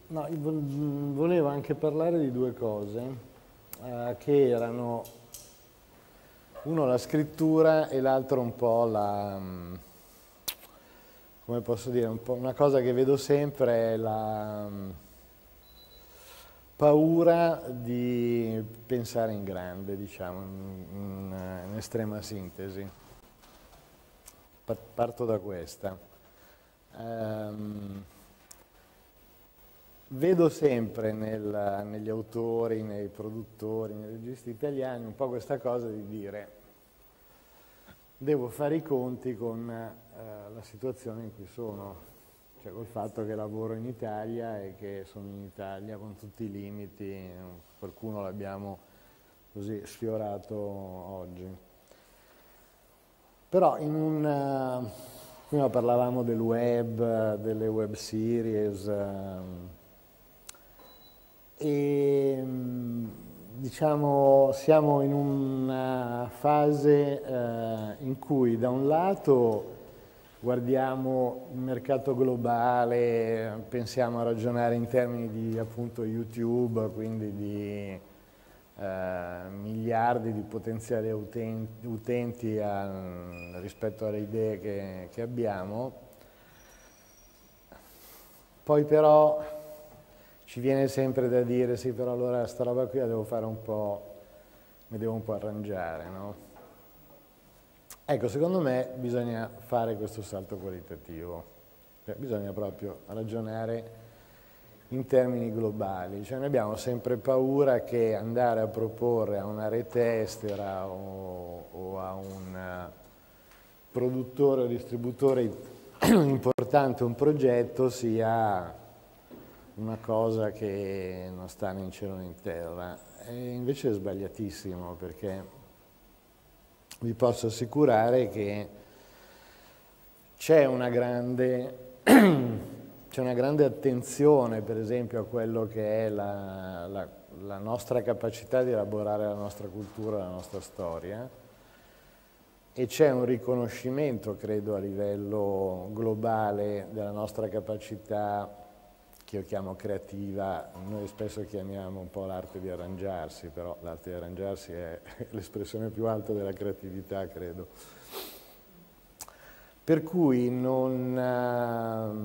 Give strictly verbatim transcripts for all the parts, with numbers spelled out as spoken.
No, volevo anche parlare di due cose, eh, che erano uno la scrittura e l'altro un po' la, come posso dire, un po' una cosa che vedo sempre è la paura di pensare in grande, diciamo, in, in, in estrema sintesi. Parto da questa. Um, Vedo sempre nel, negli autori, nei produttori, nei registi italiani un po' questa cosa di dire devo fare i conti con eh, la situazione in cui sono, cioè col fatto che lavoro in Italia e che sono in Italia con tutti i limiti, qualcuno l'abbiamo così sfiorato oggi. Però in un... Uh, prima parlavamo del web, delle web series, uh, e diciamo siamo in una fase eh, in cui da un lato guardiamo il mercato globale, pensiamo a ragionare in termini di appunto YouTube, quindi di eh, miliardi di potenziali utenti, utenti a, rispetto alle idee che, che abbiamo. Poi però ci viene sempre da dire, sì, però allora sta roba qui la devo fare un po', mi devo un po' arrangiare, no? Ecco, secondo me bisogna fare questo salto qualitativo, cioè, bisogna proprio ragionare in termini globali, cioè noi abbiamo sempre paura che andare a proporre a una rete estera o, o a un produttore o distributore importante un progetto sia una cosa che non sta né in cielo né in terra, e invece è sbagliatissimo, perché vi posso assicurare che c'è una grande, c'è una grande attenzione, per esempio, a quello che è la, la, la nostra capacità di elaborare la nostra cultura, la nostra storia, e c'è un riconoscimento, credo, a livello globale della nostra capacità, che io chiamo creativa. Noi spesso chiamiamo un po' l'arte di arrangiarsi, però l'arte di arrangiarsi è l'espressione più alta della creatività, credo. Per cui non,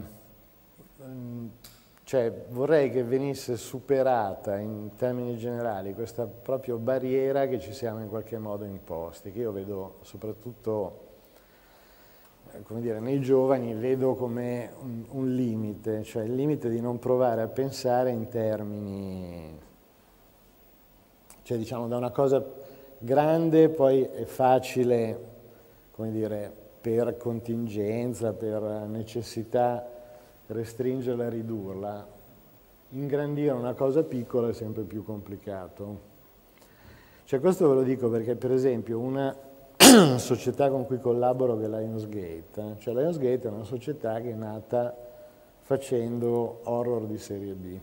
cioè, vorrei che venisse superata in termini generali questa proprio barriera che ci siamo in qualche modo imposti, che io vedo soprattutto, come dire, nei giovani, vedo come un, un limite, cioè il limite di non provare a pensare in termini, cioè diciamo da una cosa grande poi è facile, come dire, per contingenza, per necessità restringerla e ridurla. Ingrandire una cosa piccola è sempre più complicato. Cioè questo ve lo dico perché, per esempio, una società con cui collaboro, che è Lionsgate, cioè Lionsgate è una società che è nata facendo horror di serie B.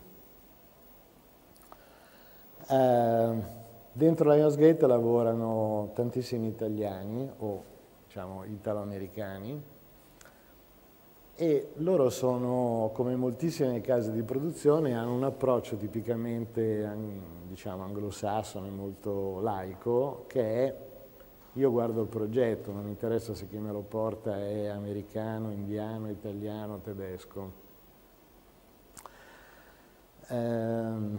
Eh, dentro Lionsgate lavorano tantissimi italiani o diciamo italo-americani, e loro sono, come moltissime case di produzione, hanno un approccio tipicamente diciamo anglosassone, molto laico, che è: io guardo il progetto, non mi interessa se chi me lo porta è americano, indiano, italiano, tedesco. Ehm,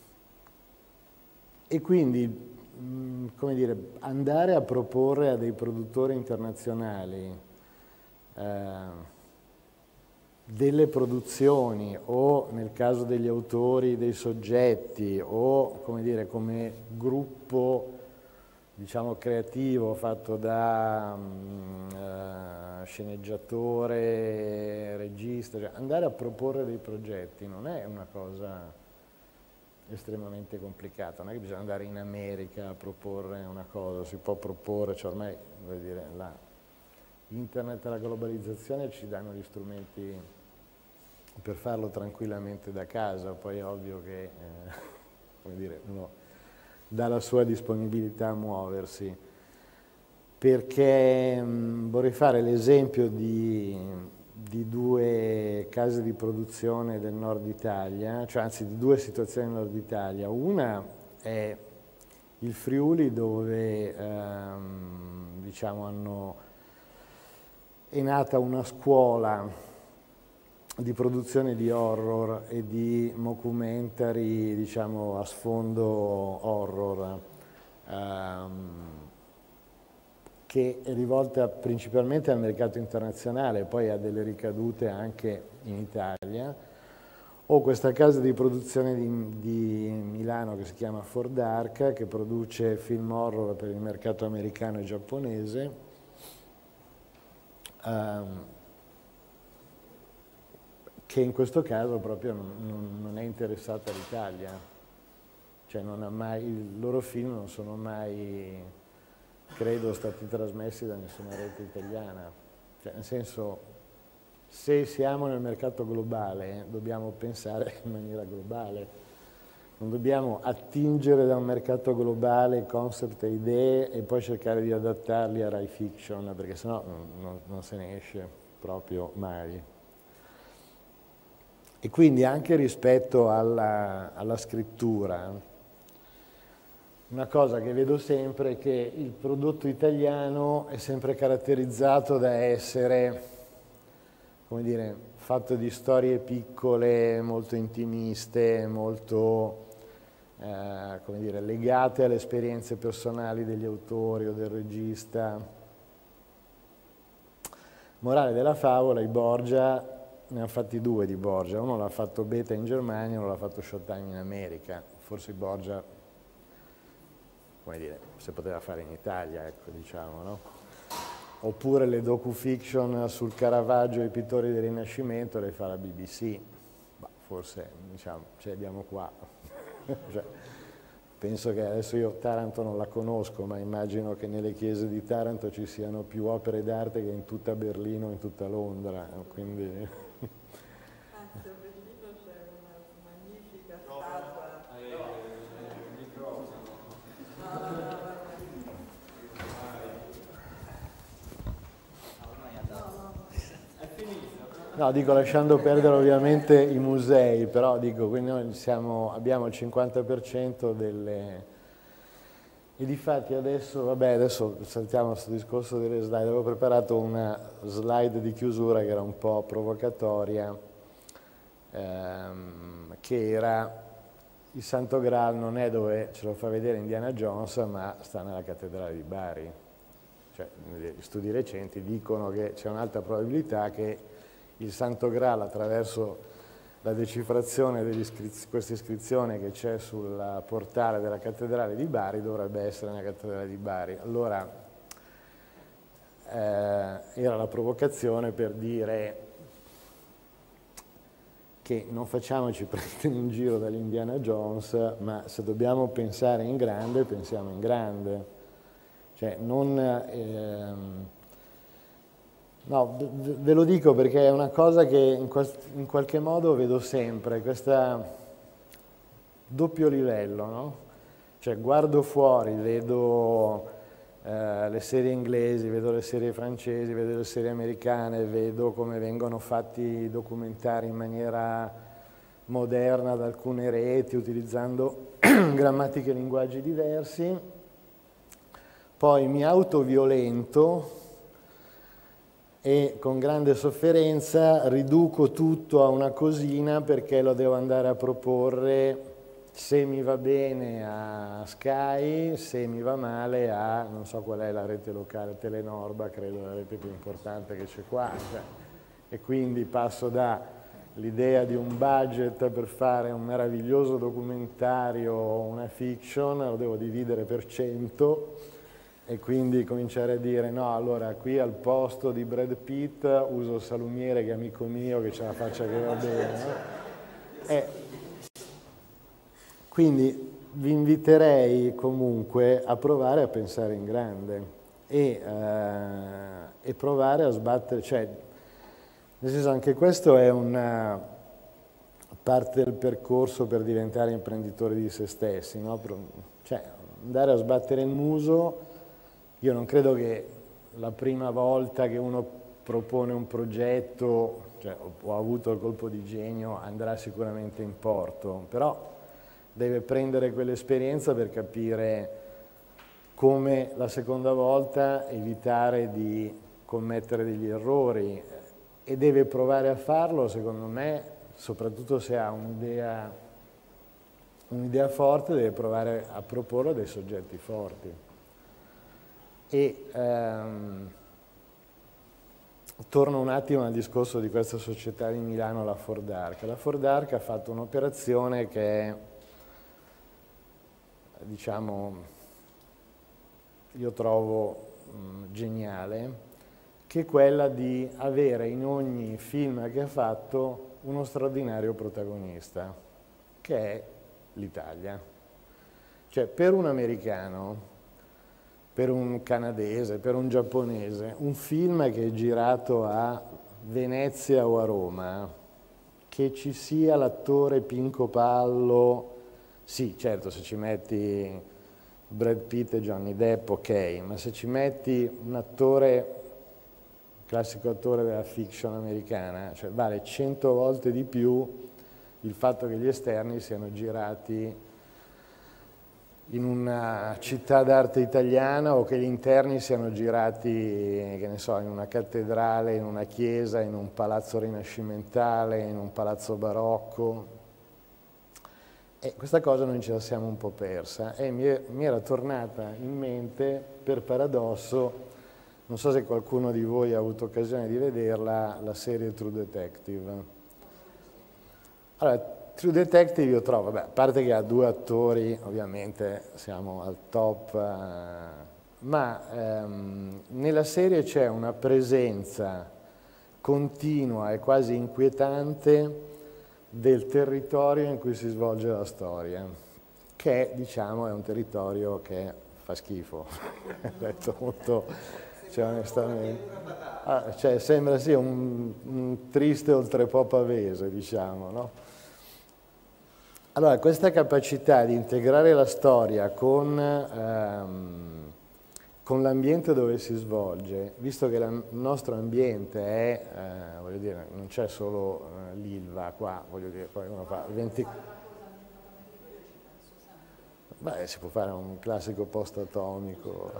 e quindi, mh, come dire, andare a proporre a dei produttori internazionali eh, delle produzioni, o nel caso degli autori dei soggetti, o come dire come gruppo diciamo creativo fatto da um, uh, sceneggiatore, regista, cioè andare a proporre dei progetti non è una cosa estremamente complicata, non è che bisogna andare in America a proporre una cosa, si può proporre, cioè ormai voglio dire, la internet e la globalizzazione ci danno gli strumenti per farlo tranquillamente da casa, poi è ovvio che eh, come dire, uno dà la sua disponibilità a muoversi, perché mh, vorrei fare l'esempio di, di due case di produzione del nord Italia, cioè anzi di due situazioni del nord Italia. Una è il Friuli, dove ehm, diciamo hanno, è nata una scuola di produzione di horror e di mockumentary, diciamo, a sfondo horror, ehm, che è rivolta principalmente al mercato internazionale, poi ha delle ricadute anche in Italia. Ho questa casa di produzione di, di Milano che si chiama Ford Arca, che produce film horror per il mercato americano e giapponese, um, che in questo caso proprio non, non è interessata all'Italia. Cioè non ha mai, i loro film non sono mai, credo, stati trasmessi da nessuna rete italiana. Cioè, nel senso, se siamo nel mercato globale, dobbiamo pensare in maniera globale. Non dobbiamo attingere da un mercato globale concept e idee e poi cercare di adattarli a Rai Fiction, perché sennò non, non, non se ne esce proprio mai. E quindi anche rispetto alla, alla scrittura, una cosa che vedo sempre è che il prodotto italiano è sempre caratterizzato da essere, come dire, fatto di storie piccole, molto intimiste, molto, eh, come dire, legate alle esperienze personali degli autori o del regista. Morale della favola, i Borgia, ne hanno fatti due di Borgia, uno l'ha fatto Beta in Germania, uno l'ha fatto Showtime in America, forse i Borgia, come dire, si poteva fare in Italia, ecco, diciamo, no? Oppure le docu-fiction sul Caravaggio e i pittori del Rinascimento le fa la B B C, bah, forse, diciamo, ce le abbiamo qua. Cioè, penso che adesso io Taranto non la conosco, ma immagino che nelle chiese di Taranto ci siano più opere d'arte che in tutta Berlino o in tutta Londra, quindi... Anzi, a Berlino c'è una magnifica statua. No, dico lasciando perdere ovviamente i musei, però dico, quindi noi siamo, abbiamo il cinquanta per cento delle... E difatti adesso, vabbè, adesso saltiamo questo discorso delle slide, avevo preparato una slide di chiusura che era un po' provocatoria, ehm, che era il Santo Graal non è dove ce lo fa vedere Indiana Jones, ma sta nella cattedrale di Bari. Cioè, gli studi recenti dicono che c'è un'alta probabilità che il Santo Graal, attraverso la decifrazione di questa iscrizione che c'è sul portale della cattedrale di Bari, dovrebbe essere nella cattedrale di Bari. Allora, eh, era la provocazione per dire che non facciamoci prendere in giro dall'Indiana Jones, ma se dobbiamo pensare in grande, pensiamo in grande. Cioè, non... Ehm, no, ve lo dico perché è una cosa che in, qual in qualche modo vedo sempre, questo doppio livello, no? Cioè guardo fuori, vedo eh, le serie inglesi, vedo le serie francesi, vedo le serie americane, vedo come vengono fatti i documentari in maniera moderna da alcune reti, utilizzando grammatiche e linguaggi diversi, poi mi autoviolento e con grande sofferenza riduco tutto a una cosina perché lo devo andare a proporre, se mi va bene, a Sky, se mi va male a, non so qual è la rete locale, Telenorba, credo la rete più importante che c'è qua, cioè, e quindi passo dall'idea di un budget per fare un meraviglioso documentario o una fiction, lo devo dividere per cento, e quindi cominciare a dire no, allora qui al posto di Brad Pitt uso Salumiere che è amico mio, che c'ha la faccia che va bene. No? E quindi vi inviterei comunque a provare a pensare in grande e, eh, e provare a sbattere, cioè, nel senso anche questo è una parte del percorso per diventare imprenditori di se stessi, no? Cioè andare a sbattere il muso. Io non credo che la prima volta che uno propone un progetto, cioè, o ha avuto il colpo di genio, andrà sicuramente in porto, però deve prendere quell'esperienza per capire come la seconda volta evitare di commettere degli errori, e deve provare a farlo, secondo me, soprattutto se ha un'idea un'idea forte, deve provare a proporre dei soggetti forti. E ehm, torno un attimo al discorso di questa società di Milano, la Ford Arc. La Ford Arc ha fatto un'operazione che è, diciamo, io trovo mh, geniale, che è quella di avere in ogni film che ha fatto uno straordinario protagonista, che è l'Italia. Cioè, per un americano, per un canadese, per un giapponese, un film che è girato a Venezia o a Roma, che ci sia l'attore Pinco Pallo, sì, certo, se ci metti Brad Pitt e Johnny Depp, ok, ma se ci metti un attore, classico attore della fiction americana, cioè vale cento volte di più il fatto che gli esterni siano girati in una città d'arte italiana o che gli interni siano girati, che ne so, in una cattedrale, in una chiesa, in un palazzo rinascimentale, in un palazzo barocco. E questa cosa noi ce la siamo un po' persa, e mi, è, mi era tornata in mente, per paradosso, non so se qualcuno di voi ha avuto occasione di vederla, la serie True Detective. Allora, True Detective io trovo, vabbè, a parte che ha due attori, ovviamente siamo al top, eh, ma ehm, nella serie c'è una presenza continua e quasi inquietante del territorio in cui si svolge la storia, che diciamo è un territorio che fa schifo, detto molto, cioè, onestamente. Ah, cioè, sembra sì un, un triste oltrepò pavese, diciamo, no? Allora, questa capacità di integrare la storia con, ehm, con l'ambiente dove si svolge, visto che la, il nostro ambiente è, eh, voglio dire, non c'è solo eh, l'Ilva qua, voglio dire, poi uno fa venti... Beh, si può fare un classico post-atomico.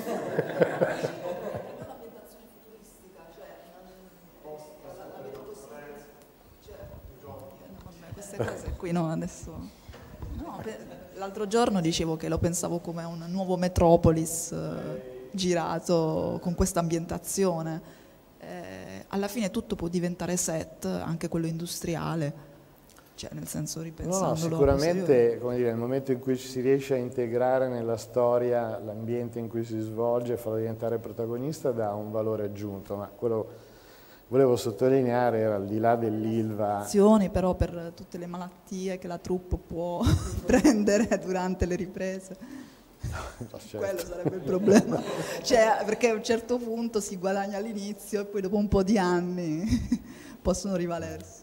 Queste cose qui no, adesso... No, l'altro giorno dicevo che lo pensavo come un nuovo Metropolis eh, girato con questa ambientazione. Eh, alla fine tutto può diventare set, anche quello industriale, cioè nel senso ripensandolo. No, no, sicuramente, come dire, nel momento in cui si riesce a integrare nella storia l'ambiente in cui si svolge e farlo diventare protagonista, dà un valore aggiunto, ma quello... Volevo sottolineare, era al di là dell'Ilva... Però per tutte le malattie che la troupe può prendere durante le riprese. No, certo. Quello sarebbe il problema. Cioè, perché a un certo punto si guadagna all'inizio e poi dopo un po' di anni possono rivalersi.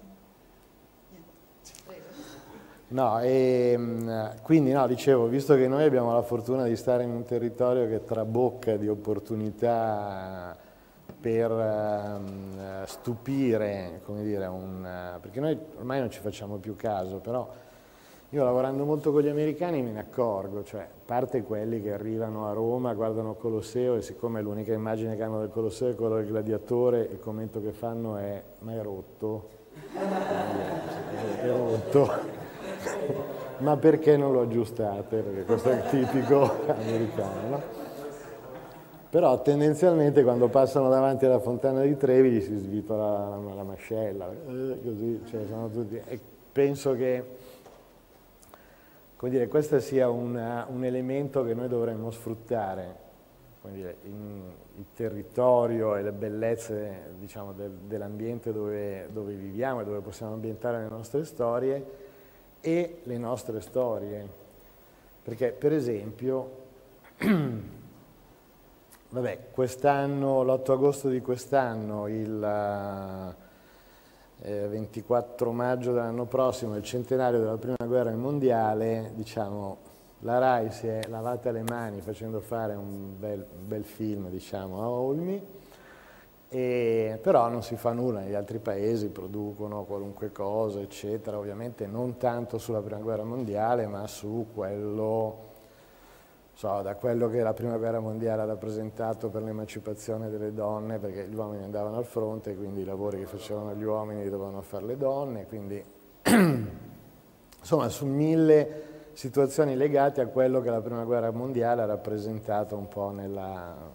No, e quindi no, dicevo, visto che noi abbiamo la fortuna di stare in un territorio che trabocca di opportunità per uh, stupire, come dire, un, uh, perché noi ormai non ci facciamo più caso, però io lavorando molto con gli americani me ne accorgo, cioè, a parte quelli che arrivano a Roma, guardano il Colosseo e siccome l'unica immagine che hanno del Colosseo è quello del gladiatore, il commento che fanno è ma è rotto, è rotto, ma perché non lo aggiustate? Perché questo è il tipico americano, no? Però tendenzialmente quando passano davanti alla Fontana di Trevi gli si svitola la, la mascella, eh, così, cioè, sono tutti... E penso che, come dire, questo sia una, un elemento che noi dovremmo sfruttare, come dire, in, il territorio e le bellezze, diciamo, del, dell'ambiente dove, dove viviamo e dove possiamo ambientare le nostre storie e le nostre storie. Perché, per esempio... Vabbè, quest'anno, l'otto agosto di quest'anno, il eh, ventiquattro maggio dell'anno prossimo, il centenario della Prima Guerra Mondiale, diciamo, la RAI si è lavata le mani facendo fare un bel, un bel film, diciamo, a Olmi, E, però non si fa nulla, negli altri paesi producono qualunque cosa, eccetera, ovviamente non tanto sulla Prima Guerra Mondiale, ma su quello, so, da quello che la Prima Guerra Mondiale ha rappresentato per l'emancipazione delle donne, perché gli uomini andavano al fronte, quindi i lavori che facevano gli uomini dovevano fare le donne, quindi insomma su mille situazioni legate a quello che la Prima Guerra Mondiale ha rappresentato un po' nella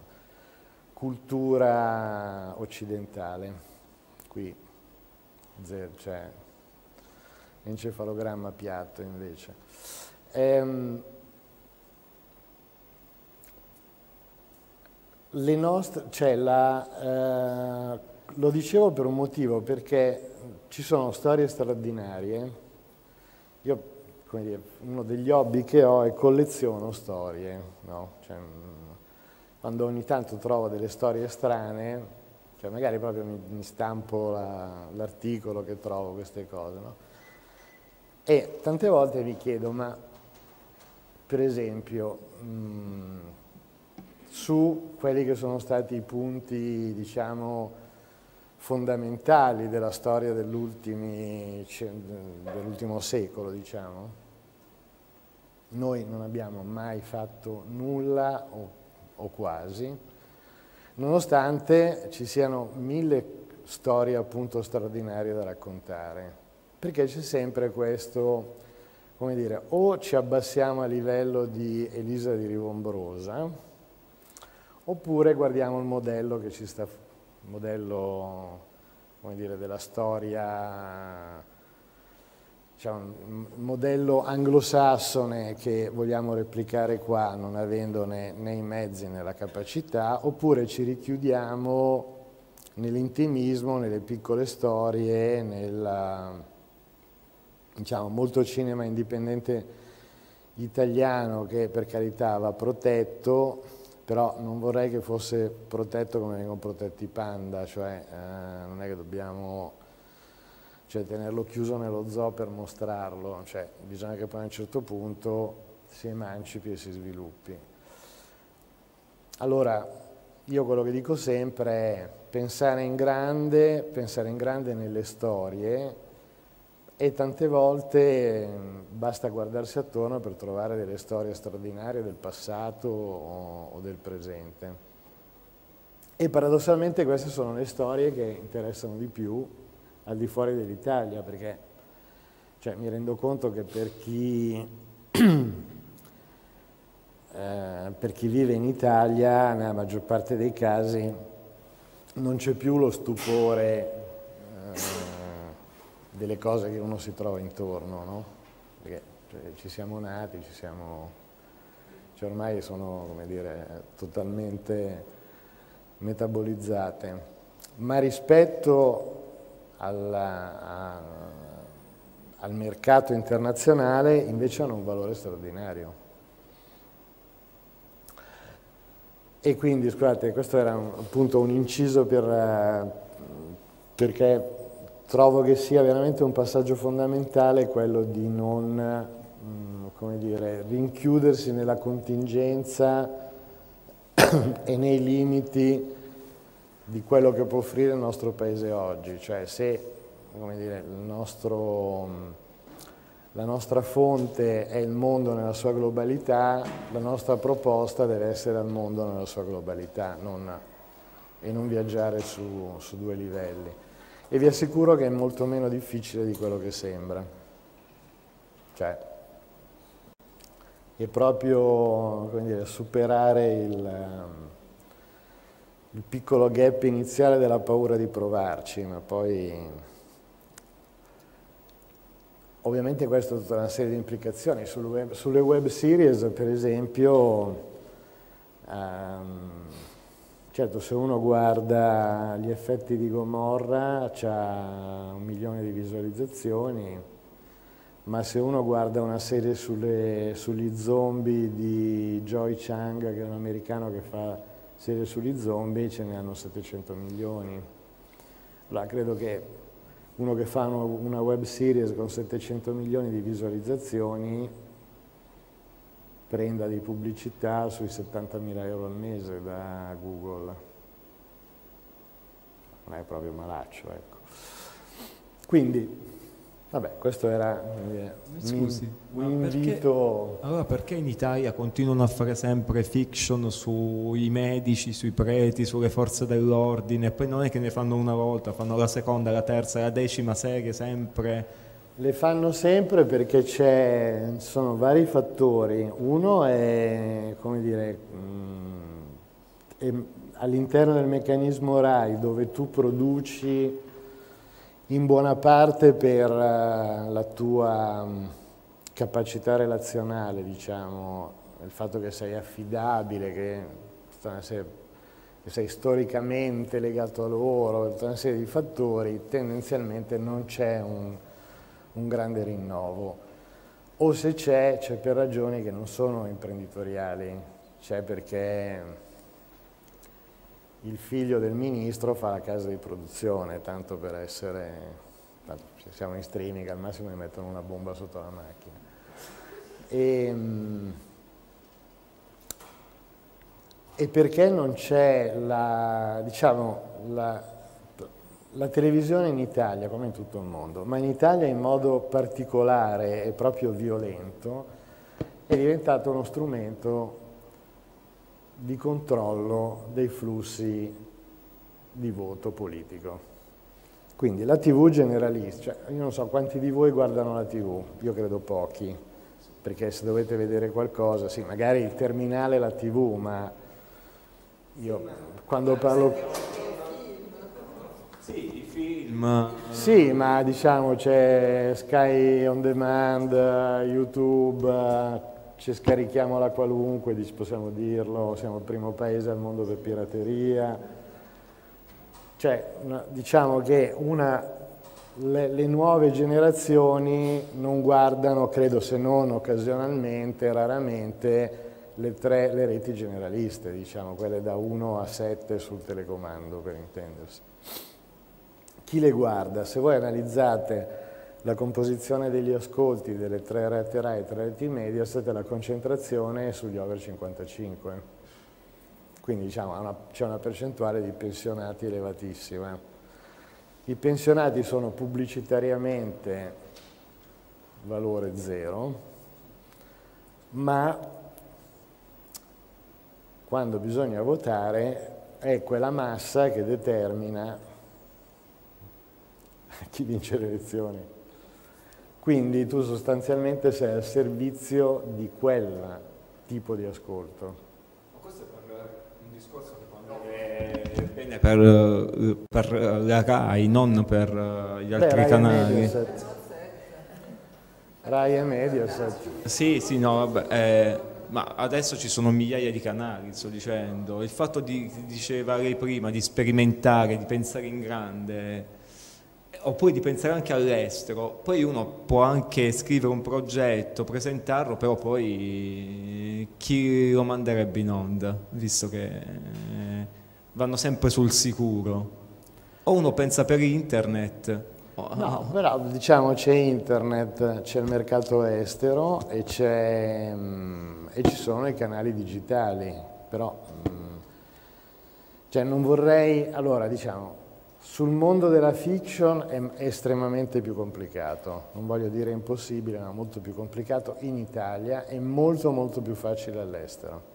cultura occidentale. Qui c'è l'encefalogramma piatto invece. Ehm, le nostre, cioè la, eh, lo dicevo per un motivo, perché ci sono storie straordinarie. Io, come dire, uno degli hobby che ho è colleziono storie, no? Cioè, quando ogni tanto trovo delle storie strane, cioè magari proprio mi, mi stampo l'articolo che trovo, queste cose, no? E tante volte vi chiedo, ma per esempio, mh, su quelli che sono stati i punti, diciamo, fondamentali della storia dell'ultimo secolo, diciamo, noi non abbiamo mai fatto nulla o o quasi, nonostante ci siano mille storie appunto straordinarie da raccontare, perché c'è sempre questo, come dire, o ci abbassiamo a livello di Elisa di Rivombrosa, oppure guardiamo il modello che ci sta, il modello, come dire, della storia, diciamo, un modello anglosassone che vogliamo replicare qua, non avendone né i mezzi né la capacità, oppure ci richiudiamo nell'intimismo, nelle piccole storie, nel, diciamo, molto cinema indipendente italiano che per carità va protetto, però non vorrei che fosse protetto come vengono protetti i panda, cioè eh, non è che dobbiamo... cioè tenerlo chiuso nello zoo per mostrarlo, cioè bisogna che poi a un certo punto si emancipi e si sviluppi. Allora, io quello che dico sempre è pensare in grande, pensare in grande nelle storie, e tante volte basta guardarsi attorno per trovare delle storie straordinarie del passato o, o del presente. E paradossalmente queste sono le storie che interessano di più al di fuori dell'Italia, perché cioè, mi rendo conto che per chi, eh, per chi vive in Italia, nella maggior parte dei casi, non c'è più lo stupore eh, delle cose che uno si trova intorno, no? Perché cioè, ci siamo nati, ci siamo, cioè, ormai sono, come dire, totalmente metabolizzate, ma rispetto Alla, a, al mercato internazionale invece hanno un valore straordinario. E quindi, scusate, questo era un, appunto un inciso per, perché trovo che sia veramente un passaggio fondamentale quello di non, come dire, rinchiudersi nella contingenza e nei limiti di quello che può offrire il nostro paese oggi, cioè se, come dire, il nostro, la nostra fonte è il mondo nella sua globalità, la nostra proposta deve essere al mondo nella sua globalità non, e non viaggiare su, su due livelli. E vi assicuro che è molto meno difficile di quello che sembra. Cioè, è proprio, come dire, superare il... il piccolo gap iniziale della paura di provarci, ma poi ovviamente questo ha tutta una serie di implicazioni. Sulle web, sulle web series, per esempio, um, certo se uno guarda Gli effetti di Gomorra c'ha un milione di visualizzazioni, ma se uno guarda una serie sulle, sugli zombie di Joy Chang, che è un americano che fa serie sugli zombie, ce ne hanno settecento milioni. Allora credo che uno che fa una web series con settecento milioni di visualizzazioni prenda di pubblicità sui settantamila euro al mese da Google. non è proprio malaccio, ecco. Quindi, vabbè, questo era eh, Scusi, un, ma un perché- invito... Allora perché in Italia continuano a fare sempre fiction sui medici, sui preti, sulle forze dell'ordine, e poi non è che ne fanno una volta, fanno la seconda, la terza, la decima serie sempre... Le fanno sempre perché c'è, ci sono vari fattori. Uno è, come dire, mh, è all'interno del meccanismo RAI, dove tu produci in buona parte per uh, la tua um, capacità relazionale, diciamo, il fatto che sei affidabile, che, sei, che sei storicamente legato a loro, tutta una serie di fattori, tendenzialmente non c'è un un grande rinnovo, o se c'è, c'è per ragioni che non sono imprenditoriali, c'è perché il figlio del ministro fa la casa di produzione, tanto per essere, tanto, se siamo in streaming al massimo mi mettono una bomba sotto la macchina. E, e perché non c'è la, diciamo, la, La televisione in Italia, come in tutto il mondo, ma in Italia in modo particolare e proprio violento, è diventato uno strumento di controllo dei flussi di voto politico. Quindi la tivù generalista, cioè, io non so quanti di voi guardano la tivù, io credo pochi, perché se dovete vedere qualcosa, sì, magari il terminale è la tivù, ma io quando parlo... Sì, i film. Sì, ma diciamo c'è Sky On Demand, YouTube, ci scarichiamo la qualunque, possiamo dirlo, siamo il primo paese al mondo per pirateria. Cioè, diciamo che una, le, le nuove generazioni non guardano, credo se non occasionalmente, raramente, le, tre, le reti generaliste, diciamo, quelle da uno a sette sul telecomando, per intendersi. Chi le guarda? Se voi analizzate la composizione degli ascolti delle tre reti RAI e tre reti Mediaset, la concentrazione è sugli over cinquantacinque. Quindi diciamo, c'è una percentuale di pensionati elevatissima. I pensionati sono pubblicitariamente valore zero, ma quando bisogna votare è quella massa che determina chi vince le elezioni. Quindi tu sostanzialmente sei al servizio di quel tipo di ascolto. Ma questo è per un discorso che può andare bene per, per la RAI, non per gli altri Beh, Rai canali. E Mediaset. Rai e Mediaset. Sì, sì, no, vabbè, eh, ma adesso ci sono migliaia di canali, sto dicendo. Il fatto di, diceva lei prima, di sperimentare, di pensare in grande, oppure di pensare anche all'estero, poi uno può anche scrivere un progetto, presentarlo, però poi chi lo manderebbe in onda, visto che eh, vanno sempre sul sicuro. O uno pensa per internet. o- No, però diciamo c'è internet, c'è il mercato estero e, c'è, mm, e ci sono i canali digitali, però mm, cioè non vorrei, allora diciamo, sul mondo della fiction è, è estremamente più complicato, non voglio dire impossibile, ma molto più complicato in Italia e molto molto più facile all'estero.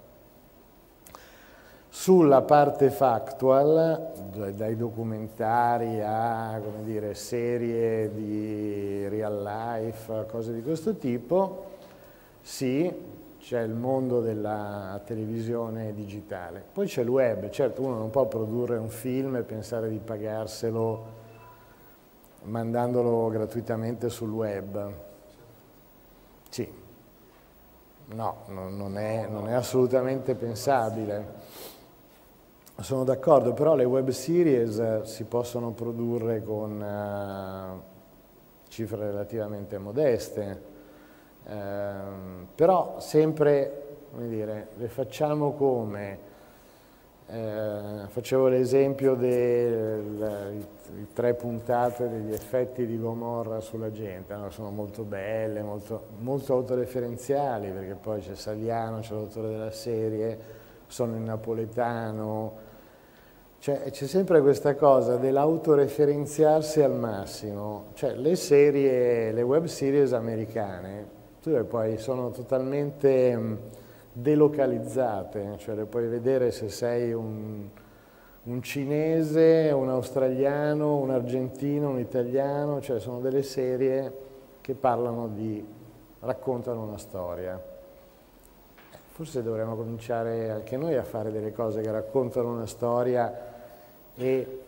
Sulla parte factual, dai documentari a, come dire, serie di real life, cose di questo tipo, sì, c'è il mondo della televisione digitale. Poi c'è il web, certo uno non può produrre un film e pensare di pagarselo mandandolo gratuitamente sul web. Sì, no, non è, non è assolutamente pensabile. Sono d'accordo, però le web series si possono produrre con uh, cifre relativamente modeste, uh, però sempre, come dire, le facciamo come, uh, facevo l'esempio delle tre puntate degli effetti di Gomorra sulla gente, no? Sono molto belle, molto, molto autoreferenziali, perché poi c'è Saviano, c'è l'autore della serie, sono in napoletano, Cioè, c'è sempre questa cosa dell'autoreferenziarsi al massimo. Cioè, le serie, le web series americane, tu le poi sono totalmente mh, delocalizzate, cioè le puoi vedere se sei un, un cinese, un australiano, un argentino, un italiano, cioè sono delle serie che parlano di, raccontano una storia. Forse dovremmo cominciare anche noi a fare delle cose che raccontano una storia e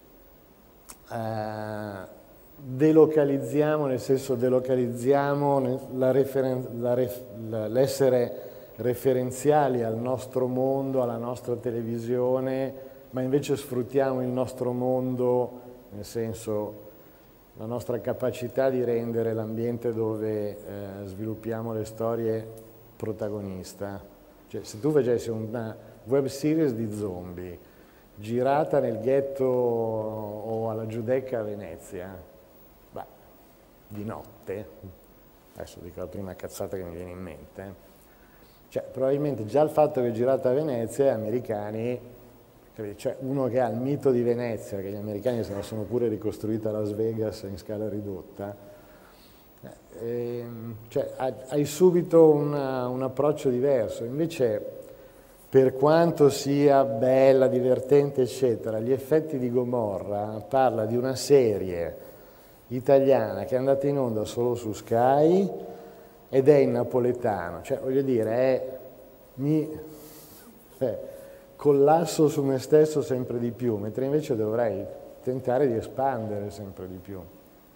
eh, delocalizziamo, nel senso delocalizziamo l'essere referenziali al nostro mondo, alla nostra televisione, ma invece sfruttiamo il nostro mondo, nel senso la nostra capacità di rendere l'ambiente dove eh, sviluppiamo le storie protagonista. Cioè, se tu facessi una web series di zombie girata nel ghetto o alla Giudecca a Venezia, beh, di notte, adesso dico la prima cazzata che mi viene in mente, cioè probabilmente già il fatto che è girata a Venezia, gli americani, cioè uno che ha il mito di Venezia, che gli americani se la sono pure ricostruita a Las Vegas in scala ridotta, eh, cioè hai subito una, un approccio diverso. Invece, per quanto sia bella, divertente, eccetera, gli effetti di Gomorra parla di una serie italiana che è andata in onda solo su Sky ed è in napoletano, cioè voglio dire, è, mi eh, collasso su me stesso sempre di più, mentre invece dovrei tentare di espandere sempre di più.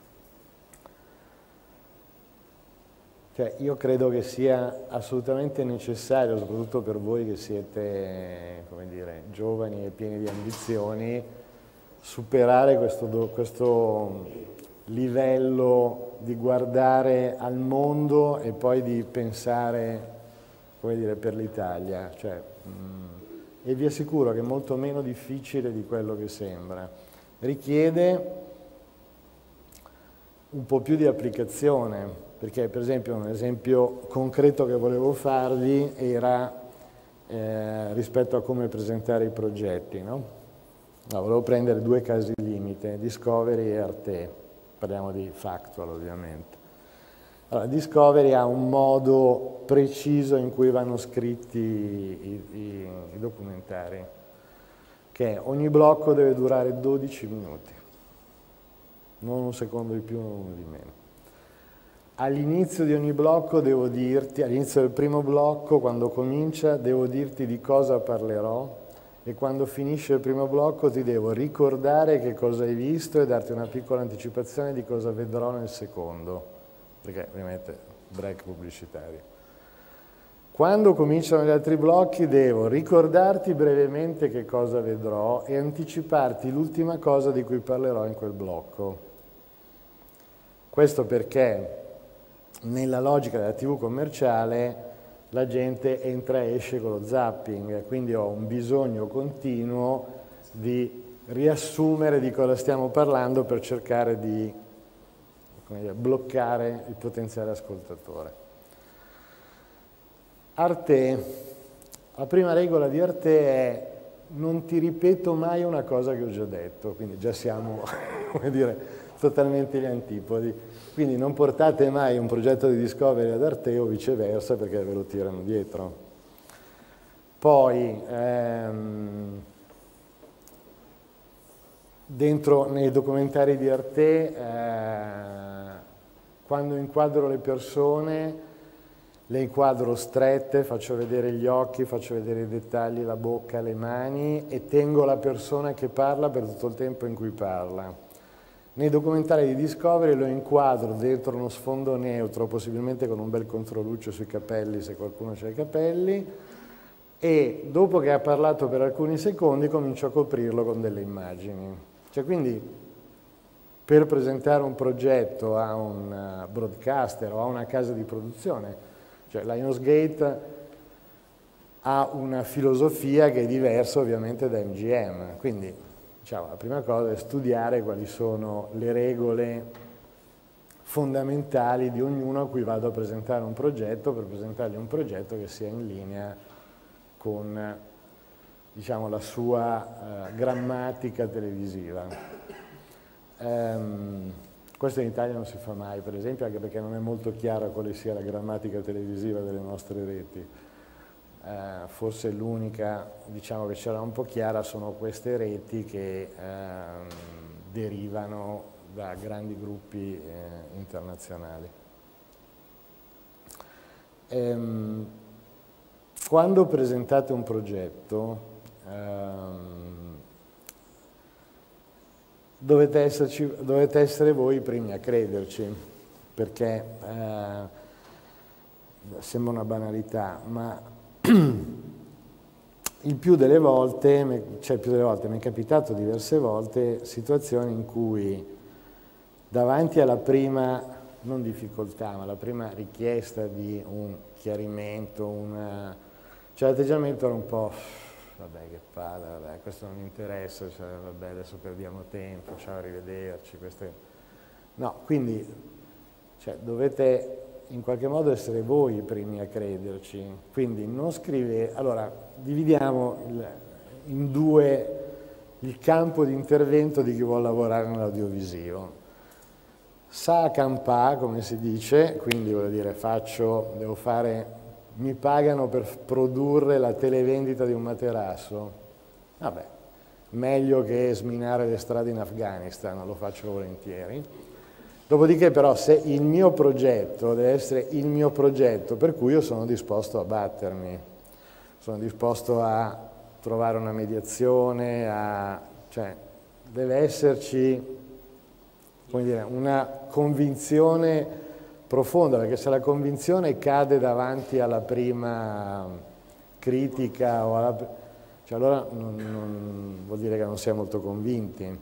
Cioè, io credo che sia assolutamente necessario, soprattutto per voi che siete, come dire, giovani e pieni di ambizioni, superare questo, questo livello di guardare al mondo e poi di pensare, come dire, per l'Italia. Cioè, mh, e vi assicuro che è molto meno difficile di quello che sembra. Richiede un po' più di applicazione. Perché per esempio un esempio concreto che volevo farvi era eh, rispetto a come presentare i progetti, no? No, volevo prendere due casi limite, Discovery e Arte, parliamo di Factual ovviamente. Allora, Discovery ha un modo preciso in cui vanno scritti i, i, i documentari, che ogni blocco deve durare dodici minuti, non un secondo di più, non uno di meno. All'inizio di ogni blocco devo dirti, all'inizio del primo blocco, quando comincia, devo dirti di cosa parlerò e quando finisce il primo blocco ti devo ricordare che cosa hai visto e darti una piccola anticipazione di cosa vedrò nel secondo, perché ovviamente break pubblicitario. Quando cominciano gli altri blocchi devo ricordarti brevemente che cosa vedrò e anticiparti l'ultima cosa di cui parlerò in quel blocco. Questo perché nella logica della tivù commerciale la gente entra e esce con lo zapping, quindi ho un bisogno continuo di riassumere di cosa stiamo parlando per cercare di, come dire, bloccare il potenziale ascoltatore. Arte, la prima regola di Arte è non ti ripeto mai una cosa che ho già detto, quindi già siamo, come dire, totalmente gli antipodi. Quindi non portate mai un progetto di Discovery ad Arte o viceversa perché ve lo tirano dietro. Poi, ehm, dentro nei documentari di Arte, eh, quando inquadro le persone, le inquadro strette, faccio vedere gli occhi, faccio vedere i dettagli, la bocca, le mani e tengo la persona che parla per tutto il tempo in cui parla. Nei documentari di Discovery lo inquadro dentro uno sfondo neutro, possibilmente con un bel controluce sui capelli, se qualcuno ha i capelli, e dopo che ha parlato per alcuni secondi comincio a coprirlo con delle immagini. Cioè, quindi, per presentare un progetto a un broadcaster o a una casa di produzione, cioè Lionsgate ha una filosofia che è diversa ovviamente da M G M, quindi diciamo, la prima cosa è studiare quali sono le regole fondamentali di ognuno a cui vado a presentare un progetto, per presentargli un progetto che sia in linea con diciamo, la sua eh, grammatica televisiva. Ehm, questo in Italia non si fa mai, per esempio, anche perché non è molto chiaro quale sia la grammatica televisiva delle nostre reti. Eh, forse l'unica, diciamo, che c'era un po' chiara sono queste reti che ehm, derivano da grandi gruppi eh, internazionali. Ehm, quando presentate un progetto ehm, dovete, esserci, dovete essere voi i primi a crederci, perché eh, sembra una banalità, ma il più delle volte, cioè il più delle volte mi è capitato diverse volte situazioni in cui davanti alla prima, non difficoltà, ma la prima richiesta di un chiarimento, una, cioè l'atteggiamento era un po', vabbè che palle, vabbè, questo non mi interessa, cioè, vabbè adesso perdiamo tempo, ciao, arrivederci, queste... No, quindi cioè, dovete in qualche modo essere voi i primi a crederci, quindi non scrivete, allora dividiamo il, in due il campo di intervento di chi vuole lavorare nell'audiovisivo. Sa a campà, come si dice, quindi voglio dire faccio, devo fare, mi pagano per produrre la televendita di un materasso, vabbè, meglio che sminare le strade in Afghanistan, lo faccio volentieri. Dopodiché però se il mio progetto deve essere il mio progetto, per cui io sono disposto a battermi, sono disposto a trovare una mediazione, a, cioè deve esserci, come dire, una convinzione profonda, perché se la convinzione cade davanti alla prima critica, o alla, cioè allora non, non, vuol dire che non si è molto convinti.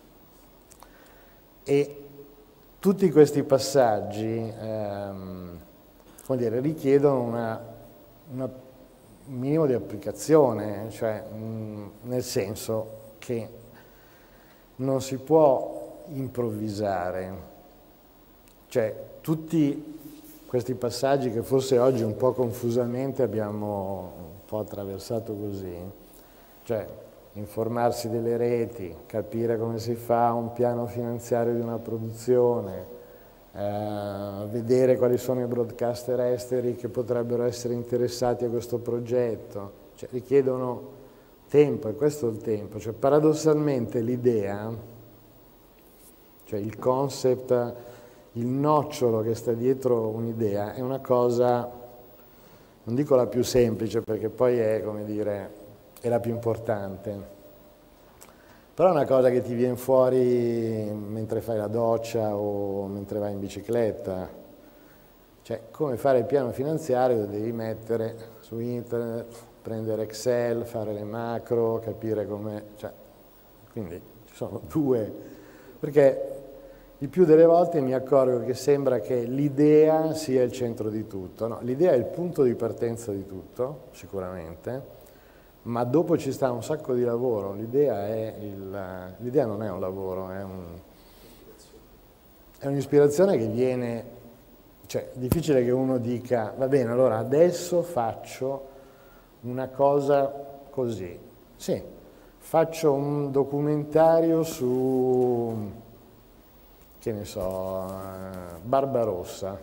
E tutti questi passaggi ehm, come dire, richiedono una, una, un minimo di applicazione, cioè mh, nel senso che non si può improvvisare, cioè tutti questi passaggi che forse oggi un po' confusamente abbiamo un po' attraversato così, cioè informarsi delle reti, capire come si fa un piano finanziario di una produzione, eh, vedere quali sono i broadcaster esteri che potrebbero essere interessati a questo progetto, cioè richiedono tempo, e questo è il tempo, cioè paradossalmente l'idea, cioè il concept, il nocciolo che sta dietro un'idea è una cosa, non dico la più semplice perché poi è, come dire, è la più importante, però è una cosa che ti viene fuori mentre fai la doccia o mentre vai in bicicletta, cioè come fare il piano finanziario lo devi mettere su internet, prendere Excel, fare le macro, capire come, cioè, quindi ci sono due, perché il più delle volte mi accorgo che sembra che l'idea sia il centro di tutto, no, l'idea è il punto di partenza di tutto, sicuramente, ma dopo ci sta un sacco di lavoro, l'idea non è un lavoro, è un'ispirazione un, che viene, cioè è difficile che uno dica, va bene, allora adesso faccio una cosa così, sì, faccio un documentario su, che ne so, Barbarossa,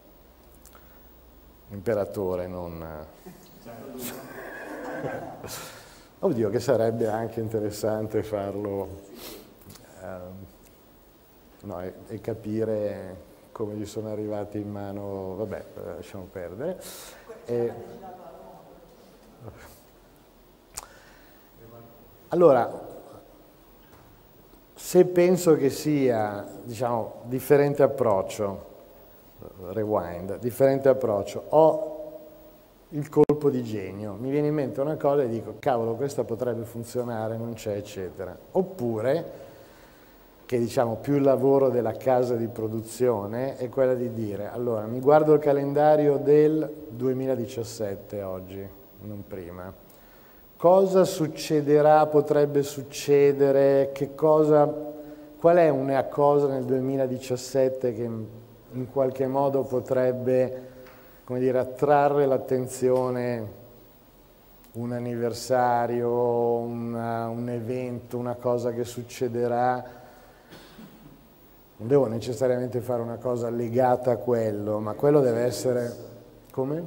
imperatore, non... Oddio, che sarebbe anche interessante farlo eh, no, e, e capire come gli sono arrivati in mano, vabbè, lasciamo perdere. E, allora, se penso che sia, diciamo, differente approccio, rewind, differente approccio, ho il colpo di genio, mi viene in mente una cosa e dico, cavolo, questa potrebbe funzionare, non c'è, eccetera. Oppure, che diciamo più il lavoro della casa di produzione, è quella di dire, allora, mi guardo il calendario del duemiladiciassette oggi, non prima. Cosa succederà, potrebbe succedere, che cosa, qual è una cosa nel duemiladiciassette che in qualche modo potrebbe, come dire, attrarre l'attenzione un anniversario, una, un evento, una cosa che succederà. Non devo necessariamente fare una cosa legata a quello, ma quello deve essere... Come?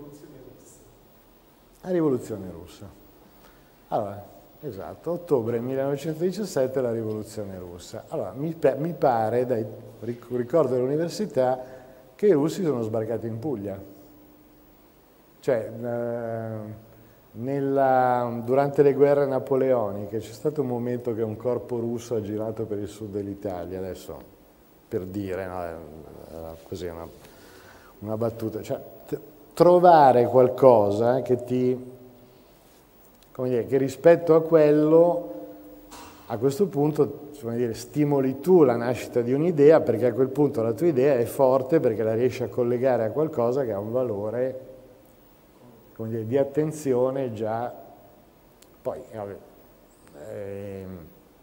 La rivoluzione russa. Allora, esatto, ottobre millenovecentodiciassette la rivoluzione russa. Allora, mi, mi pare, dai ricordo dell'università, che i russi sono sbarcati in Puglia. Cioè, eh, nella, durante le guerre napoleoniche c'è stato un momento che un corpo russo ha girato per il sud dell'Italia, adesso per dire, no, così una, una battuta, cioè trovare qualcosa che ti, come dire, che rispetto a quello, a questo punto, come dire, stimoli tu la nascita di un'idea, perché a quel punto la tua idea è forte perché la riesci a collegare a qualcosa che ha un valore, come dire, di attenzione già. Poi, vabbè, ehm,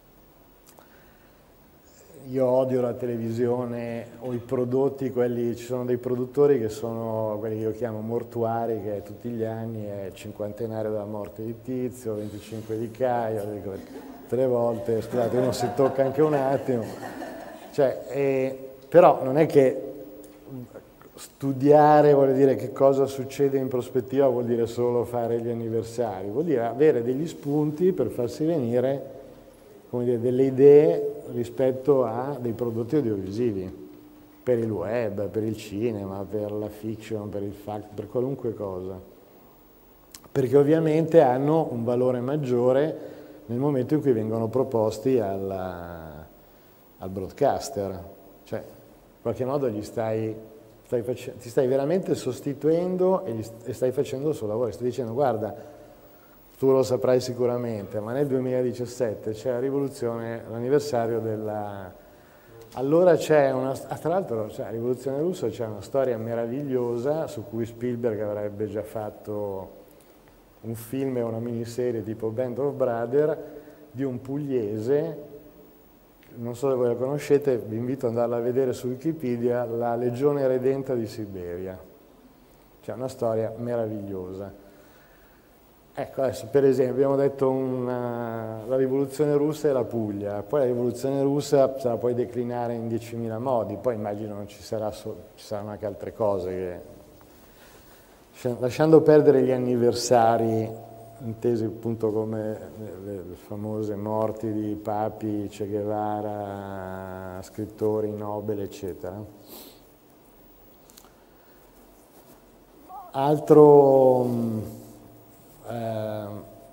io odio la televisione o i prodotti, quelli, ci sono dei produttori che sono quelli che io chiamo mortuari, che tutti gli anni è il cinquantenario della morte di Tizio, venticinque di Caio, dico tre volte, scusate, uno si tocca anche un attimo, cioè, eh, però non è che studiare vuol dire che cosa succede in prospettiva, vuol dire solo fare gli anniversari, vuol dire avere degli spunti per farsi venire, come dire, delle idee rispetto a dei prodotti audiovisivi, per il web, per il cinema, per la fiction, per il fact, per qualunque cosa. Perché ovviamente hanno un valore maggiore nel momento in cui vengono proposti alla, al broadcaster. Cioè, in qualche modo gli stai, stai face, ti stai veramente sostituendo e, gli, e stai facendo il suo lavoro. Stai dicendo, guarda, tu lo saprai sicuramente, ma nel duemiladiciassette c'è la rivoluzione, l'anniversario della... Allora c'è una... Ah, tra l'altro, cioè, la rivoluzione russa c'è una storia meravigliosa su cui Spielberg avrebbe già fatto un film e una miniserie tipo Band of Brothers, di un pugliese, non so se voi la conoscete, vi invito ad andarla a vedere su Wikipedia, La Legione Redenta di Siberia. C'è una storia meravigliosa. Ecco, adesso per esempio abbiamo detto una, la rivoluzione russa e la Puglia, poi la rivoluzione russa se la puoi declinare in diecimila modi, poi immagino non ci, sarà so, ci saranno anche altre cose che, lasciando perdere gli anniversari, intesi appunto come le, le famose morti di papi, Che Guevara, scrittori, Nobel, eccetera. Altro... Eh,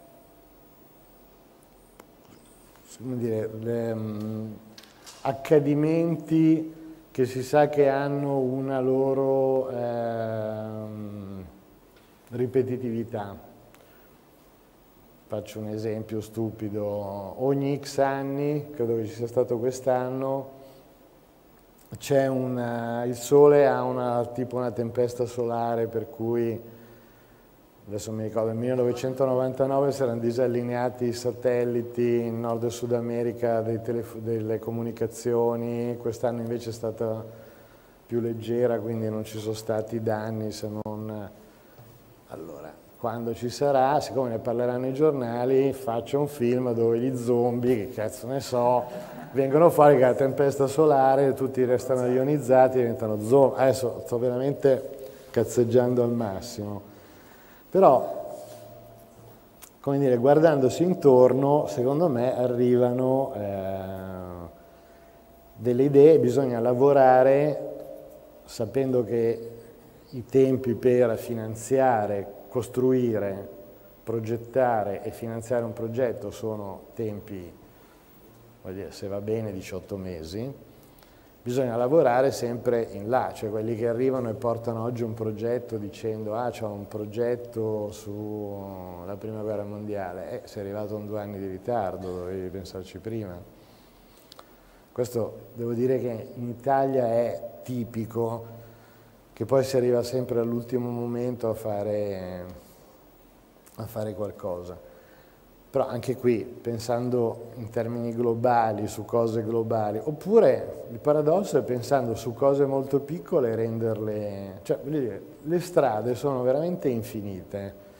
come dire, le, um, accadimenti che si sa che hanno una loro eh, ripetitività. Faccio un esempio stupido, ogni X anni, credo che ci sia stato quest'anno, c'è una, il Sole ha una, tipo una tempesta solare per cui, adesso mi ricordo, nel millenovecentonovantanove si erano disallineati i satelliti in Nord e Sud America dei delle comunicazioni, quest'anno invece è stata più leggera, quindi non ci sono stati danni se non... Allora, quando ci sarà, siccome ne parleranno i giornali, faccio un film dove gli zombie, che cazzo ne so, vengono fuori che la tempesta solare, tutti restano ionizzati, diventano zombie. Adesso sto veramente cazzeggiando al massimo. Però, come dire, guardandosi intorno, secondo me arrivano eh, delle idee, bisogna lavorare sapendo che i tempi per finanziare, costruire, progettare e finanziare un progetto sono tempi, voglio dire, se va bene, diciotto mesi. Bisogna lavorare sempre in là, cioè quelli che arrivano e portano oggi un progetto dicendo ah, c'ho un progetto sulla prima guerra mondiale, eh, sei arrivato con due anni di ritardo, dovevi pensarci prima. Questo devo dire che in Italia è tipico, che poi si arriva sempre all'ultimo momento a fare, a fare qualcosa. Però anche qui, pensando in termini globali, su cose globali, oppure il paradosso è pensando su cose molto piccole e renderle... Cioè, voglio dire, le strade sono veramente infinite,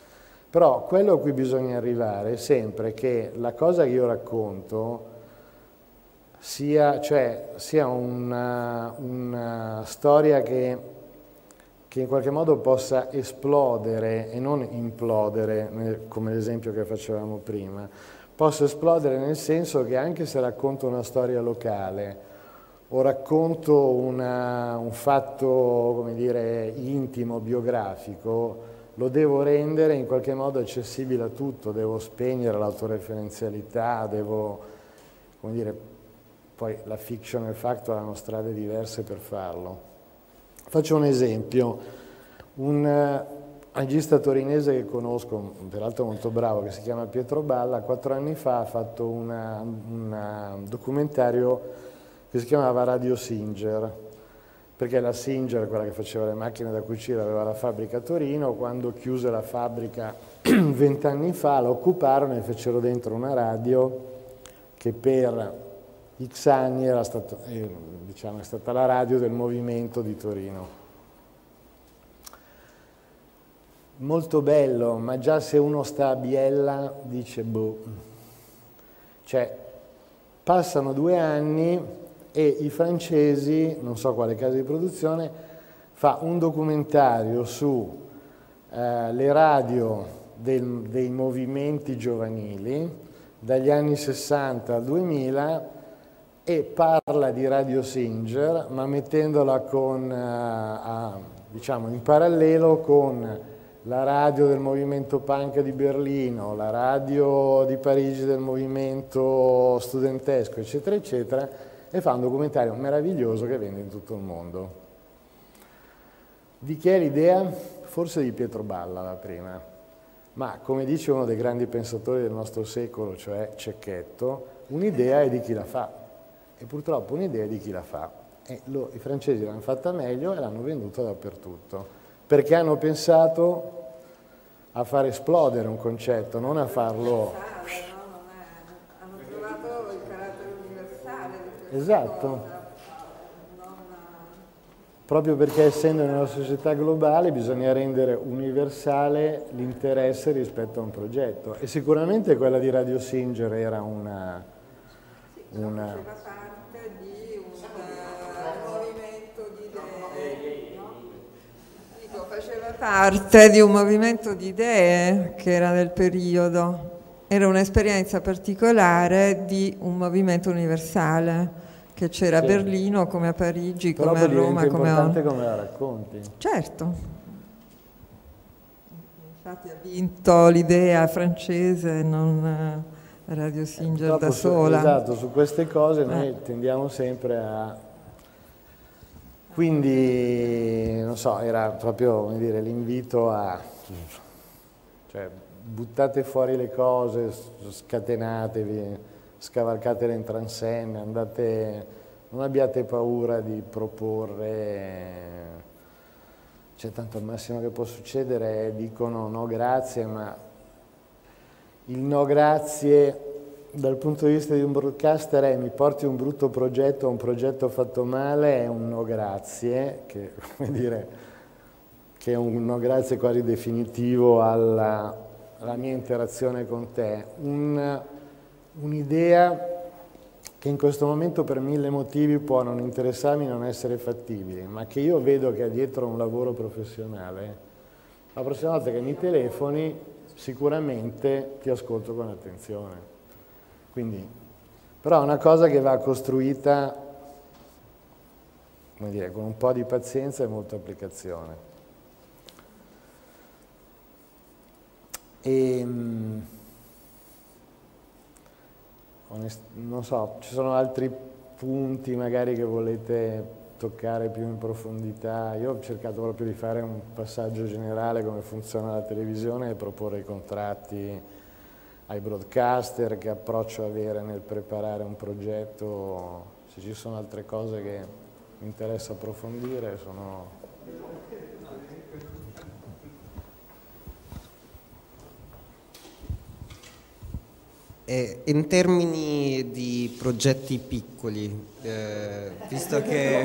Però quello a cui bisogna arrivare è sempre che la cosa che io racconto sia, cioè, sia una, una storia che, che in qualche modo possa esplodere e non implodere, come l'esempio che facevamo prima, possa esplodere nel senso che anche se racconto una storia locale o racconto una, un fatto, come dire, intimo, biografico, lo devo rendere in qualche modo accessibile a tutto, devo spegnere l'autoreferenzialità, devo, come dire, poi la fiction e il factual hanno strade diverse per farlo. Faccio un esempio, un regista torinese che conosco, peraltro molto bravo, che si chiama Pietro Balla, quattro anni fa ha fatto una, una, un documentario che si chiamava Radio Singer, perché la Singer, quella che faceva le macchine da cucire, aveva la fabbrica a Torino. Quando chiuse la fabbrica vent'anni fa la occuparono e fecero dentro una radio che per X anni era stata, eh, diciamo, è stata la radio del movimento di Torino. Molto bello, ma già se uno sta a Biella dice boh. Cioè, passano due anni e i francesi, non so quale casa di produzione, fa un documentario su eh, le radio del, dei movimenti giovanili dagli anni sessanta al duemila e parla di Radio Singer, ma mettendola con, eh, a, diciamo, in parallelo con la radio del movimento punk di Berlino, la radio di Parigi del movimento studentesco, eccetera, eccetera, e fa un documentario meraviglioso che vende in tutto il mondo. Di chi è l'idea? Forse di Pietro Balla la prima, ma come dice uno dei grandi pensatori del nostro secolo, cioè Cecchetto, un'idea è di chi la fa, e purtroppo un'idea è di chi la fa. E lo, i francesi l'hanno fatta meglio e l'hanno venduta dappertutto, perché hanno pensato a far esplodere un concetto, non a farlo... Esatto, proprio perché essendo in una società globale bisogna rendere universale l'interesse rispetto a un progetto, e sicuramente quella di Radio Singer era una... una... Faceva parte di un movimento di idee, no? Dico, faceva parte di un movimento di idee che era del periodo. Era un'esperienza particolare di un movimento universale che c'era sì. a Berlino come a Parigi, però come a Roma. Però è importante come, a... come la racconti. Certo. Infatti ha vinto l'idea francese, non Radio Singer eh, da sola. Su, esatto, su queste cose noi eh. tendiamo sempre a... Quindi, non so, era proprio, come dire, l'invito a... Cioè, buttate fuori le cose, scatenatevi, scavalcatele in transenne, andate, non abbiate paura di proporre, cioè tanto al massimo che può succedere è dicono no grazie, ma il no grazie dal punto di vista di un broadcaster è mi porti un brutto progetto, un progetto fatto male, è un no grazie, che, come dire, che è un no grazie quasi definitivo alla... la mia interazione con te, un, un'idea che in questo momento per mille motivi può non interessarmi, non essere fattibile, ma che io vedo che è dietro un lavoro professionale. La prossima volta che mi telefoni sicuramente ti ascolto con attenzione. Quindi, però è una cosa che va costruita, come dire, con un po' di pazienza e molta applicazione. E, non so, ci sono altri punti magari che volete toccare più in profondità. Io ho cercato proprio di fare un passaggio generale come funziona la televisione e proporre i contratti ai broadcaster, che approccio avere nel preparare un progetto. Se ci sono altre cose che mi interessa approfondire sono... E in termini di progetti piccoli, eh, visto che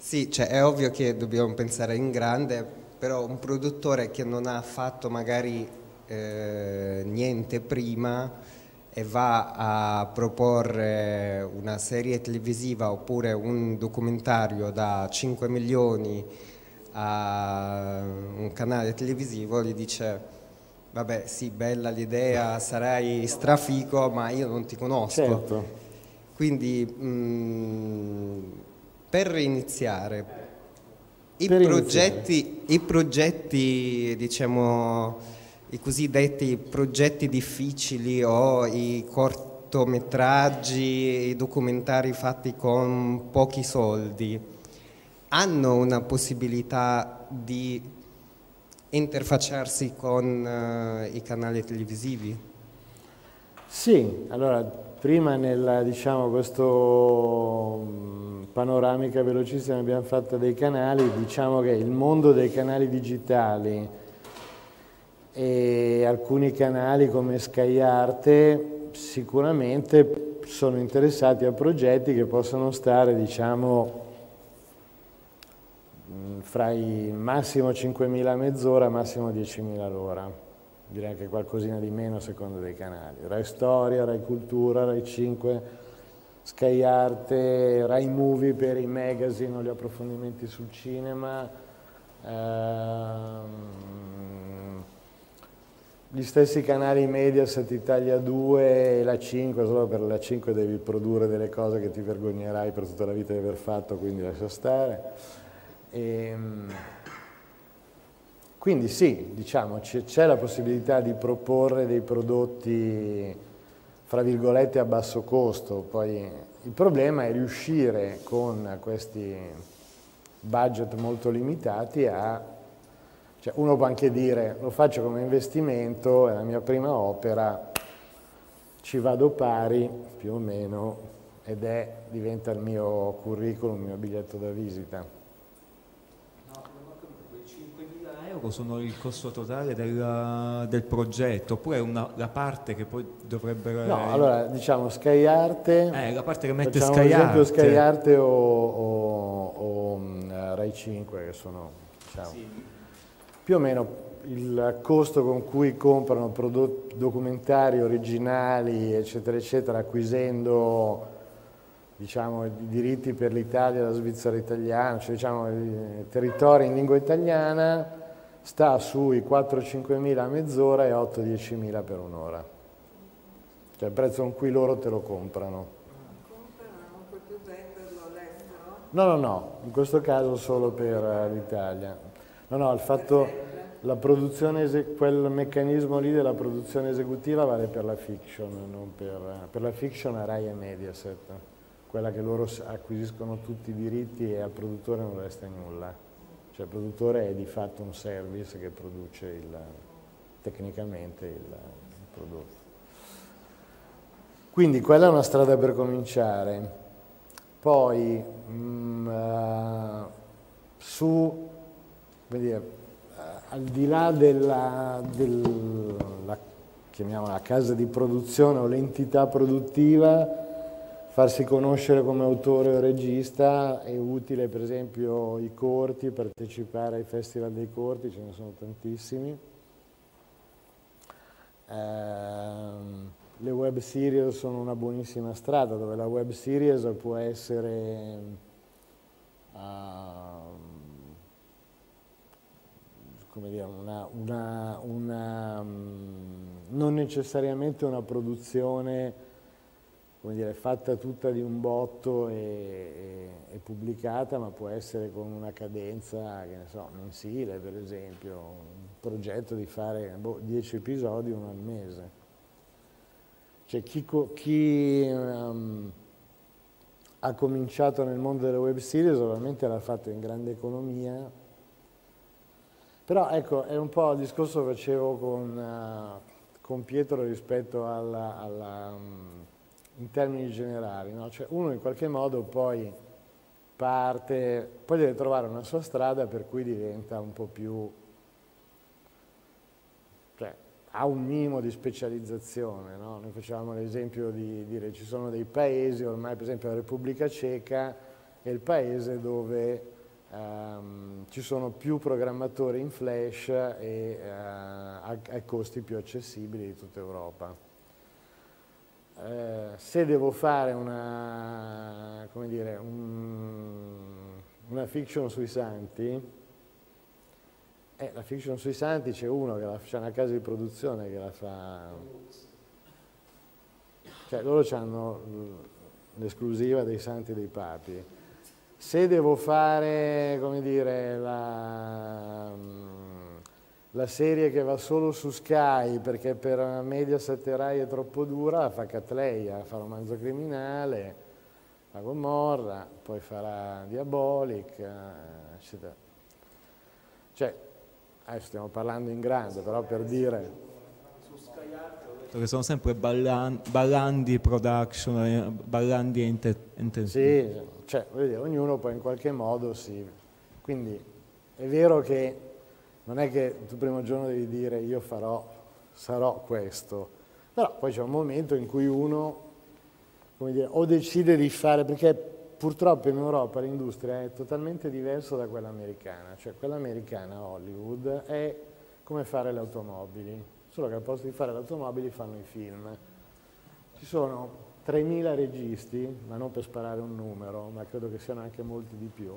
Sì, cioè è ovvio che dobbiamo pensare in grande, però un produttore che non ha fatto magari eh, niente prima e va a proporre una serie televisiva oppure un documentario da cinque milioni a un canale televisivo, gli dice: vabbè, sì, bella l'idea, sarai strafico, ma io non ti conosco. Certo. Quindi mh, per iniziare, i Per progetti, iniziare. i progetti, diciamo, i cosiddetti progetti difficili o i cortometraggi, i documentari fatti con pochi soldi, hanno una possibilità di interfacciarsi con uh, i canali televisivi? Sì, allora prima nella, diciamo, questo panoramica velocissima che abbiamo fatto dei canali, diciamo che il mondo dei canali digitali e alcuni canali come Sky Arte sicuramente sono interessati a progetti che possono stare, diciamo, fra i massimo cinquemila a mezz'ora, massimo diecimila l'ora. Direi anche qualcosina di meno a seconda dei canali. Rai Storia, Rai Cultura, Rai cinque, Sky Arte, Rai Movie per i magazine o gli approfondimenti sul cinema, ehm, gli stessi canali Mediaset, Italia due e la cinque, solo per la cinque devi produrre delle cose che ti vergognerai per tutta la vita di aver fatto, quindi lascia stare. E, quindi sì, diciamo, c'è la possibilità di proporre dei prodotti, fra virgolette, a basso costo. Poi il problema è riuscire con questi budget molto limitati a... Cioè uno può anche dire, lo faccio come investimento, è la mia prima opera, ci vado pari, più o meno, ed è, diventa il mio curriculum, il mio biglietto da visita. Sono il costo totale del, del progetto, oppure una, la parte che poi dovrebbe... No, allora diciamo Sky Arte, eh, la parte che mette facciamo Sky ad esempio Arte. Sky Arte o, o, o um, Rai cinque, che sono, diciamo, sì, più o meno il costo con cui comprano prodotti, documentari originali, eccetera, eccetera, acquisendo, diciamo, i diritti per l'Italia, la Svizzera italiana, cioè diciamo i territori in lingua italiana, sta sui quattro cinque mila a mezz'ora e otto dieci mila per un'ora. Cioè il prezzo con cui loro te lo comprano. Comprano, non puoi più venderlo all'estero? No, no, no, in questo caso solo per l'Italia. No, no, il fatto, la produzione, quel meccanismo lì della produzione esecutiva vale per la fiction, non per, per la fiction a Rai e Mediaset, quella che loro acquisiscono tutti i diritti e al produttore non resta nulla. Cioè il produttore è di fatto un service che produce il, tecnicamente il, il prodotto. Quindi quella è una strada per cominciare. Poi mh, uh, su, come dire, uh, al di là della, della, chiamiamola, casa di produzione o l'entità produttiva, farsi conoscere come autore o regista è utile, per esempio i corti, partecipare ai festival dei corti, ce ne sono tantissimi. Ehm, le web series sono una buonissima strada, dove la web series può essere uh, come dire, una, una, una, non necessariamente una produzione, come dire, fatta tutta di un botto e, e, e pubblicata, ma può essere con una cadenza, che ne so, mensile per esempio, un progetto di fare boh, dieci episodi uno al mese. Cioè chi, chi um, ha cominciato nel mondo delle web series ovviamente l'ha fatto in grande economia, però ecco, è un po' il discorso che facevo con, uh, con Pietro rispetto alla... alla um, in termini generali, no? Cioè uno in qualche modo poi parte, poi deve trovare una sua strada per cui diventa un po' più, cioè ha un minimo di specializzazione, no? Noi facevamo l'esempio di dire ci sono dei paesi, ormai per esempio la Repubblica Ceca è il paese dove um, ci sono più programmatori in Flash e uh, a, a costi più accessibili di tutta Europa. Uh, se devo fare una, come dire, un, una fiction sui santi, eh, la fiction sui santi c'è uno che c'è una casa di produzione che la fa, cioè loro hanno l'esclusiva dei santi e dei papi. Se devo fare, come dire, la, la serie che va solo su Sky perché per Mediaset e Rai è troppo dura, la fa Catleya, fa Romanzo Criminale, fa Gomorra, poi farà Diabolic, eccetera. Cioè, adesso stiamo parlando in grande, però per dire... Che sono sempre ballan ballandi production, ballandi intensivi. Sì, cioè, voglio dire, ognuno poi in qualche modo si... Quindi è vero che non è che tu il primo giorno devi dire io farò, sarò questo, però poi c'è un momento in cui uno, come dire, o decide di fare, perché purtroppo in Europa l'industria è totalmente diversa da quella americana, cioè quella americana, Hollywood, è come fare le automobili, solo che al posto di fare le automobili fanno i film. Ci sono tremila registi, ma non per sparare un numero, ma credo che siano anche molti di più,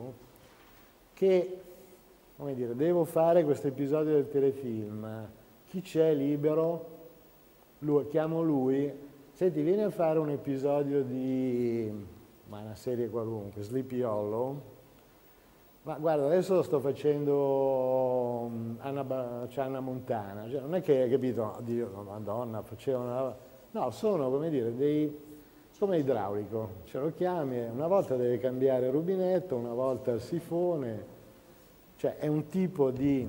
che, come dire, devo fare questo episodio del telefilm, chi c'è libero? Lui, chiamo lui, senti, vieni a fare un episodio di, ma una serie qualunque, Sleepy Hollow, ma guarda, adesso lo sto facendo Anna, cioè Anna Montana, cioè, non è che, capito, Dio, no, Madonna, facevano, no, sono, come dire, dei, come idraulico, ce lo chiami, una volta deve cambiare il rubinetto, una volta il sifone, cioè è un tipo di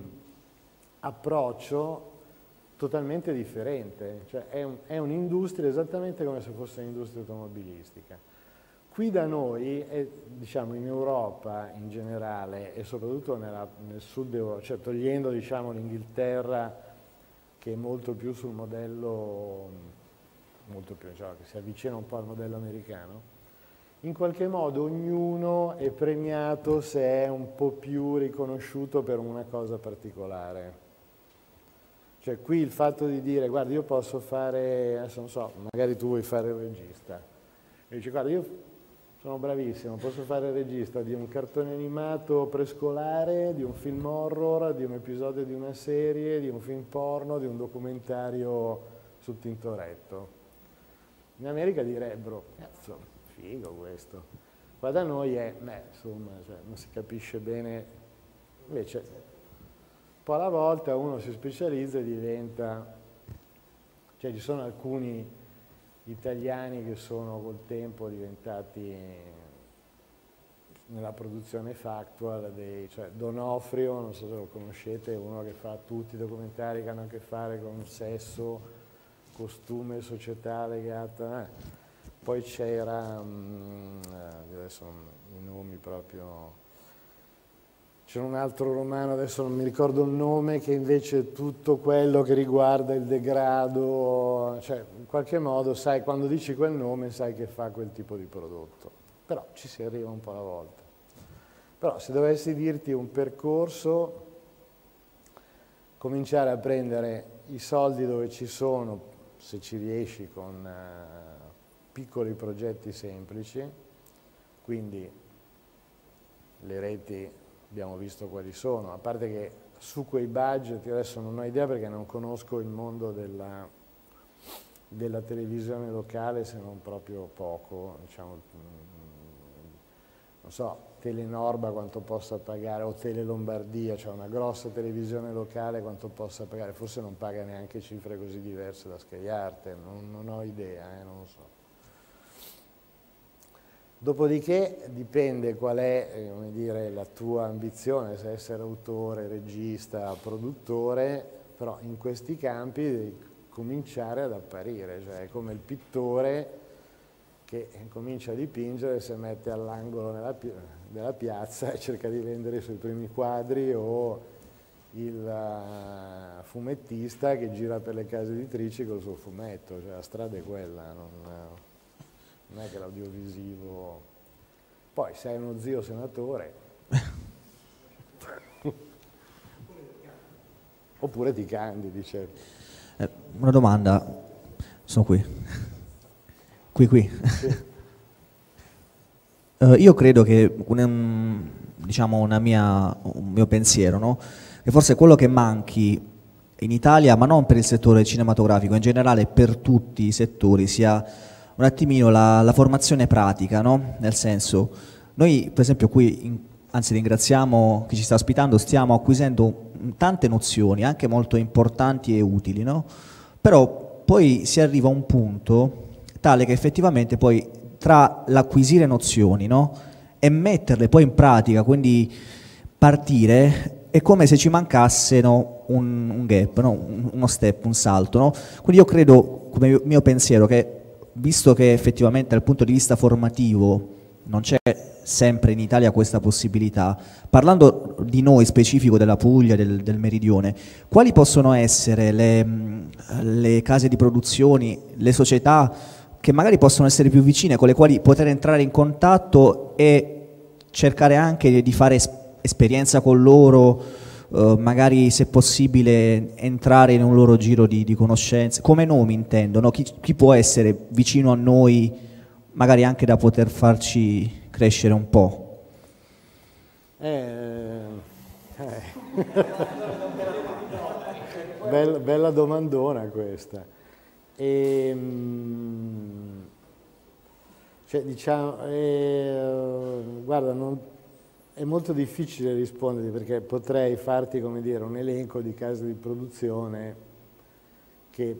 approccio totalmente differente, cioè è, un, è un'industria esattamente come se fosse un'industria automobilistica. Qui da noi, e, diciamo in Europa in generale e soprattutto nella, nel sud Europa, cioè togliendo diciamo, l'Inghilterra che è molto più sul modello, molto più, cioè, che si avvicina un po' al modello americano, in qualche modo ognuno è premiato se è un po' più riconosciuto per una cosa particolare. Cioè qui il fatto di dire, guarda io posso fare, adesso non so, magari tu vuoi fare il regista, e dici guarda io sono bravissimo, posso fare il regista di un cartone animato prescolare, di un film horror, di un episodio di una serie, di un film porno, di un documentario sul Tintoretto. In America direbbero, cazzo, figo questo. Qua da noi è, beh, insomma, cioè, non si capisce bene. Invece, un po' alla volta uno si specializza e diventa, cioè ci sono alcuni italiani che sono col tempo diventati nella produzione factual, dei, cioè Donofrio, non so se lo conoscete, è uno che fa tutti i documentari che hanno a che fare con sesso, costume, società legata. Eh. Poi c'era, adesso i nomi proprio, c'era un altro romano, adesso non mi ricordo il nome, che invece è tutto quello che riguarda il degrado, cioè in qualche modo sai, quando dici quel nome sai che fa quel tipo di prodotto, però ci si arriva un po' alla volta. Però se dovessi dirti un percorso, cominciare a prendere i soldi dove ci sono, se ci riesci con uh, piccoli progetti semplici, quindi le reti abbiamo visto quali sono, a parte che su quei budget, adesso non ho idea perché non conosco il mondo della, della televisione locale se non proprio poco, diciamo, non so, Telenorba quanto possa pagare, o Tele Lombardia, cioè una grossa televisione locale quanto possa pagare, forse non paga neanche cifre così diverse da Sky Arte, non, non ho idea, eh, non lo so. Dopodiché dipende qual è, eh, come dire, la tua ambizione, se essere autore, regista, produttore, però in questi campi devi cominciare ad apparire, cioè è come il pittore che comincia a dipingere, si mette all'angolo della piazza e cerca di vendere i suoi primi quadri, o il uh, fumettista che gira per le case editrici col suo fumetto, cioè la strada è quella, non, non è che l'audiovisivo. Poi sei uno zio senatore, oppure ti candidi, certo. Eh, una domanda, sono qui, qui qui. Sì. uh, io credo che un, diciamo una mia, un mio pensiero, no? Che forse quello che manchi in Italia, ma non per il settore cinematografico, in generale per tutti i settori, sia un attimino la, la formazione pratica, no? Nel senso, noi per esempio qui, in, anzi ringraziamo chi ci sta ospitando, stiamo acquisendo tante nozioni, anche molto importanti e utili, no? Però poi si arriva a un punto tale che effettivamente poi tra l'acquisire nozioni, no? E metterle poi in pratica, quindi partire, è come se ci mancasse, no, un, un gap, no? Uno step, un salto, no? Quindi io credo, come mio pensiero, che visto che effettivamente dal punto di vista formativo non c'è sempre in Italia questa possibilità, parlando di noi specifico della Puglia, del, del Meridione, quali possono essere le, le case di produzioni, le società che magari possono essere più vicine, con le quali poter entrare in contatto e cercare anche di fare es- esperienza con loro, eh, magari se possibile entrare in un loro giro di, di conoscenze, come nomi intendo, no? chi, chi può essere vicino a noi, magari anche da poter farci crescere un po'? Eh, eh. bella, bella domandona questa. E, cioè, diciamo, eh, guarda, non, è molto difficile rispondere perché potrei farti, come dire, un elenco di case di produzione che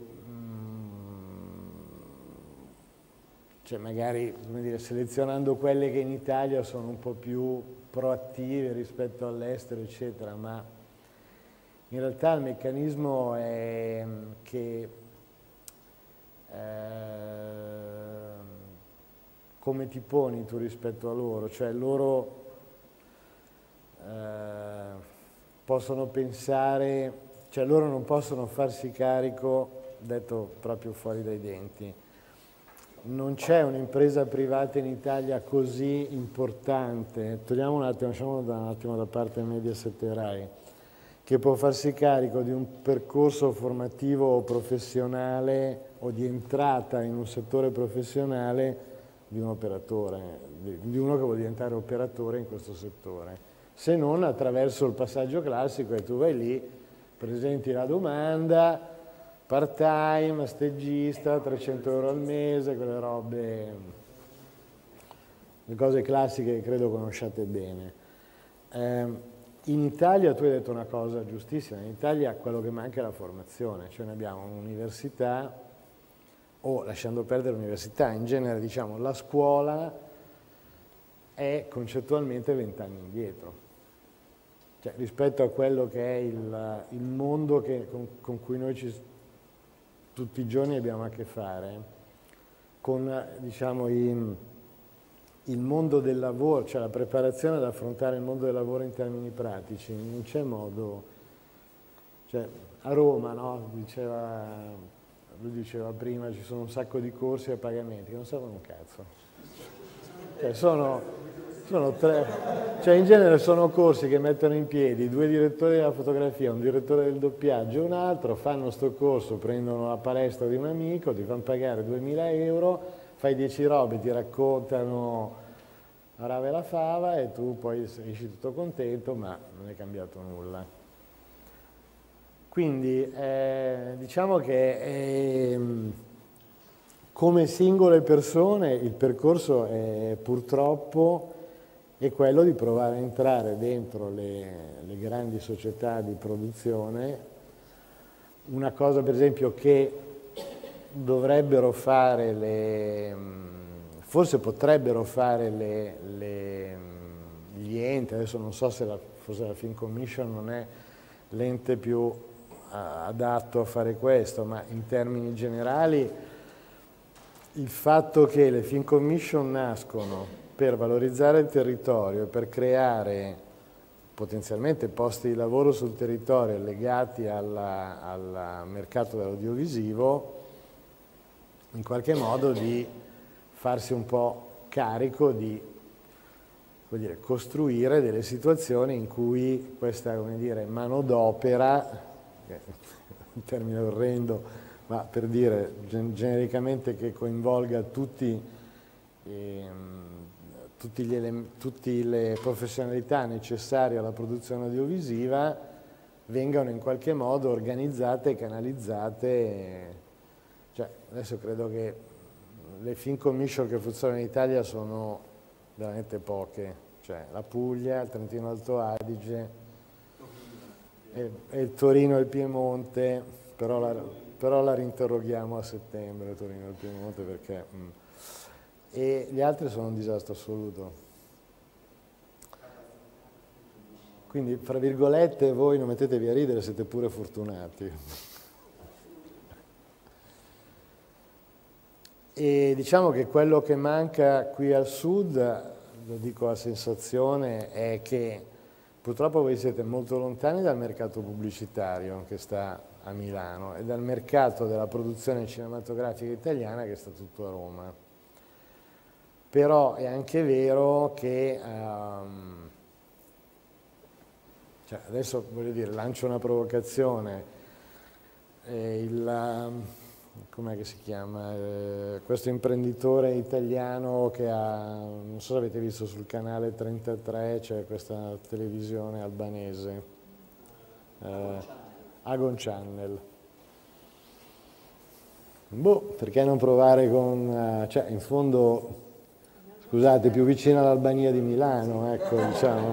cioè magari, come dire, selezionando quelle che in Italia sono un po' più proattive rispetto all'estero, eccetera, ma in realtà il meccanismo è che eh, come ti poni tu rispetto a loro, cioè loro eh, possono pensare, cioè loro non possono farsi carico, detto proprio fuori dai denti, non c'è un'impresa privata in Italia così importante, togliamo un attimo, lasciamo da un attimo da parte Mediaset e Rai, che può farsi carico di un percorso formativo o professionale o di entrata in un settore professionale di un operatore, di uno che vuole diventare operatore in questo settore, se non attraverso il passaggio classico e tu vai lì, presenti la domanda, part-time, stagista, trecento euro al mese, quelle robe, le cose classiche che credo conosciate bene. Eh, in Italia, tu hai detto una cosa giustissima, in Italia quello che manca è la formazione, cioè noi abbiamo un'università, o lasciando perdere l'università, in genere diciamo la scuola è concettualmente vent'anni indietro. Cioè, rispetto a quello che è il, il mondo che, con, con cui noi ci tutti i giorni abbiamo a che fare, con diciamo, il, il mondo del lavoro, cioè la preparazione ad affrontare il mondo del lavoro in termini pratici, non c'è modo, cioè a Roma, no? Diceva, lui diceva prima, ci sono un sacco di corsi a pagamenti che non servono un cazzo, cioè sono... Sono tre, cioè in genere sono corsi che mettono in piedi due direttori della fotografia, un direttore del doppiaggio e un altro, fanno sto corso, prendono la palestra di un amico, ti fanno pagare duemila euro, fai dieci robe, ti raccontano la rava e la fava e tu poi esci tutto contento, ma non è cambiato nulla. Quindi eh, diciamo che eh, come singole persone il percorso è purtroppo è quello di provare a entrare dentro le, le grandi società di produzione, una cosa per esempio che dovrebbero fare, le, forse potrebbero fare le, le, gli enti, adesso non so se la, forse la Film Commission non è l'ente più adatto a fare questo, ma in termini generali il fatto che le Film Commission nascono per valorizzare il territorio e per creare potenzialmente posti di lavoro sul territorio legati alla, al mercato dell'audiovisivo, in qualche modo di farsi un po' carico di vuol dire, costruire delle situazioni in cui questa come dire, manodopera che è un termine orrendo, ma per dire gen genericamente che coinvolga tutti, ehm, tutti gli tutte le professionalità necessarie alla produzione audiovisiva, vengano in qualche modo organizzate e canalizzate. Cioè, adesso credo che le film commission che funzionano in Italia sono veramente poche, cioè la Puglia, il Trentino Alto Adige e, e il Torino e il Piemonte, però la, però la rinterroghiamo a settembre, Torino e il Piemonte, perché... Mm. E gli altri sono un disastro assoluto. Quindi, fra virgolette, voi non mettetevi a ridere, siete pure fortunati. E diciamo che quello che manca qui al sud, lo dico a sensazione, è che purtroppo voi siete molto lontani dal mercato pubblicitario che sta a Milano e dal mercato della produzione cinematografica italiana che sta tutto a Roma. Però è anche vero che, um, cioè adesso voglio dire, lancio una provocazione, eh, il, um, com'è che si chiama, eh, questo imprenditore italiano che ha, non so se avete visto sul canale trentatré, c'è questa televisione albanese, eh, Agon Channel. Boh, perché non provare con, uh, cioè in fondo... Scusate, più vicino all'Albania di Milano, ecco, diciamo.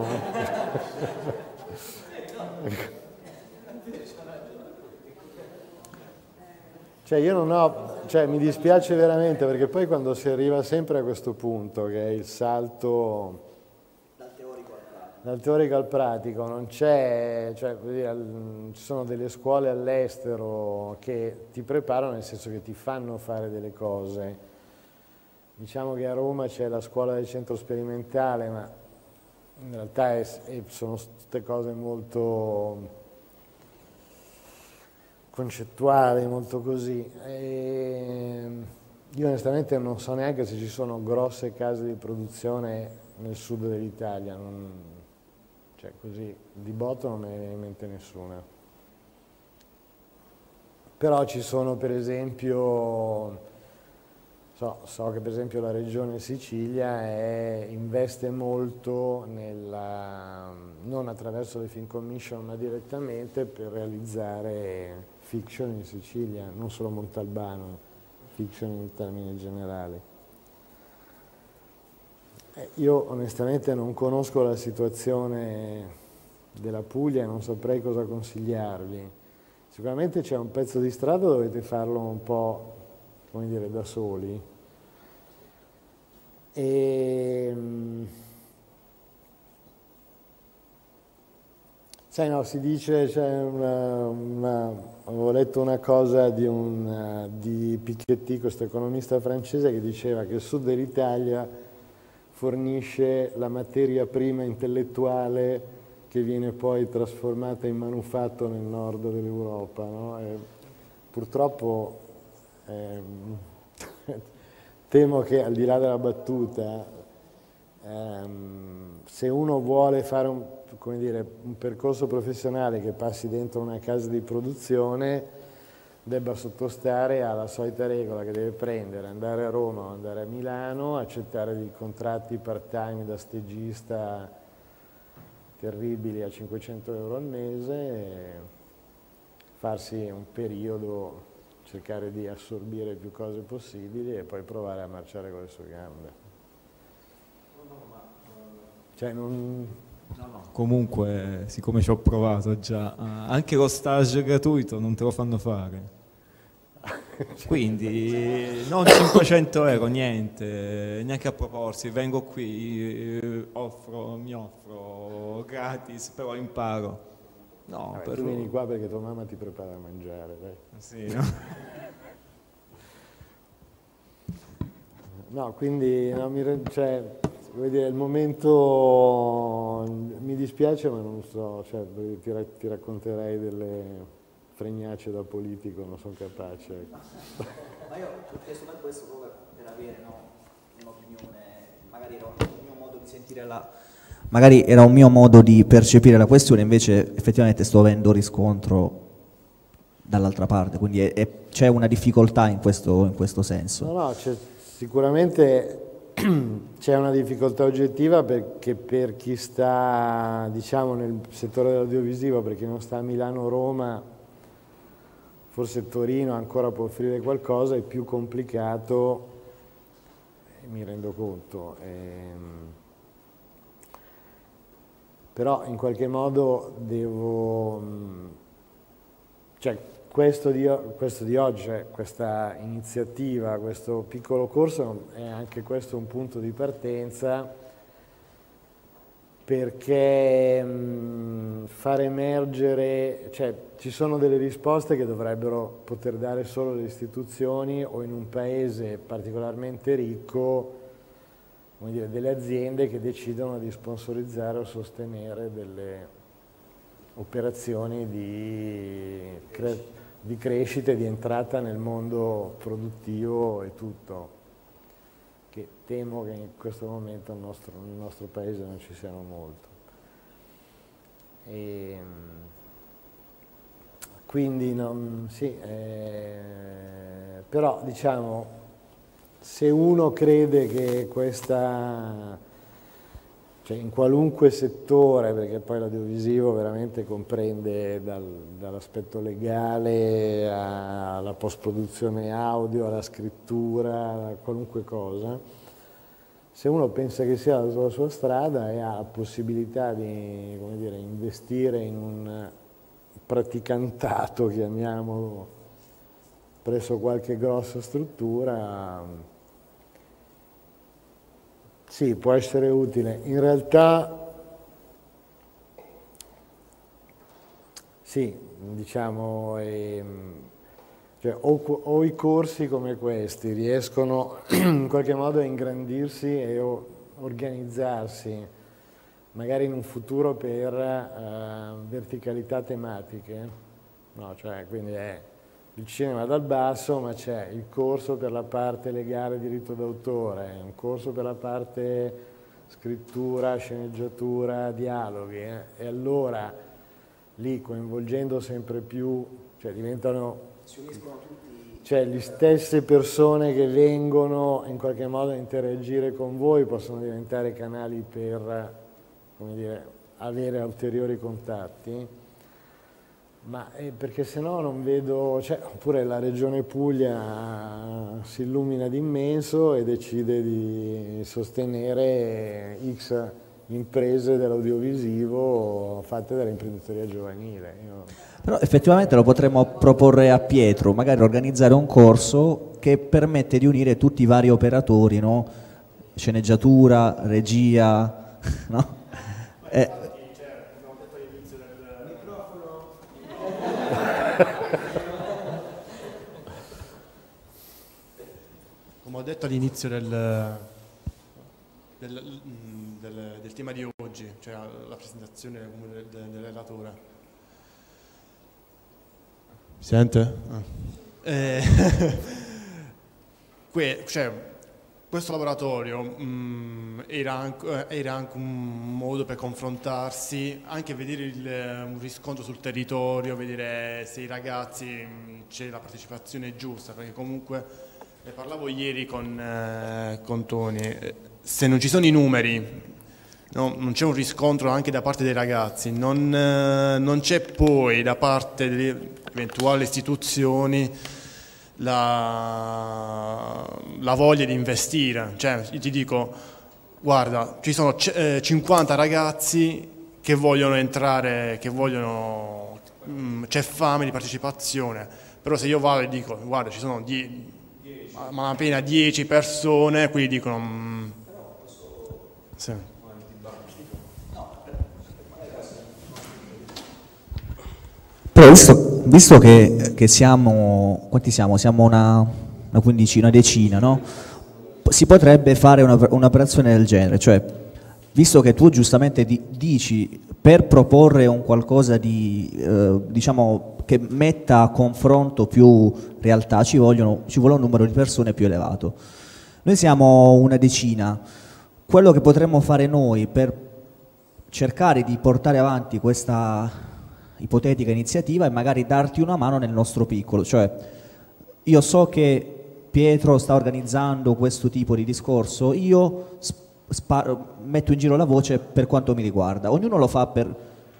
Cioè io non ho, cioè mi dispiace veramente perché poi quando si arriva sempre a questo punto, che è il salto dal teorico al pratico, dal teorico al pratico non c'è, cioè ci sono delle scuole all'estero che ti preparano, nel senso che ti fanno fare delle cose. Diciamo che a Roma c'è la scuola del centro sperimentale, ma in realtà è, è, sono tutte cose molto concettuali, molto così. E io onestamente non so neanche se ci sono grosse case di produzione nel sud dell'Italia, non, cioè così di botto non me ne viene in mente nessuna. Però ci sono per esempio... So, so che per esempio la regione Sicilia è, investe molto nella, non attraverso le film commission ma direttamente per realizzare fiction in Sicilia, non solo Montalbano, fiction in termini generali. Eh, io onestamente non conosco la situazione della Puglia e non saprei cosa consigliarvi. Sicuramente c'è un pezzo di strada, dovete farlo un po', come dire, da soli. E, sai, no, si dice, c'è una, una, avevo letto una cosa di, un, di Piketty, questo economista francese, che diceva che il sud dell'Italia fornisce la materia prima intellettuale che viene poi trasformata in manufatto nel nord dell'Europa, no? E purtroppo Eh, temo che al di là della battuta, ehm, se uno vuole fare un, come dire, un percorso professionale che passi dentro una casa di produzione, debba sottostare alla solita regola che deve prendere, andare a Roma o andare a Milano, accettare dei contratti part-time da stagista terribili a cinquecento euro al mese e farsi un periodo, cercare di assorbire più cose possibili e poi provare a marciare con le sue gambe. Cioè non... No, no. Comunque, siccome ci ho provato già, anche lo stage gratuito non te lo fanno fare. Quindi non cinquecento euro, niente, neanche a proporsi, vengo qui, offro, mi offro gratis, però imparo. No, Vabbè, per... tu vieni qua perché tua mamma ti prepara a mangiare, dai. Sì, no? No, quindi no, mi, cioè, vuol dire, il momento mi dispiace, ma non so, cioè, ti, ti racconterei delle fregnacce da politico, non sono capace. Ma io ho chiesto per questo proprio per avere, no, un'opinione, magari era un mio modo di sentire la... Magari era un mio modo di percepire la questione, invece effettivamente sto avendo riscontro dall'altra parte, quindi c'è una difficoltà in questo, in questo senso. No, no, sicuramente c'è una difficoltà oggettiva perché per chi sta, diciamo, nel settore dell'audiovisivo, per chi non sta a Milano o Roma, forse Torino ancora può offrire qualcosa, è più complicato, mi rendo conto. Ehm, però in qualche modo devo, cioè questo di, questo di oggi, cioè questa iniziativa, questo piccolo corso è anche questo un punto di partenza, perché mh, far emergere, cioè ci sono delle risposte che dovrebbero poter dare solo le istituzioni o in un paese particolarmente ricco, come dire, delle aziende che decidono di sponsorizzare o sostenere delle operazioni di, cre di crescita e di entrata nel mondo produttivo e tutto, che temo che in questo momento nel nostro, nel nostro paese non ci siano molto. E, quindi non, sì, eh, però diciamo, se uno crede che questa, cioè in qualunque settore, perché poi l'audiovisivo veramente comprende dal, dall'aspetto legale alla post-produzione audio, alla scrittura, a qualunque cosa, se uno pensa che sia la sua strada e ha la possibilità di, come dire, investire in un praticantato, chiamiamolo, presso qualche grossa struttura, sì, può essere utile. In realtà, sì, diciamo, ehm, cioè, o, o i corsi come questi riescono in qualche modo a ingrandirsi e o, organizzarsi, magari in un futuro per uh, verticalità tematiche, no, cioè, quindi è il cinema dal basso, ma c'è il corso per la parte legale diritto d'autore, un corso per la parte scrittura, sceneggiatura, dialoghi, eh? E allora lì coinvolgendo sempre più, cioè diventano, si uniscono tutti, cioè le stesse persone che vengono in qualche modo a interagire con voi possono diventare canali per, come dire, avere ulteriori contatti. Ma eh, perché se no non vedo, cioè, oppure la regione Puglia si illumina d'immenso e decide di sostenere X imprese dell'audiovisivo fatte dall'imprenditoria giovanile. Io... Però effettivamente lo potremmo proporre a Pietro, magari organizzare un corso che permette di unire tutti i vari operatori, no? Sceneggiatura, regia, no? Eh, Come ho detto all'inizio del, del, del, del tema di oggi, cioè la presentazione del, del, del relatore. Mi sente? Ah. Eh, que, cioè, questo laboratorio mh, era, anche, era anche un modo per confrontarsi, anche vedere il, un riscontro sul territorio, vedere se i ragazzi c'è la partecipazione giusta, perché comunque ne parlavo ieri con, eh, con Tony, se non ci sono i numeri, no, non c'è un riscontro anche da parte dei ragazzi, non, eh, non c'è poi da parte delle eventuali istituzioni La, la voglia di investire. Cioè, io ti dico, guarda, ci sono eh, cinquanta ragazzi che vogliono entrare, che vogliono, c'è fame di partecipazione, però se io vado e dico, guarda, ci sono die, ma appena dieci persone, quelli dicono, mm, sì. Però visto, visto che, che siamo, quanti siamo? Siamo una, una quindicina, una decina, no? Si potrebbe fare un'operazione del genere, cioè, visto che tu giustamente di, dici, per proporre un qualcosa di, eh, diciamo, che metta a confronto più realtà, ci, vogliono, ci vuole un numero di persone più elevato. Noi siamo una decina. Quello che potremmo fare noi per cercare di portare avanti questa... ipotetica iniziativa e magari darti una mano nel nostro piccolo. Cioè, io so che Pietro sta organizzando questo tipo di discorso, io metto in giro la voce per quanto mi riguarda, ognuno lo fa per...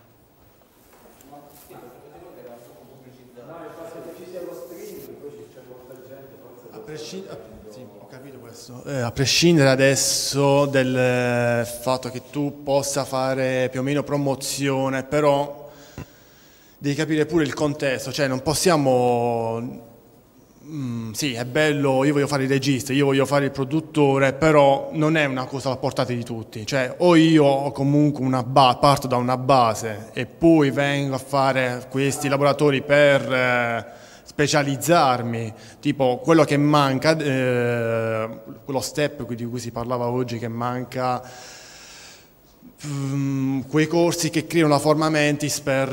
A prescindere, sì, ho capito questo. Eh, a prescindere adesso del fatto che tu possa fare più o meno promozione, però devi capire pure il contesto, cioè non possiamo... Mm, sì, è bello, io voglio fare il regista, io voglio fare il produttore, però non è una cosa alla portata di tutti. Cioè, o io ho comunque una ba- parto da una base e poi vengo a fare questi laboratori per eh, specializzarmi, tipo quello che manca, eh, quello step di cui si parlava oggi che manca, um, quei corsi che creano la forma mentis per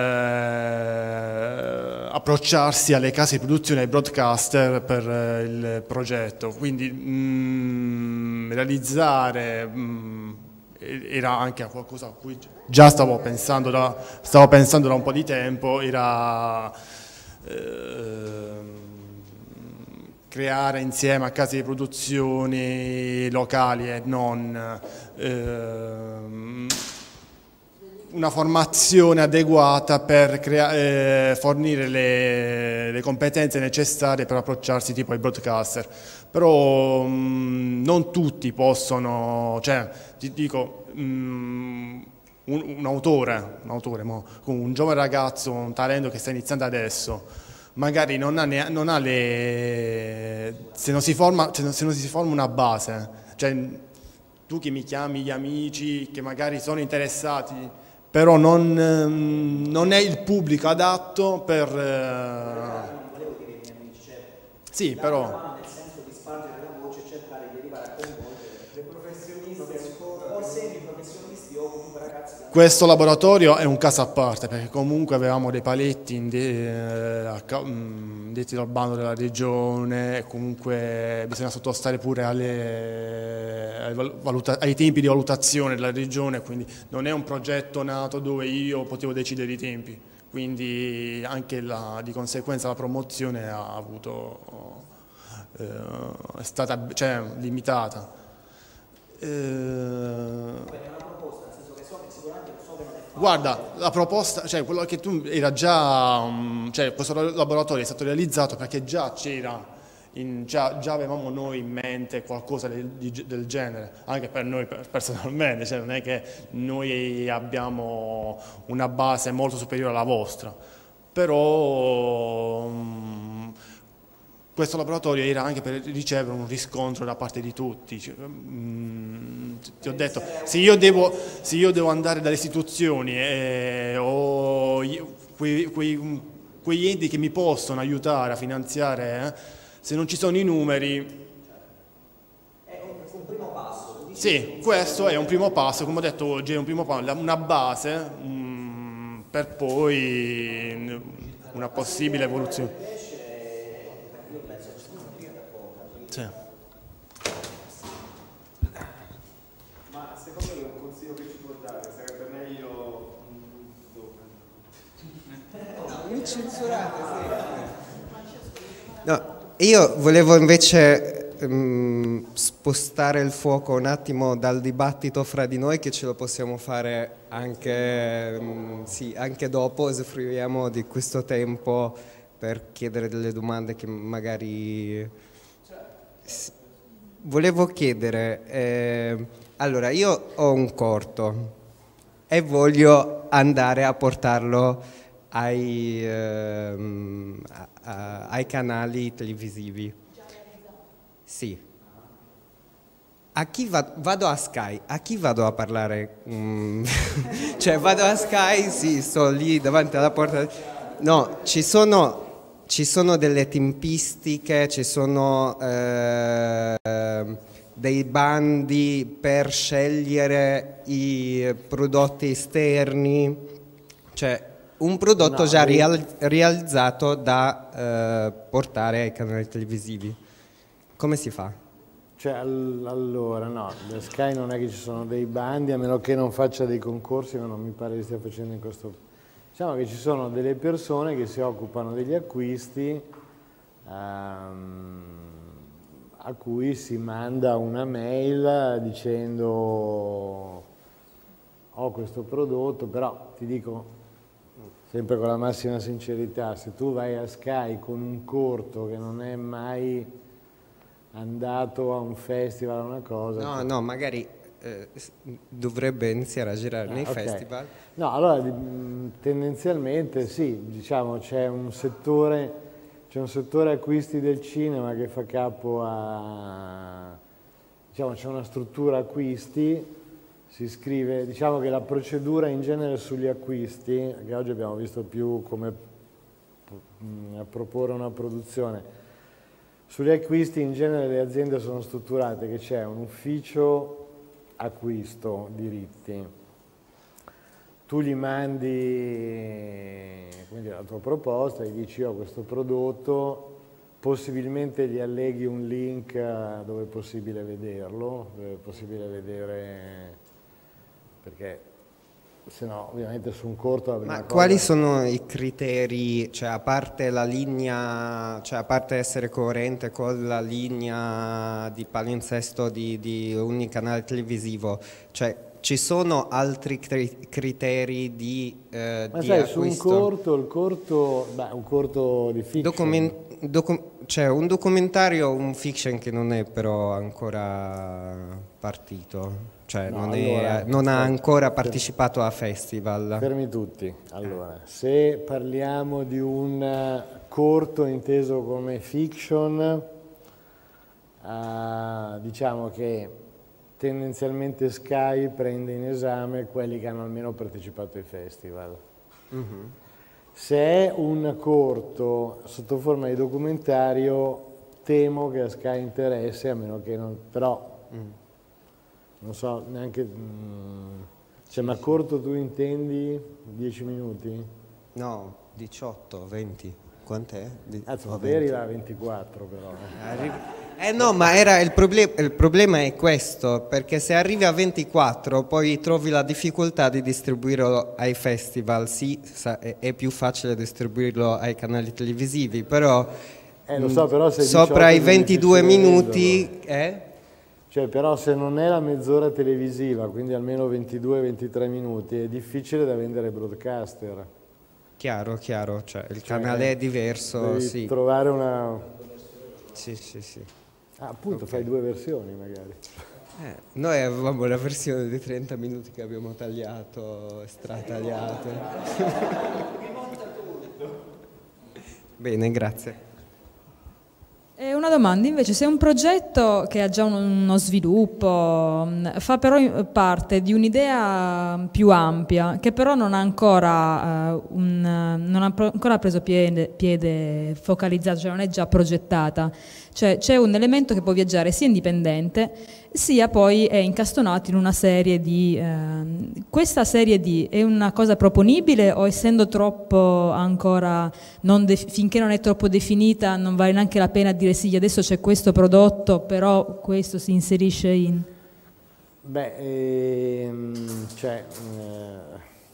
eh, approcciarsi alle case di produzione, ai broadcaster per eh, il progetto. Quindi mh, realizzare mh, era anche qualcosa a cui già stavo pensando da, stavo pensando da un po' di tempo, era eh, creare insieme a case di produzioni locali e non eh, una formazione adeguata per crea- eh, fornire le, le competenze necessarie per approcciarsi tipo ai broadcaster. Però mh, non tutti possono, cioè ti dico, mh, un, un autore, un, autore mo, un giovane ragazzo, un talento che sta iniziando adesso, magari non ha, ne, non ha le, se non si forma, se non, se non si forma una base, cioè tu che mi chiami gli amici che magari sono interessati, però non, non è il pubblico adatto per... Volevo dire ai miei amici, cioè, sì, però... nel senso di spargere la voce e cercare di arrivare a coinvolgere dei professionisti o semi-professionisti o comunque ragazzi. Questo laboratorio è un caso a parte, perché comunque avevamo dei paletti detti dal bando della regione, e comunque bisogna sottostare pure alle, valuta, ai tempi di valutazione della regione, quindi non è un progetto nato dove io potevo decidere i tempi, quindi anche la, di conseguenza la promozione ha avuto, eh, è stata cioè, limitata. Eh, Guarda, la proposta, cioè quello che tu era già, um, cioè questo laboratorio è stato realizzato perché già c'era, già, già avevamo noi in mente qualcosa del, del genere, anche per noi personalmente, cioè non è che noi abbiamo una base molto superiore alla vostra, però um, questo laboratorio era anche per ricevere un riscontro da parte di tutti. Cioè, mh, ti ho detto, se io devo, se io devo andare dalle istituzioni eh, o io, quei, quei, quegli enti che mi possono aiutare a finanziare, eh, se non ci sono i numeri... È un, un primo passo. Sì, questo è un primo passo, come ho detto oggi, è un primo passo, una base mh, per poi una possibile evoluzione. Sì. Ma secondo me un consiglio che ci può dare sarebbe meglio Mi censurate, sì. No, io volevo invece um, spostare il fuoco un attimo dal dibattito fra di noi, che ce lo possiamo fare anche, um, sì, anche dopo, usufruiamo di questo tempo per chiedere delle domande che magari... Volevo chiedere, eh, allora io ho un corto e voglio andare a portarlo ai, eh, a, a, ai canali televisivi. Sì. A chi va, vado a Sky, a chi vado a parlare? Mm. Cioè vado a Sky, sì, sto lì davanti alla porta. No, ci sono... Ci sono delle tempistiche, ci sono eh, dei bandi per scegliere i prodotti esterni, cioè un prodotto no, già real, realizzato da eh, portare ai canali televisivi. Come si fa? Cioè, allora, no, da Sky non è che ci sono dei bandi, a meno che non faccia dei concorsi, ma non mi pare che stia facendo in questo... Diciamo che ci sono delle persone che si occupano degli acquisti, ehm, a cui si manda una mail dicendo ho questo prodotto, però ti dico sempre con la massima sincerità, se tu vai a Sky con un corto che non è mai andato a un festival o una cosa... No, che... no, magari eh, dovrebbe iniziare a girare ah, nei okay. festival. No, allora tendenzialmente sì, diciamo c'è un settore, c'è un settore acquisti del cinema che fa capo a... diciamo c'è una struttura acquisti. Si scrive, diciamo che la procedura in genere sugli acquisti, che oggi abbiamo visto più come a proporre una produzione, sugli acquisti in genere le aziende sono strutturate che c'è un ufficio acquisto diritti, tu gli mandi quindi la tua proposta, gli dici io ho questo prodotto, possibilmente gli alleghi un link dove è possibile vederlo, dove è possibile vedere... perché se no ovviamente su un corto... Ma cosa... quali sono i criteri, cioè a parte la linea, cioè a parte essere coerente con la linea di palinsesto di, di ogni canale televisivo, cioè ci sono altri criteri di, eh, Ma di sai, acquisto? su un corto, il corto, beh, un corto di fiction... Document, docu, cioè un documentario, un fiction che non è però ancora partito. Cioè No, non, allora, è, non ha fermi, ancora partecipato a festival. Fermi tutti. Allora, se parliamo di un corto inteso come fiction, eh, diciamo che tendenzialmente Sky prende in esame quelli che hanno almeno partecipato ai festival. Mm-hmm. Se è un corto sotto forma di documentario, temo che a Sky interessi, a meno che non... però... Mm. Non so, neanche... Mm, cioè, ma corto tu intendi dieci minuti? No, diciotto, venti. Quant'è? Anzi, te arriva a ventiquattro però. Eh, eh no, ma era il, problem il problema è questo, perché se arrivi a ventiquattro poi trovi la difficoltà di distribuirlo ai festival. Sì, è più facile distribuirlo ai canali televisivi, però... Eh, lo so, però se sopra i ventidue minuti... Eh? Cioè, però se non è la mezz'ora televisiva, quindi almeno ventidue ventitré minuti, è difficile da vendere broadcaster. Chiaro, chiaro, cioè il cioè, canale è diverso, devi sì. trovare una... Sì, sì, sì. Ah, appunto, okay. Fai due versioni magari. Eh, noi avevamo la versione di trenta minuti che abbiamo tagliato, stratagliato. Bene, grazie. E una domanda invece, se un progetto che ha già uno sviluppo, fa però parte di un'idea più ampia, che però non ha ancora, uh, un, non ha ancora preso piede, piede focalizzato, cioè non è già progettata, cioè c'è un elemento che può viaggiare sia indipendente, sia poi è incastonato in una serie di... Eh, questa serie di è una cosa proponibile o essendo troppo ancora, non finché non è troppo definita, non vale neanche la pena dire sì, adesso c'è questo prodotto, però questo si inserisce in... Beh, ehm, cioè... Eh,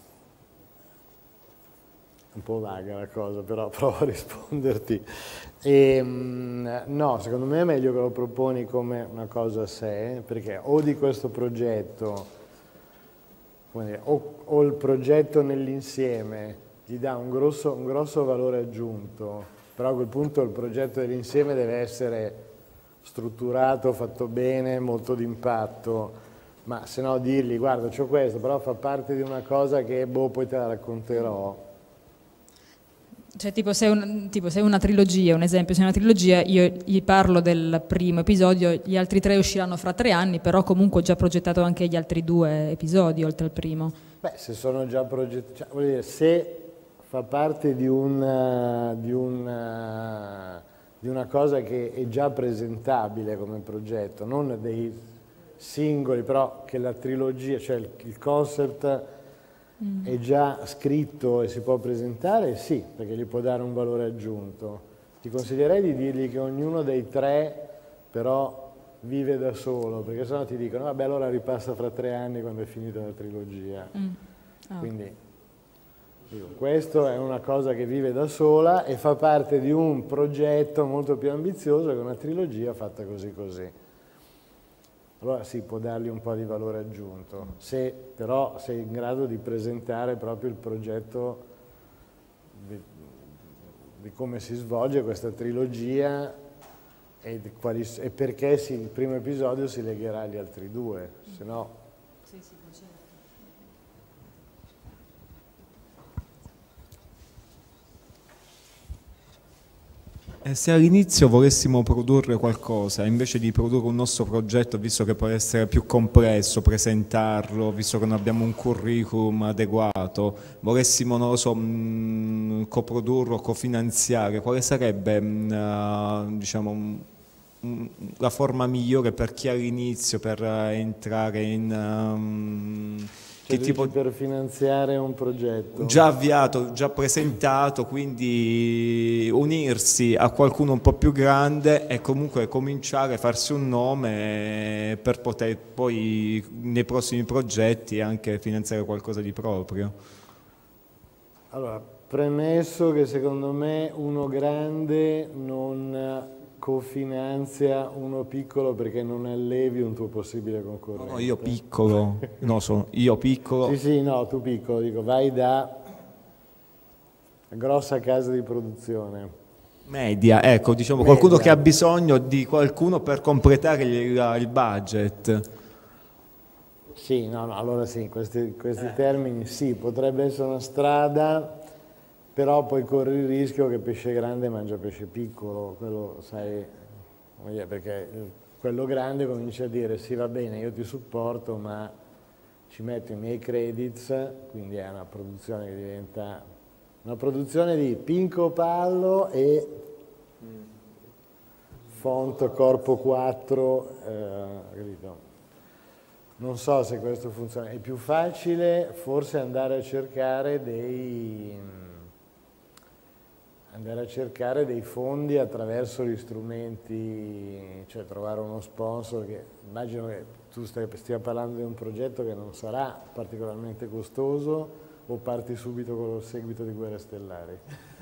un po' vaga la cosa, però provo a risponderti. E, no, secondo me è meglio che lo proponi come una cosa a sé, perché o di questo progetto, come dire, o, o il progetto nell'insieme gli dà un grosso, un grosso valore aggiunto, però a quel punto il progetto dell'insieme deve essere strutturato, fatto bene, molto d'impatto, ma se no dirgli guarda c'ho questo, però fa parte di una cosa che boh, poi te la racconterò. Cioè tipo se, un, tipo se è una trilogia, un esempio, se è una trilogia io gli parlo del primo episodio, gli altri tre usciranno fra tre anni, però comunque ho già progettato anche gli altri due episodi oltre al primo. Beh, se sono già progettati, cioè, vuol dire, se fa parte di una, di, una, di una cosa che è già presentabile come progetto, non dei singoli, però che la trilogia, cioè il, il concept... Mm. È già scritto e si può presentare? Sì, perché gli può dare un valore aggiunto. Ti consiglierei di dirgli che ognuno dei tre però vive da solo, perché sennò ti dicono vabbè allora ripassa fra tre anni quando è finita la trilogia. Mm. Oh. Quindi Questo è una cosa che vive da sola e fa parte di un progetto molto più ambizioso, che è una trilogia fatta così così. Allora si può dargli un po' di valore aggiunto, se però sei in grado di presentare proprio il progetto di, di come si svolge questa trilogia e, di quali, e perché si, il primo episodio si legherà agli altri due, se no... Sì, sì, certo. E se all'inizio volessimo produrre qualcosa, invece di produrre un nostro progetto, visto che può essere più complesso presentarlo, visto che non abbiamo un curriculum adeguato, volessimo, non lo so, mh, coprodurlo, cofinanziare, quale sarebbe mh, uh, diciamo, mh, la forma migliore per chi all'inizio, per uh, entrare in... Um, Cioè, che tipo per finanziare un progetto? Già avviato, già presentato, quindi unirsi a qualcuno un po' più grande e comunque cominciare a farsi un nome per poter poi nei prossimi progetti anche finanziare qualcosa di proprio. Allora, premesso che secondo me uno grande non cofinanzia uno piccolo perché non allevi un tuo possibile concorrente. No, no, io piccolo, no, sono io piccolo. Sì, sì, no, tu piccolo, dico, vai da grossa casa di produzione. Media, ecco, diciamo Media. Qualcuno che ha bisogno di qualcuno per completare il, il budget. Sì, no, no, allora sì, in questi, questi termini sì, potrebbe essere una strada, però poi corri il rischio che pesce grande mangia pesce piccolo, quello sai, perché quello grande comincia a dire sì va bene, io ti supporto, ma ci metto i miei credits, quindi è una produzione che diventa una produzione di Pinco Pallo e font Corpo quattro, eh, capito? Non so se questo funziona, è più facile forse andare a cercare dei... andare a cercare dei fondi attraverso gli strumenti, cioè trovare uno sponsor che immagino che tu stai, stia parlando di un progetto che non sarà particolarmente costoso o parti subito con lo seguito di Guerre Stellari.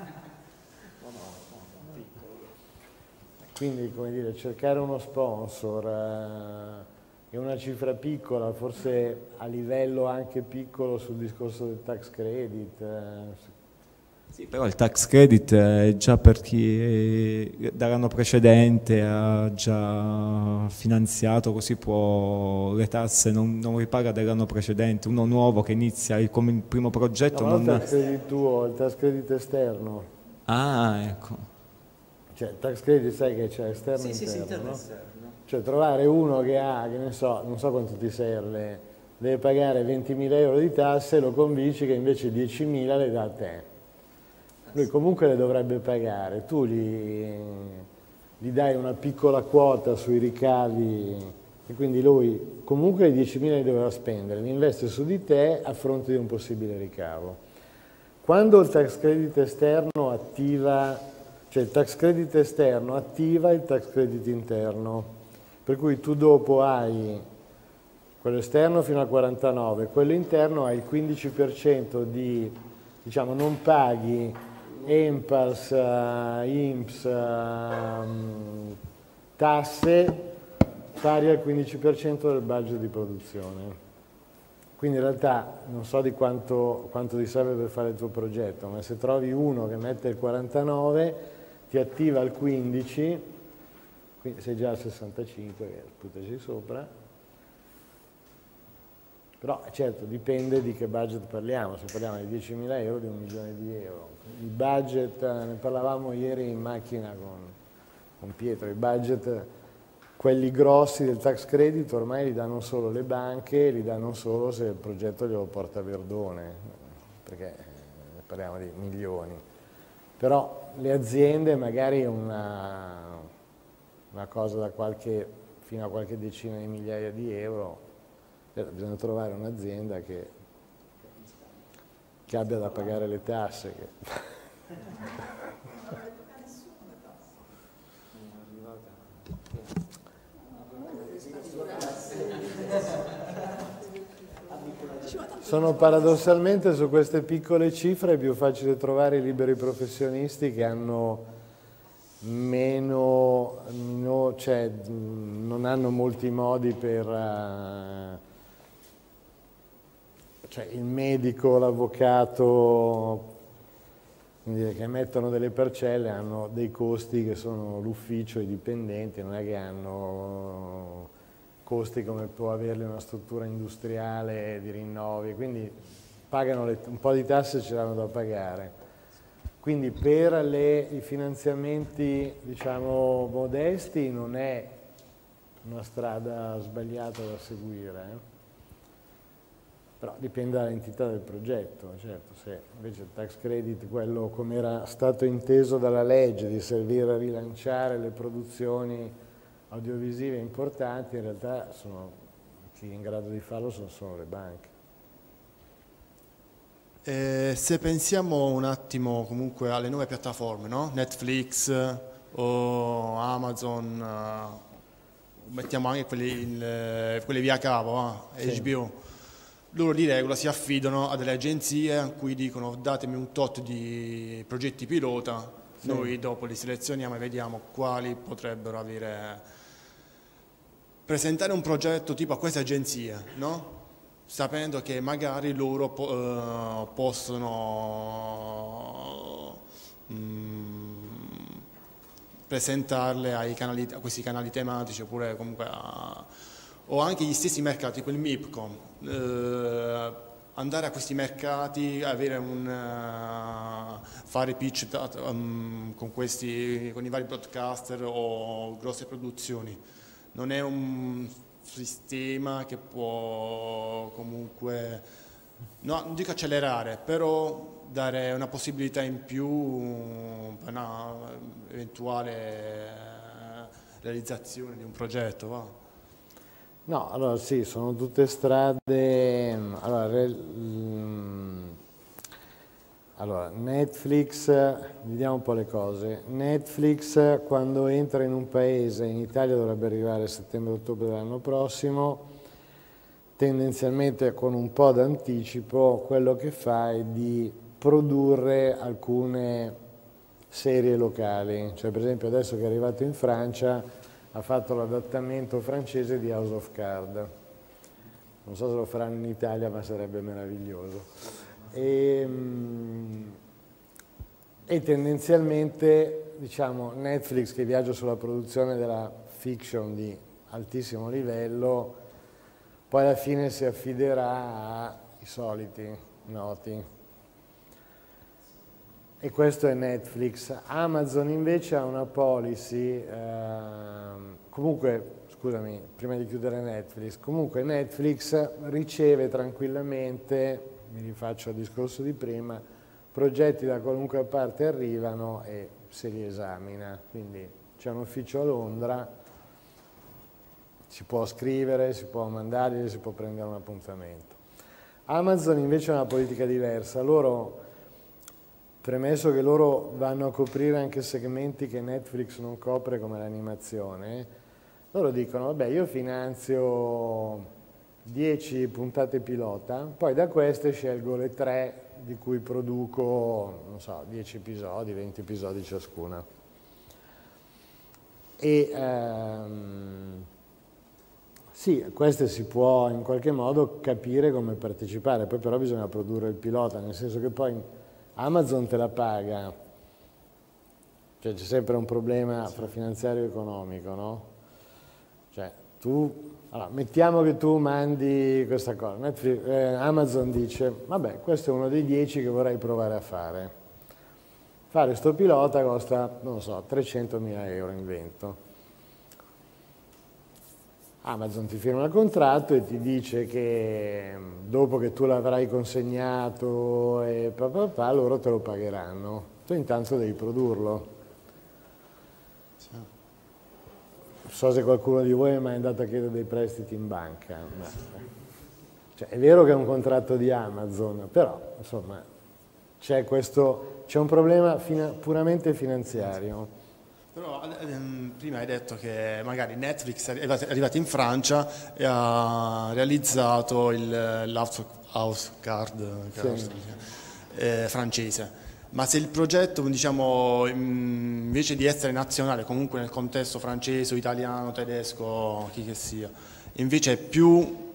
Quindi, come dire, cercare uno sponsor eh, è una cifra piccola, forse a livello anche piccolo sul discorso del tax credit. Eh, Sì, però il tax credit è già per chi dall'anno precedente ha già finanziato, così può le tasse non, non ripaga dell'anno precedente. Uno nuovo che inizia il, come il primo progetto. No, non... il tax credit tuo, il tax credit esterno. Ah, ecco. Cioè, il tax credit sai che c'è esterno Sì, e sì, interno, sì, interno no? esterno. Cioè trovare uno che ha, che ne so, non so quanto ti serve, deve pagare ventimila euro di tasse, lo convinci che invece diecimila le dà a te. Lui comunque le dovrebbe pagare, tu gli, gli dai una piccola quota sui ricavi e quindi lui comunque i diecimila li doveva spendere, li investe su di te a fronte di un possibile ricavo. Quando il tax credit esterno attiva, cioè il tax credit esterno attiva il tax credit interno, per cui tu dopo hai quello esterno fino a quarantanove, quello interno hai il quindici per cento di, diciamo, non paghi E M P A S, uh, I N P S, uh, tasse pari al quindici per cento del budget di produzione. Quindi in realtà non so di quanto, quanto ti serve per fare il tuo progetto, ma se trovi uno che mette il quarantanove, ti attiva il quindici, quindi sei già al sessantacinque, che sputaci sopra. Però certo dipende di che budget parliamo, se parliamo di diecimila euro, di un milione di euro. Il budget, ne parlavamo ieri in macchina con, con Pietro, i budget, quelli grossi del tax credit ormai li danno solo le banche, li danno solo se il progetto glielo porta Verdone, perché parliamo di milioni. Però le aziende magari una, una cosa da qualche, fino a qualche decina di migliaia di euro, bisogna trovare un'azienda che, che abbia da pagare le tasse. Che... sono paradossalmente su queste piccole cifre è più facile trovare i liberi professionisti che hanno meno, no, cioè, non hanno molti modi per, uh, cioè il medico, l'avvocato, che mettono delle parcelle hanno dei costi che sono l'ufficio, i dipendenti, non è che hanno costi come può averli una struttura industriale di rinnovi, quindi pagano le, un po' di tasse ce l'hanno da pagare. Quindi per le, i finanziamenti, diciamo, modesti non è una strada sbagliata da seguire, eh? Però dipende dall'entità del progetto, certo, se invece il tax credit, quello come era stato inteso dalla legge, di servire a rilanciare le produzioni audiovisive importanti, in realtà sono, chi è in grado di farlo sono solo le banche. Eh, se pensiamo un attimo comunque alle nuove piattaforme, no? Netflix o Amazon, uh, mettiamo anche quelli, il, quelli via cavo, eh? Sì. H B O, loro di regola si affidano a delle agenzie a cui dicono datemi un tot di progetti pilota, sì. Noi dopo li selezioniamo e vediamo quali potrebbero avere, presentare un progetto tipo a queste agenzie, no? Sapendo che magari loro po uh, possono mm, presentarle ai canali, a questi canali tematici oppure comunque a, o anche gli stessi mercati, quel MIPCOM, uh, andare a questi mercati, avere un, uh, fare pitch um, con, questi, con i vari broadcaster o grosse produzioni. Non è un sistema che può comunque, no, non dico accelerare, però dare una possibilità in più per una eventuale realizzazione di un progetto, va? No, allora sì, sono tutte strade, allora, re, allora Netflix, vediamo un po' le cose. Netflix quando entra in un paese, in Italia dovrebbe arrivare a settembre-ottobre dell'anno prossimo, tendenzialmente con un po' d'anticipo quello che fa è di produrre alcune serie locali, cioè per esempio adesso che è arrivato in Francia ha fatto l'adattamento francese di House of Cards, non so se lo faranno in Italia ma sarebbe meraviglioso. E, e tendenzialmente diciamo Netflix che viaggia sulla produzione della fiction di altissimo livello poi alla fine si affiderà ai soliti noti e questo è Netflix. Amazon invece ha una policy ehm, comunque scusami prima di chiudere Netflix comunque Netflix riceve tranquillamente, mi rifaccio al discorso di prima, progetti da qualunque parte arrivano e se li esamina, quindi c'è un ufficio a Londra, si può scrivere, si può mandarli, si può prendere un appuntamento. Amazon invece ha una politica diversa, loro, premesso che loro vanno a coprire anche segmenti che Netflix non copre come l'animazione, loro dicono vabbè io finanzio dieci puntate pilota, poi da queste scelgo le tre di cui produco, non so, dieci episodi, venti episodi ciascuna. E ehm, sì, queste si può in qualche modo capire come partecipare, poi però bisogna produrre il pilota, nel senso che poi Amazon te la paga, cioè c'è sempre un problema fra finanziario e economico, no? Cioè tu... Allora, mettiamo che tu mandi questa cosa, Netflix, eh, Amazon dice, vabbè, questo è uno dei dieci che vorrei provare a fare. Fare sto pilota costa, non lo so, trecentomila euro in vento. Amazon ti firma il contratto e ti dice che dopo che tu l'avrai consegnato e papà, loro te lo pagheranno. Tu intanto devi produrlo. Non so se qualcuno di voi è mai andato a chiedere dei prestiti in banca, ma, cioè, è vero che è un contratto di Amazon, però insomma c'è questo, c'è un problema fina, puramente finanziario Però ehm, prima hai detto che magari Netflix è arrivato in Francia e ha realizzato l'House Card sì. eh, francese. Ma se il progetto, diciamo, invece di essere nazionale, comunque nel contesto francese, italiano, tedesco, chi che sia, invece è più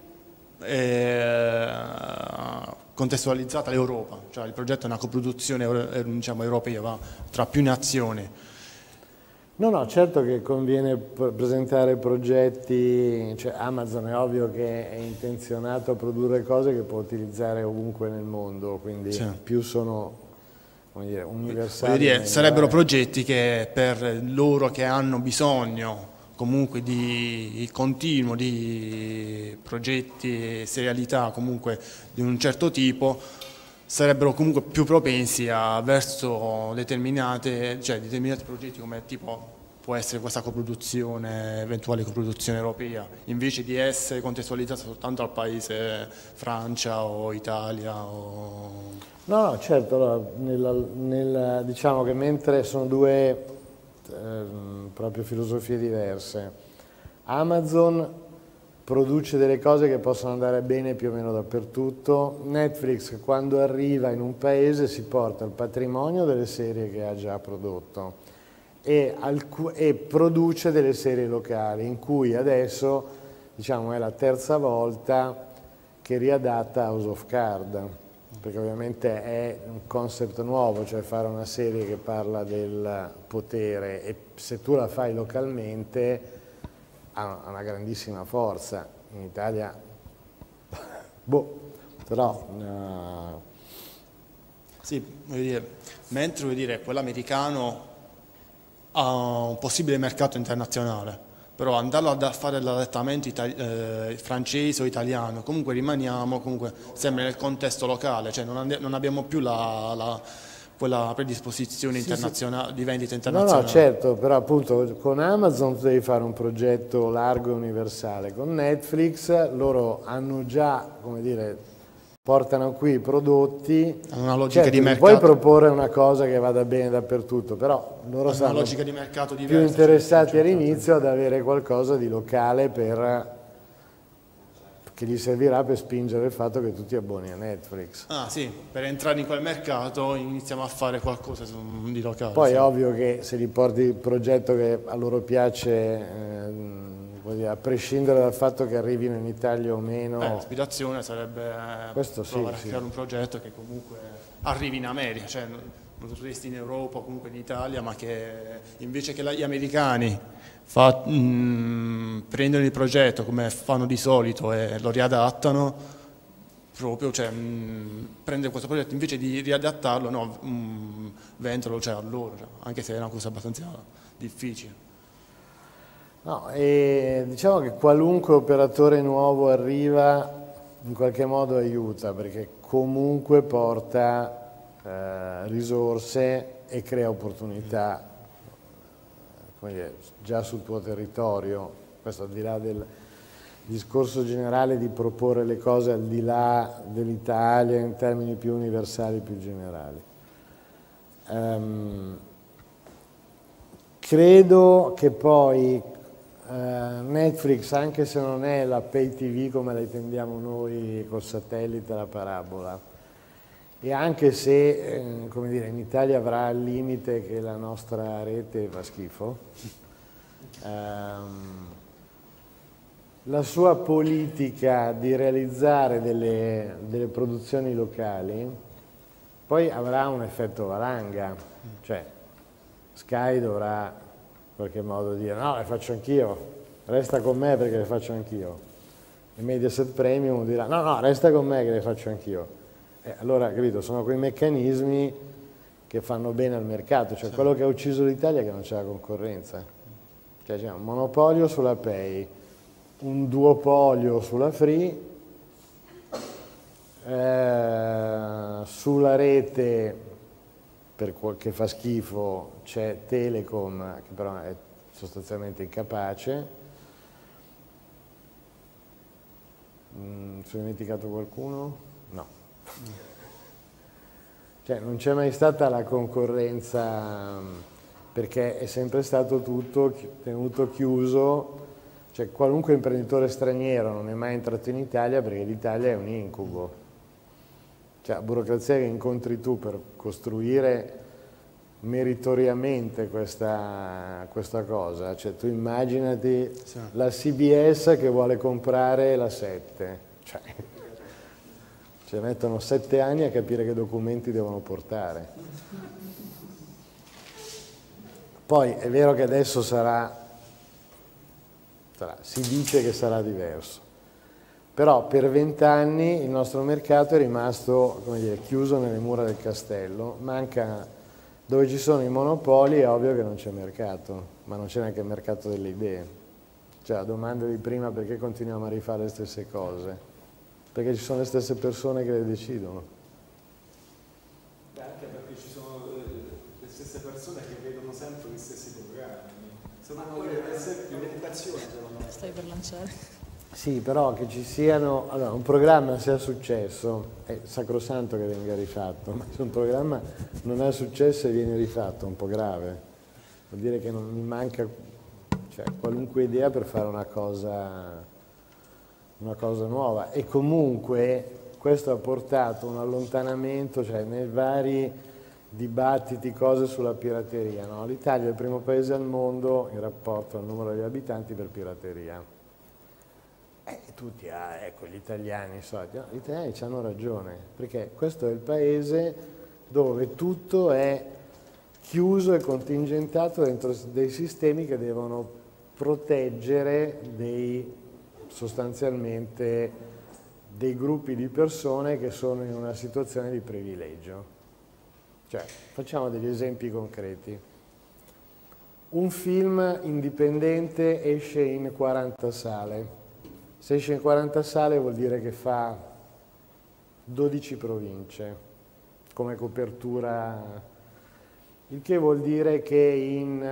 eh, contestualizzata l'Europa, cioè il progetto è una coproduzione diciamo, europea va, tra più nazioni. No, no, certo che conviene presentare progetti, cioè Amazon è ovvio che è intenzionato a produrre cose che può utilizzare ovunque nel mondo, quindi sì. più sono... Come dire, universali. Dire, sarebbero progetti che per loro che hanno bisogno comunque di continuo di progetti e serialità comunque di un certo tipo sarebbero comunque più propensi a verso determinate, cioè determinati progetti come tipo può essere questa coproduzione, eventuale coproduzione europea, invece di essere contestualizzata soltanto al paese Francia o Italia o... No, no, certo, allora, nella, nella, diciamo che mentre sono due eh, proprio filosofie diverse, Amazon produce delle cose che possono andare bene più o meno dappertutto, Netflix quando arriva in un paese si porta il patrimonio delle serie che ha già prodotto e, e produce delle serie locali, in cui adesso diciamo, è la terza volta che riadatta House of Cards. Perché ovviamente è un concept nuovo, cioè fare una serie che parla del potere e se tu la fai localmente ha una grandissima forza. In Italia, boh, però... Uh... Sì, voglio dire, mentre voglio dire, quell'americano ha un possibile mercato internazionale, però andarlo a fare l'adattamento eh, francese o italiano, comunque rimaniamo comunque sempre nel contesto locale, cioè non, non abbiamo più la, la, quella predisposizione sì, internazionale, sì. di vendita internazionale. No, no, certo, però appunto con Amazon devi fare un progetto largo e universale, con Netflix loro hanno già, come dire, portano qui i prodotti, una logica certo, di mercato. Puoi proporre una cosa che vada bene dappertutto, però loro sono logica di mercato diversa, più interessati all'inizio ad avere qualcosa di locale per, che gli servirà per spingere il fatto che tu ti abboni a Netflix. Ah sì, per entrare in quel mercato iniziamo a fare qualcosa di locale. Poi sì. è ovvio che se gli porti il progetto che a loro piace, eh, a prescindere dal fatto che arrivino in Italia o meno... Eh, l'aspirazione sarebbe Questo provare sì, a creare sì. un progetto che comunque arrivi in America, cioè non resti in Europa o comunque in Italia, ma che invece che gli americani fa, mh, prendono il progetto come fanno di solito e lo riadattano, proprio, cioè mh, prendere questo progetto invece di riadattarlo, no, mh, venderlo cioè, a loro, cioè, anche se è una cosa abbastanza difficile. No, e diciamo che qualunque operatore nuovo arriva in qualche modo aiuta perché comunque porta eh, risorse e crea opportunità come dire, già sul tuo territorio, questo al di là del discorso generale di proporre le cose al di là dell'Italia in termini più universali, più generali. Um, credo che poi Uh, Netflix, anche se non è la pay tivù come la intendiamo noi col satellite, la parabola, e anche se eh, come dire, in Italia avrà il limite che la nostra rete fa schifo, um, la sua politica di realizzare delle, delle produzioni locali poi avrà un effetto valanga, cioè Sky dovrà in qualche modo dire no, le faccio anch'io, resta con me perché le faccio anch'io. E Mediaset Premium dirà no, no, resta con me che le faccio anch'io. E allora, capito, sono quei meccanismi che fanno bene al mercato, cioè sì. Quello che ha ucciso l'Italia è che non c'è la concorrenza. Cioè c'è un monopolio sulla Pay, un duopolio sulla Free, eh, sulla rete per quel che fa schifo c'è Telecom che però è sostanzialmente incapace. Mm, sono dimenticato qualcuno? No. Cioè non c'è mai stata la concorrenza perché è sempre stato tutto tenuto chiuso, cioè qualunque imprenditore straniero non è mai entrato in Italia perché l'Italia è un incubo. Cioè la burocrazia che incontri tu per costruire meritoriamente questa, questa cosa, cioè tu immaginati sì. la C B S che vuole comprare la sette, cioè, cioè mettono sette anni a capire che documenti devono portare. Poi è vero che adesso sarà, sarà si dice che sarà diverso, però per vent'anni il nostro mercato è rimasto, come dire, chiuso nelle mura del castello, manca. Dove ci sono i monopoli è ovvio che non c'è mercato, ma non c'è neanche il mercato delle idee. Cioè la domanda di prima, perché continuiamo a rifare le stesse cose? Perché ci sono le stesse persone che le decidono. Beh, anche perché ci sono le stesse persone che vedono sempre gli stessi programmi. Sono deve essere più l'educazione, secondo me. Stai per lanciare. Sì, però che ci siano, allora un programma sia successo, è sacrosanto che venga rifatto, ma se un programma non ha successo e viene rifatto è un po' grave, vuol dire che non mi manca, cioè, qualunque idea per fare una cosa, una cosa nuova, e comunque questo ha portato un allontanamento, cioè nei vari dibattiti, cose sulla pirateria, no? L'Italia è il primo paese al mondo in rapporto al numero degli abitanti per pirateria. E tutti, ah, ecco, gli italiani, so, no, gli italiani ci hanno ragione, perché questo è il paese dove tutto è chiuso e contingentato dentro dei sistemi che devono proteggere dei, sostanzialmente dei gruppi di persone che sono in una situazione di privilegio. Cioè, facciamo degli esempi concreti. Un film indipendente esce in quaranta sale. Se esce in quaranta sale vuol dire che fa dodici province come copertura, il che vuol dire che in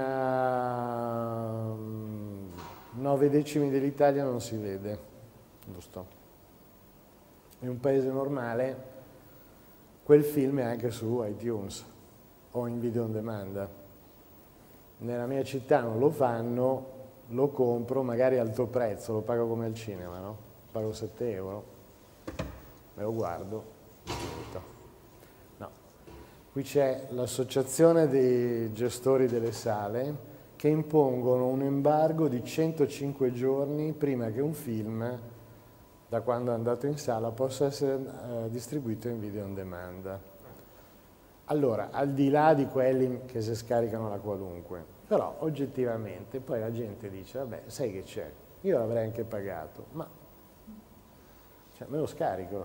uh, nove decimi dell'Italia non si vede, giusto? In un paese normale quel film è anche su iTunes o in video on demand. Nella mia città non lo fanno, lo compro magari a alto prezzo, lo pago come al cinema, no? Pago sette euro, me lo guardo, finito. No. Qui c'è l'associazione dei gestori delle sale che impongono un embargo di centocinque giorni prima che un film, da quando è andato in sala, possa essere eh, distribuito in video on demand. Allora, al di là di quelli che si scaricano la qualunque, però oggettivamente poi la gente dice, vabbè, sai che c'è, io l'avrei anche pagato, ma cioè, me lo scarico.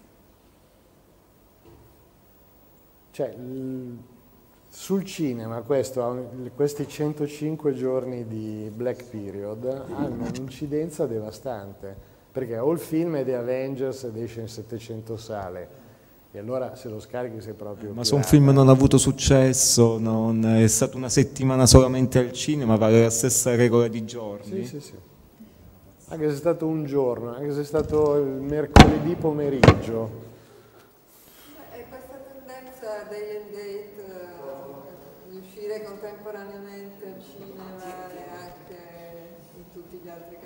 Cioè, sul cinema questo, questi centocinque giorni di Black Period hanno un'incidenza devastante, perché o il film è The Avengers ed esce in settecento sale, e allora se lo scarichi sei proprio... Ma se un film non ha avuto successo, non è stata una settimana solamente al cinema, vale la stessa regola di giorni? Sì, sì, sì. Anche se è stato un giorno, anche se è stato il mercoledì pomeriggio. E questa tendenza day and date uh, di uscire contemporaneamente al cinema e anche in tutti gli altri canali?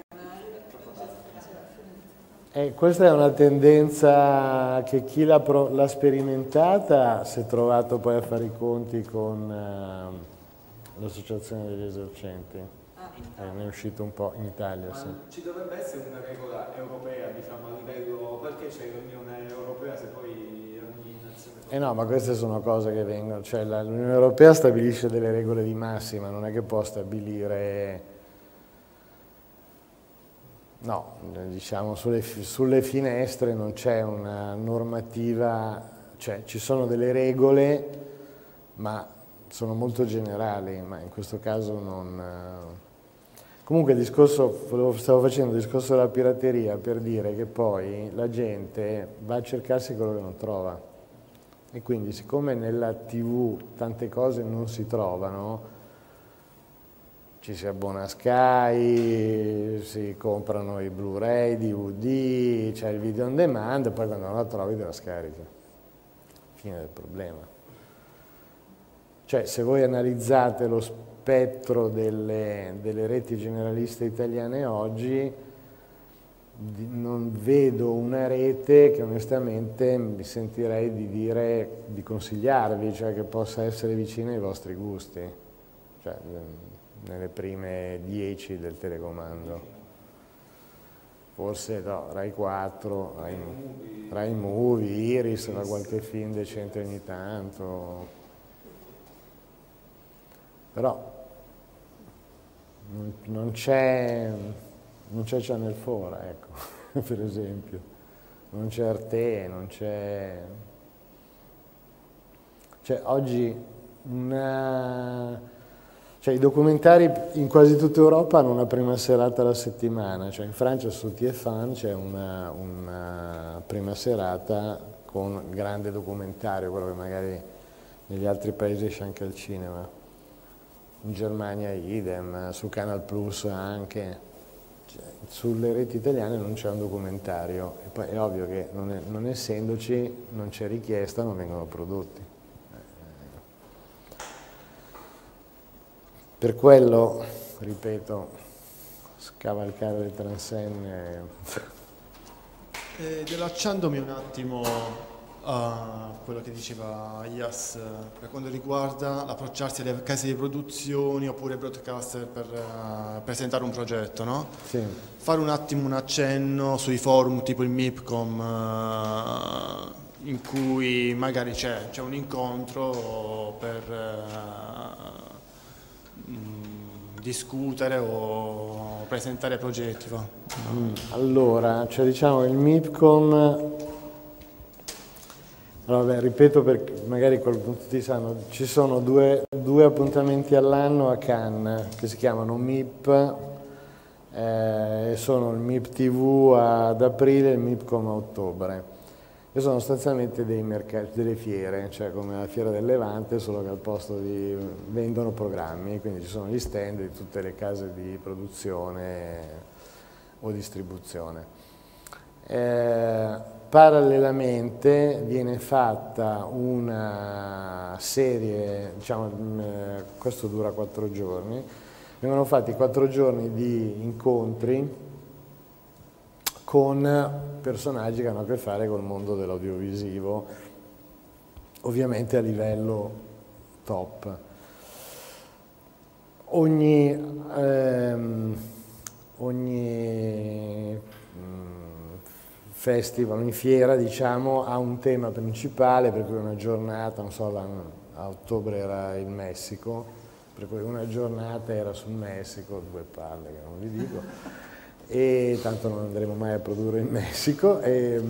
Eh, questa è una tendenza che chi l'ha, l'ha sperimentata si è trovato poi a fare i conti con uh, l'associazione degli esercenti. Ah, eh, ne è uscito un po' in Italia. Ma sì. Ci dovrebbe essere una regola europea, diciamo, a livello, perché c'è l'Unione Europea se poi ogni nazione... Eh no, ma queste sono cose che vengono, cioè l'Unione Europea stabilisce delle regole di massima, non è che può stabilire... No, diciamo sulle, sulle finestre non c'è una normativa, cioè ci sono delle regole, ma sono molto generali, ma in questo caso non... Comunque il discorso, stavo facendo il discorso della pirateria per dire che poi la gente va a cercarsi quello che non trova, e quindi siccome nella tivù tante cose non si trovano, ci si abbona a Sky, si comprano i Blu-ray, D V D, c'è il video on demand, poi quando non la trovi te la scarichi. Fine del problema. cioè se voi analizzate lo spettro delle, delle reti generaliste italiane oggi, non vedo una rete che onestamente mi sentirei di dire, di consigliarvi, cioè che possa essere vicina ai vostri gusti, cioè nelle prime dieci del telecomando. Forse no, Rai quattro, Rai, Rai Movie, Iris, fa qualche film decente ogni tanto, però non c'è non c'è Channel quattro, ecco, per esempio, non c'è Arte, non c'è... Cioè oggi una... Cioè, i documentari in quasi tutta Europa hanno una prima serata alla settimana, cioè in Francia su T F uno c'è una, una prima serata con grande documentario, quello che magari negli altri paesi esce anche al cinema. In Germania idem, su Canal Plus anche, cioè, sulle reti italiane non c'è un documentario e poi è ovvio che non, è, non essendoci non c'è richiesta, non vengono prodotti. Per quello, ripeto, scavalcare le transenne. Eh, riallacciandomi un attimo a quello che diceva Ias per quanto riguarda l'approcciarsi alle case di produzione oppure broadcaster per uh, presentare un progetto, no? Sì. Fare un attimo un accenno sui forum tipo il MIPCOM uh, in cui magari c'è un incontro per uh, discutere o presentare progetti. Va. Mm, allora, cioè diciamo il MIPCOM, allora, beh, ripeto perché magari qualcuno tutti sanno, ci sono due, due appuntamenti all'anno a Cannes che si chiamano M I P, eh, sono il M I P T V ad aprile e il MIPCOM a ottobre. E sono sostanzialmente dei mercati, delle fiere, cioè come la fiera del Levante, solo che al posto di vendono programmi, quindi ci sono gli stand di tutte le case di produzione o distribuzione. Eh, parallelamente viene fatta una serie, diciamo, eh, questo dura quattro giorni, vengono fatti quattro giorni di incontri con personaggi che hanno a che fare col mondo dell'audiovisivo, ovviamente a livello top. Ogni, ehm, ogni mh, festival, ogni fiera, diciamo, ha un tema principale, per cui una giornata, non so, a ottobre era il Messico, per cui una giornata era sul Messico, due palle che non vi dico, e tanto non andremo mai a produrre in Messico e,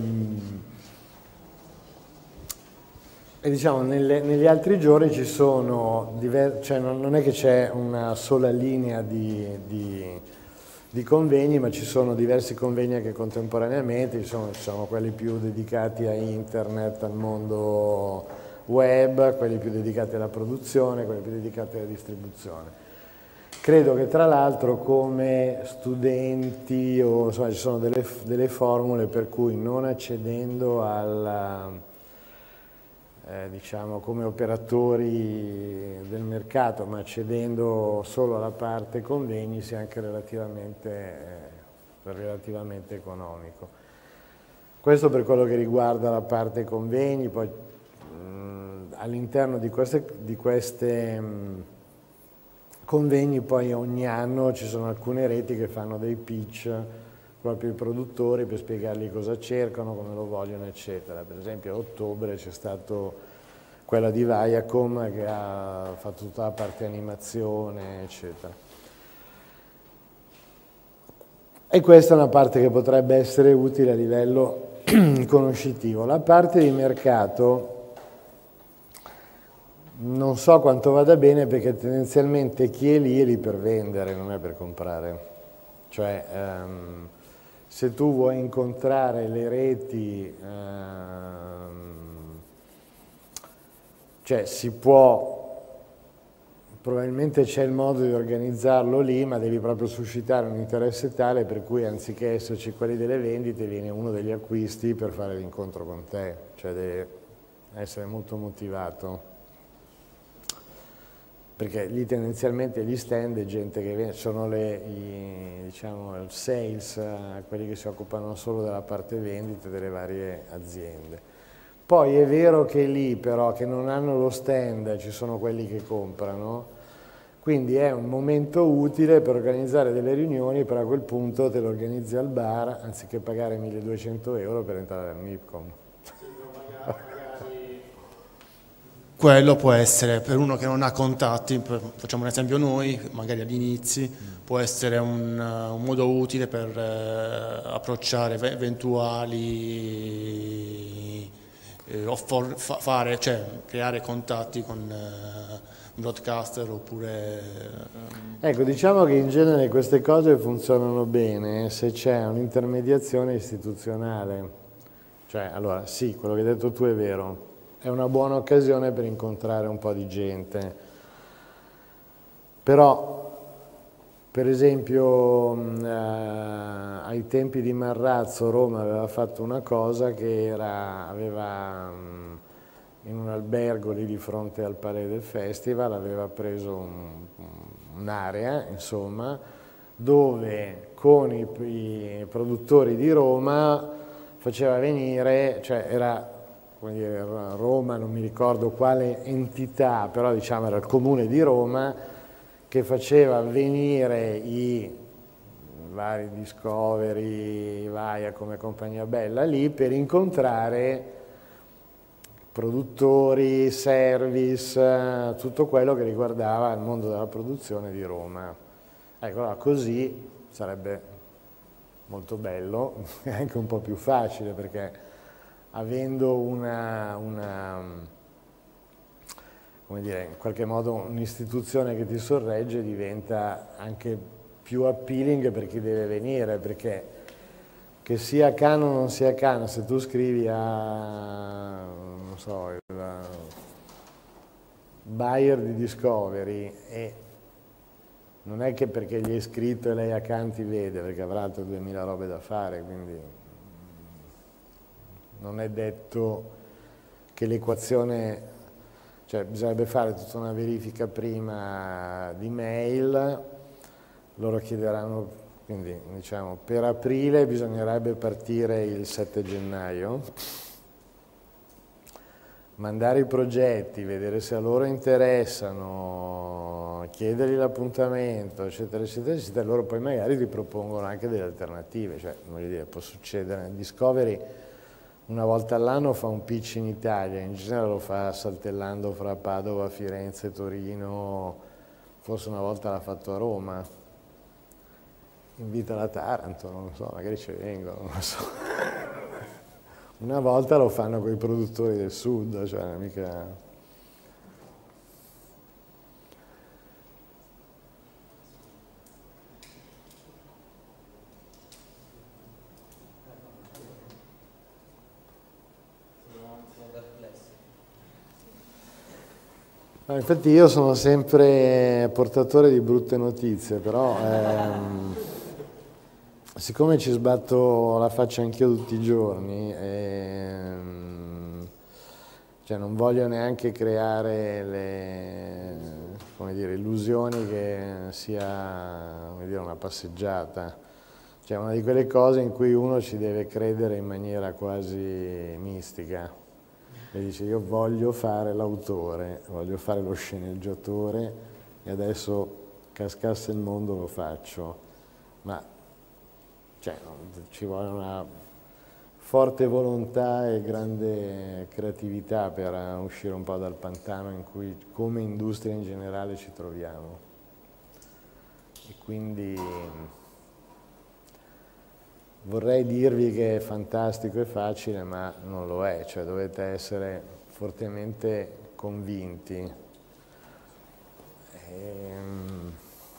e diciamo nelle, negli altri giorni ci sono diversi, cioè non, non è che c'è una sola linea di, di, di convegni, ma ci sono diversi convegni anche contemporaneamente, ci sono, ci sono quelli più dedicati a internet, al mondo web, quelli più dedicati alla produzione, quelli più dedicati alla distribuzione. Credo che tra l'altro come studenti o insomma ci sono delle, delle formule per cui non accedendo alla, eh, diciamo come operatori del mercato, ma accedendo solo alla parte convegni sia anche relativamente, eh, relativamente economico. Questo per quello che riguarda la parte convegni, poi all'interno di queste, di queste mh, convegni poi ogni anno ci sono alcune reti che fanno dei pitch proprio ai produttori per spiegargli cosa cercano, come lo vogliono, eccetera. Per esempio a ottobre c'è stato quella di Viacom che ha fatto tutta la parte animazione, eccetera. E questa è una parte che potrebbe essere utile a livello conoscitivo. La parte di mercato non so quanto vada bene perché tendenzialmente chi è lì è lì per vendere, non è per comprare. Cioè, um, se tu vuoi incontrare le reti, um, cioè si può, probabilmente c'è il modo di organizzarlo lì, ma devi proprio suscitare un interesse tale per cui anziché esserci quelli delle vendite viene uno degli acquisti per fare l'incontro con te, cioè deve essere molto motivato. perché lì tendenzialmente gli stand è gente che viene, sono le, i, diciamo, il sales, quelli che si occupano solo della parte vendita delle varie aziende. Poi è vero che lì però che non hanno lo stand ci sono quelli che comprano, quindi è un momento utile per organizzare delle riunioni, però a quel punto te lo organizzi al bar anziché pagare milleduecento euro per entrare al MIPCOM. Quello può essere, per uno che non ha contatti, facciamo un esempio noi, magari agli inizi, mm. può essere un, un modo utile per eh, approcciare eventuali, eh, o for, fa, fare, cioè creare contatti con eh, broadcaster oppure... Eh. Ecco, diciamo che in genere queste cose funzionano bene se c'è un'intermediazione istituzionale. Cioè, allora, sì, quello che hai detto tu è vero. È una buona occasione per incontrare un po' di gente. Però, per esempio, eh, ai tempi di Marrazzo Roma aveva fatto una cosa che era, aveva mh, in un albergo lì di fronte al Palais del Festival, aveva preso un'area, un insomma, dove con i, i produttori di Roma faceva venire, cioè era... come dire, Roma, non mi ricordo quale entità, però diciamo era il comune di Roma che faceva venire i vari Discovery, Vaia come compagnia bella lì per incontrare produttori, service, tutto quello che riguardava il mondo della produzione di Roma. Ecco, allora, così sarebbe molto bello e anche un po' più facile perché avendo una, una, come dire, in qualche modo un'istituzione che ti sorregge diventa anche più appealing per chi deve venire, perché che sia Cannes o non sia Cannes, se tu scrivi a, non so, il buyer di Discovery e non è che perché gli è scritto e lei accanto ti vede, perché avrà altre duemila robe da fare, quindi... non è detto che l'equazione, cioè bisognerebbe fare tutta una verifica prima di mail, loro chiederanno, quindi diciamo per aprile bisognerebbe partire il sette gennaio, mandare i progetti, vedere se a loro interessano, chiedergli l'appuntamento, eccetera, eccetera, eccetera, loro poi magari ti propongono anche delle alternative, cioè voglio dire, può succedere, Discovery una volta all'anno fa un pitch in Italia, in genere lo fa saltellando fra Padova, Firenze, Torino, forse una volta l'ha fatto a Roma, invita la Taranto, non lo so, magari ci vengono, non lo so. Una volta lo fanno con i produttori del sud, cioè mica... Infatti io sono sempre portatore di brutte notizie, però ehm, siccome ci sbatto la faccia anch'io tutti i giorni, ehm, cioè non voglio neanche creare le, come dire, illusioni che sia, come dire, una passeggiata. Cioè una di quelle cose in cui uno ci deve credere in maniera quasi mistica. E dice io voglio fare l'autore, voglio fare lo sceneggiatore e adesso cascasse il mondo lo faccio, ma cioè, ci vuole una forte volontà e grande creatività per uscire un po' dal pantano in cui come industria in generale ci troviamo. E quindi vorrei dirvi che è fantastico e facile, ma non lo è, cioè dovete essere fortemente convinti. Ehm,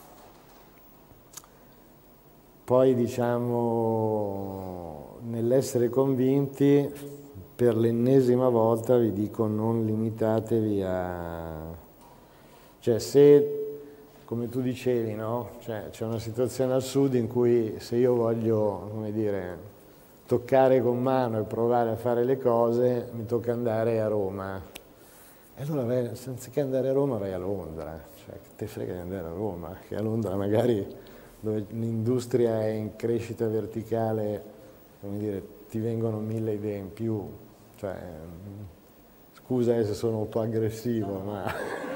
poi diciamo, nell'essere convinti, per l'ennesima volta vi dico non limitatevi a... cioè se... come tu dicevi, no? Cioè, c'è una situazione al sud in cui se io voglio, come dire, toccare con mano e provare a fare le cose, mi tocca andare a Roma. E allora vai, anziché andare a Roma vai a Londra. cioè, che te frega di andare a Roma, che a Londra magari, dove l'industria è in crescita verticale, come dire, ti vengono mille idee in più, cioè, scusa se sono un po' aggressivo, ma...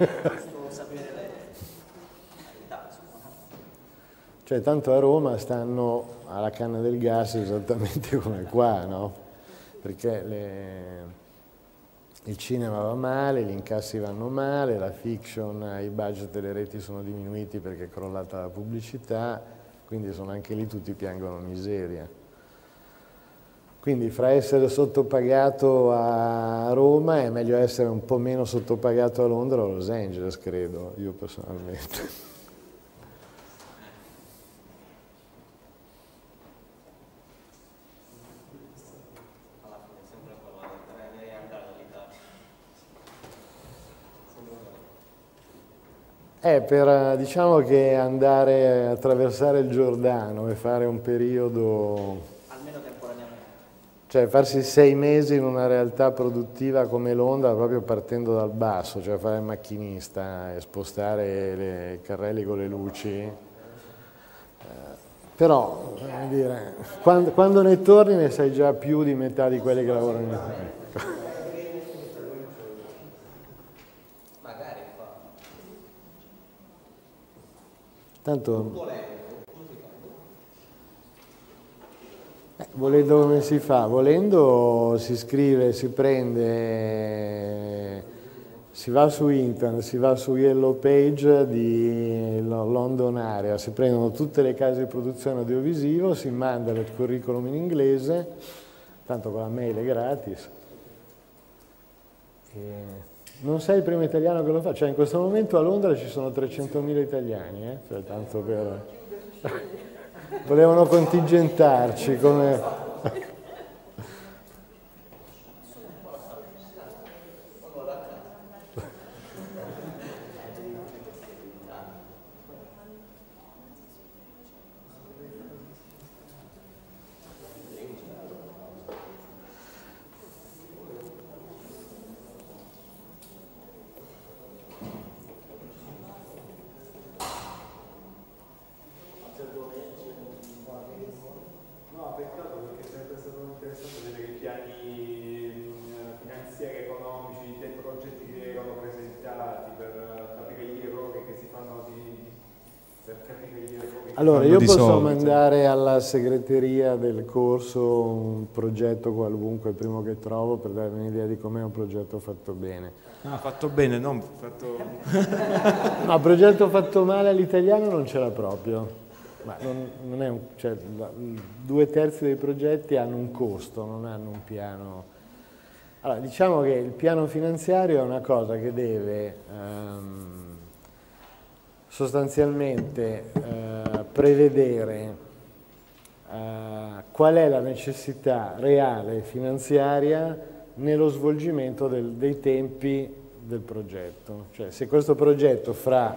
Cioè, tanto a Roma stanno alla canna del gas esattamente come qua, no? Perché le... il cinema va male, gli incassi vanno male, la fiction, i budget delle reti sono diminuiti perché è crollata la pubblicità, quindi sono anche lì tutti piangono miseria. Quindi fra essere sottopagato a Roma è meglio essere un po' meno sottopagato a Londra o a Los Angeles, credo, io personalmente. Eh, per, diciamo che andare a attraversare il Giordano e fare un periodo, almeno temporaneamente, cioè farsi sei mesi in una realtà produttiva come Londra, proprio partendo dal basso, cioè fare il macchinista e spostare le, i carrelli con le luci, eh, però, come dire, quando, quando ne torni ne sai già più di metà di quelli che lavorano in Italia. Tanto, eh, volendo come si fa? Volendo si scrive, si prende, si va su internet, si va su Yellow Page di London Area, si prendono tutte le case di produzione audiovisivo, si manda il curriculum in inglese, tanto con la mail è gratis. E non sei il primo italiano che lo fa, cioè in questo momento a Londra ci sono trecentomila italiani, eh? Cioè, tanto per... volevano contingentarci come... Allora, io posso mandare alla segreteria del corso un progetto qualunque, il primo che trovo, per darvi un'idea di com'è un progetto fatto bene. Ah, fatto bene, non fatto... No, progetto fatto male all'italiano non ce l'ha proprio. Ma non, non è un, cioè, due terzi dei progetti hanno un costo, non hanno un piano. Allora, diciamo che il piano finanziario è una cosa che deve... Um, sostanzialmente eh, prevedere eh, qual è la necessità reale finanziaria nello svolgimento del, dei tempi del progetto. Cioè, se questo progetto fra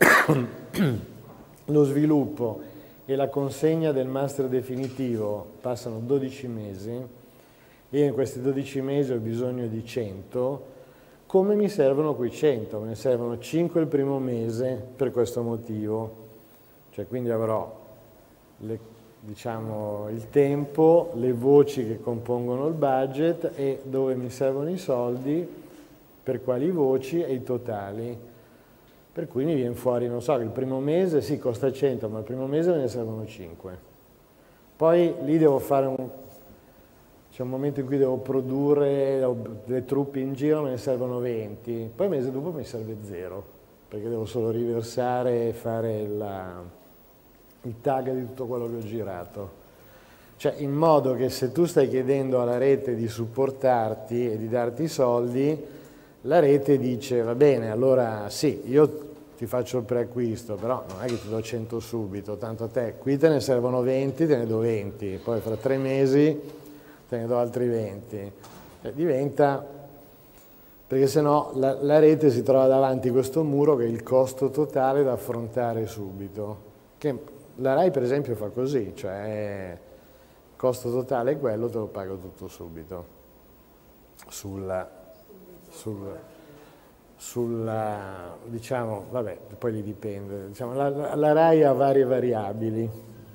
lo sviluppo e la consegna del master definitivo passano dodici mesi, io in questi dodici mesi ho bisogno di cento, come mi servono quei cento? Me ne servono cinque il primo mese per questo motivo, cioè quindi avrò le, diciamo, il tempo, le voci che compongono il budget e dove mi servono i soldi, per quali voci e i totali. Per cui mi viene fuori, non so, il primo mese sì costa cento, ma il primo mese me ne servono cinque. Poi lì devo fare un... C'è un momento in cui devo produrre le truppe in giro, me ne servono venti, poi il mese dopo mi serve zero, perché devo solo riversare e fare la, il tag di tutto quello che ho girato. Cioè, in modo che se tu stai chiedendo alla rete di supportarti e di darti i soldi, la rete dice, va bene, allora sì, io ti faccio il preacquisto, però non è che ti do cento subito, tanto a te qui te ne servono venti, te ne do venti, poi fra tre mesi... te ne do altri venti, eh, diventa, perché sennò la, la rete si trova davanti a questo muro che è il costo totale da affrontare subito, che la RAI per esempio fa così, cioè il costo totale è quello, te lo pago tutto subito, sulla, sul, sulla, diciamo, vabbè, poi lì dipende, diciamo, la, la RAI ha varie variabili,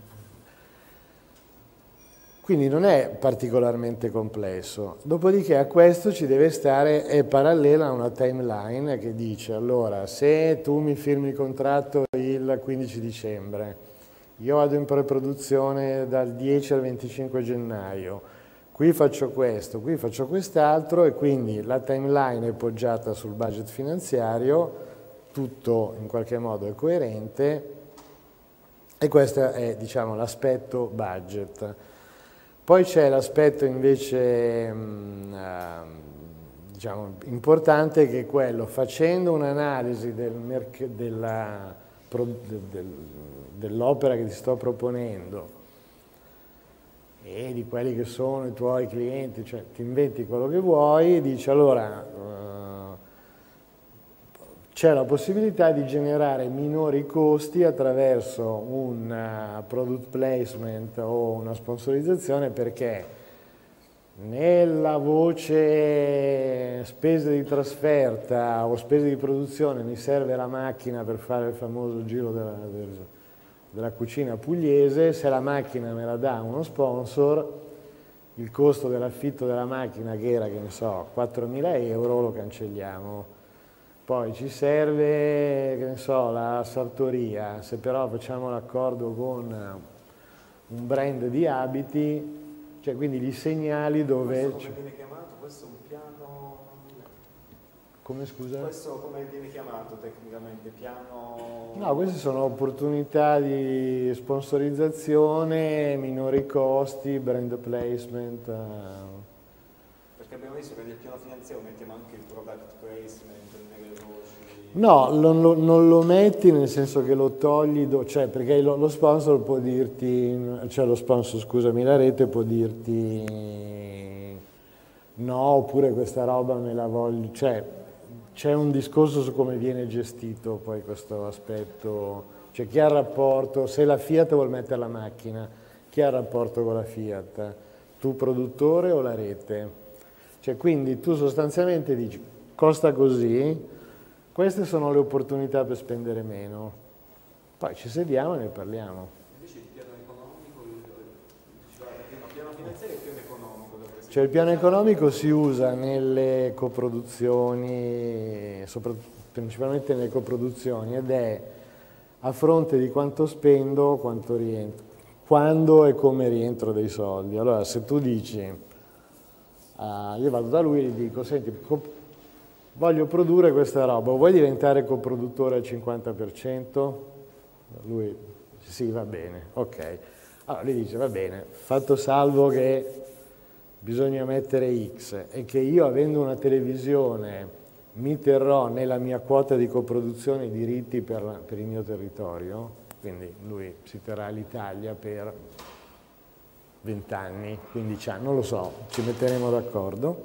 quindi non è particolarmente complesso. Dopodiché a questo ci deve stare, è parallela a una timeline che dice, allora, se tu mi firmi il contratto il quindici dicembre, io vado in preproduzione dal dieci al venticinque gennaio, qui faccio questo, qui faccio quest'altro, e quindi la timeline è poggiata sul budget finanziario, tutto in qualche modo è coerente, e questo è, diciamo, l'aspetto budget. Poi c'è l'aspetto invece mh, diciamo, importante, che è quello, facendo un'analisi del della, del, dell'opera che ti sto proponendo e di quelli che sono i tuoi clienti, cioè ti inventi quello che vuoi, e dici allora uh, c'è la possibilità di generare minori costi attraverso un uh, product placement o una sponsorizzazione, perché nella voce spese di trasferta o spese di produzione mi serve la macchina per fare il famoso giro della, della cucina pugliese. Se la macchina me la dà uno sponsor, il costo dell'affitto della macchina, che era, che ne so, quattromila euro, lo cancelliamo. Poi ci serve, che ne so, la sartoria, se però facciamo l'accordo con un brand di abiti, cioè quindi gli segnali dove... Questo come viene chiamato? Questo è un piano... Come, scusa? Questo come viene chiamato tecnicamente? Piano... No, queste sono opportunità di sponsorizzazione, minori costi, brand placement. Perché abbiamo visto che nel piano finanziario mettiamo anche il product placement nelle voci. No, non lo, non lo metti, nel senso che lo togli, do, cioè perché lo, lo sponsor può dirti, cioè lo sponsor, scusami, la rete può dirti no, oppure questa roba me la voglio, cioè c'è un discorso su come viene gestito poi questo aspetto, cioè chi ha il rapporto, se la Fiat vuol mettere la macchina, chi ha il rapporto con la Fiat? Tu produttore o la rete? Cioè quindi tu sostanzialmente dici costa così, queste sono le opportunità per spendere meno, poi ci sediamo e ne parliamo. Invece il piano economico, il piano finanziario e il piano economico. Cioè il piano economico si usa nelle coproduzioni, principalmente nelle coproduzioni, ed è a fronte di quanto spendo, quanto rientro, quando e come rientro dei soldi. Allora se tu dici, uh, io vado da lui e gli dico, senti, voglio produrre questa roba, vuoi diventare coproduttore al cinquanta per cento? Lui dice sì, va bene, ok. Allora lui dice va bene, fatto salvo che bisogna mettere X e che io, avendo una televisione, mi terrò nella mia quota di coproduzione i diritti per, la, per il mio territorio, quindi lui si terrà l'Italia per vent'anni, quindici anni, non lo so, ci metteremo d'accordo.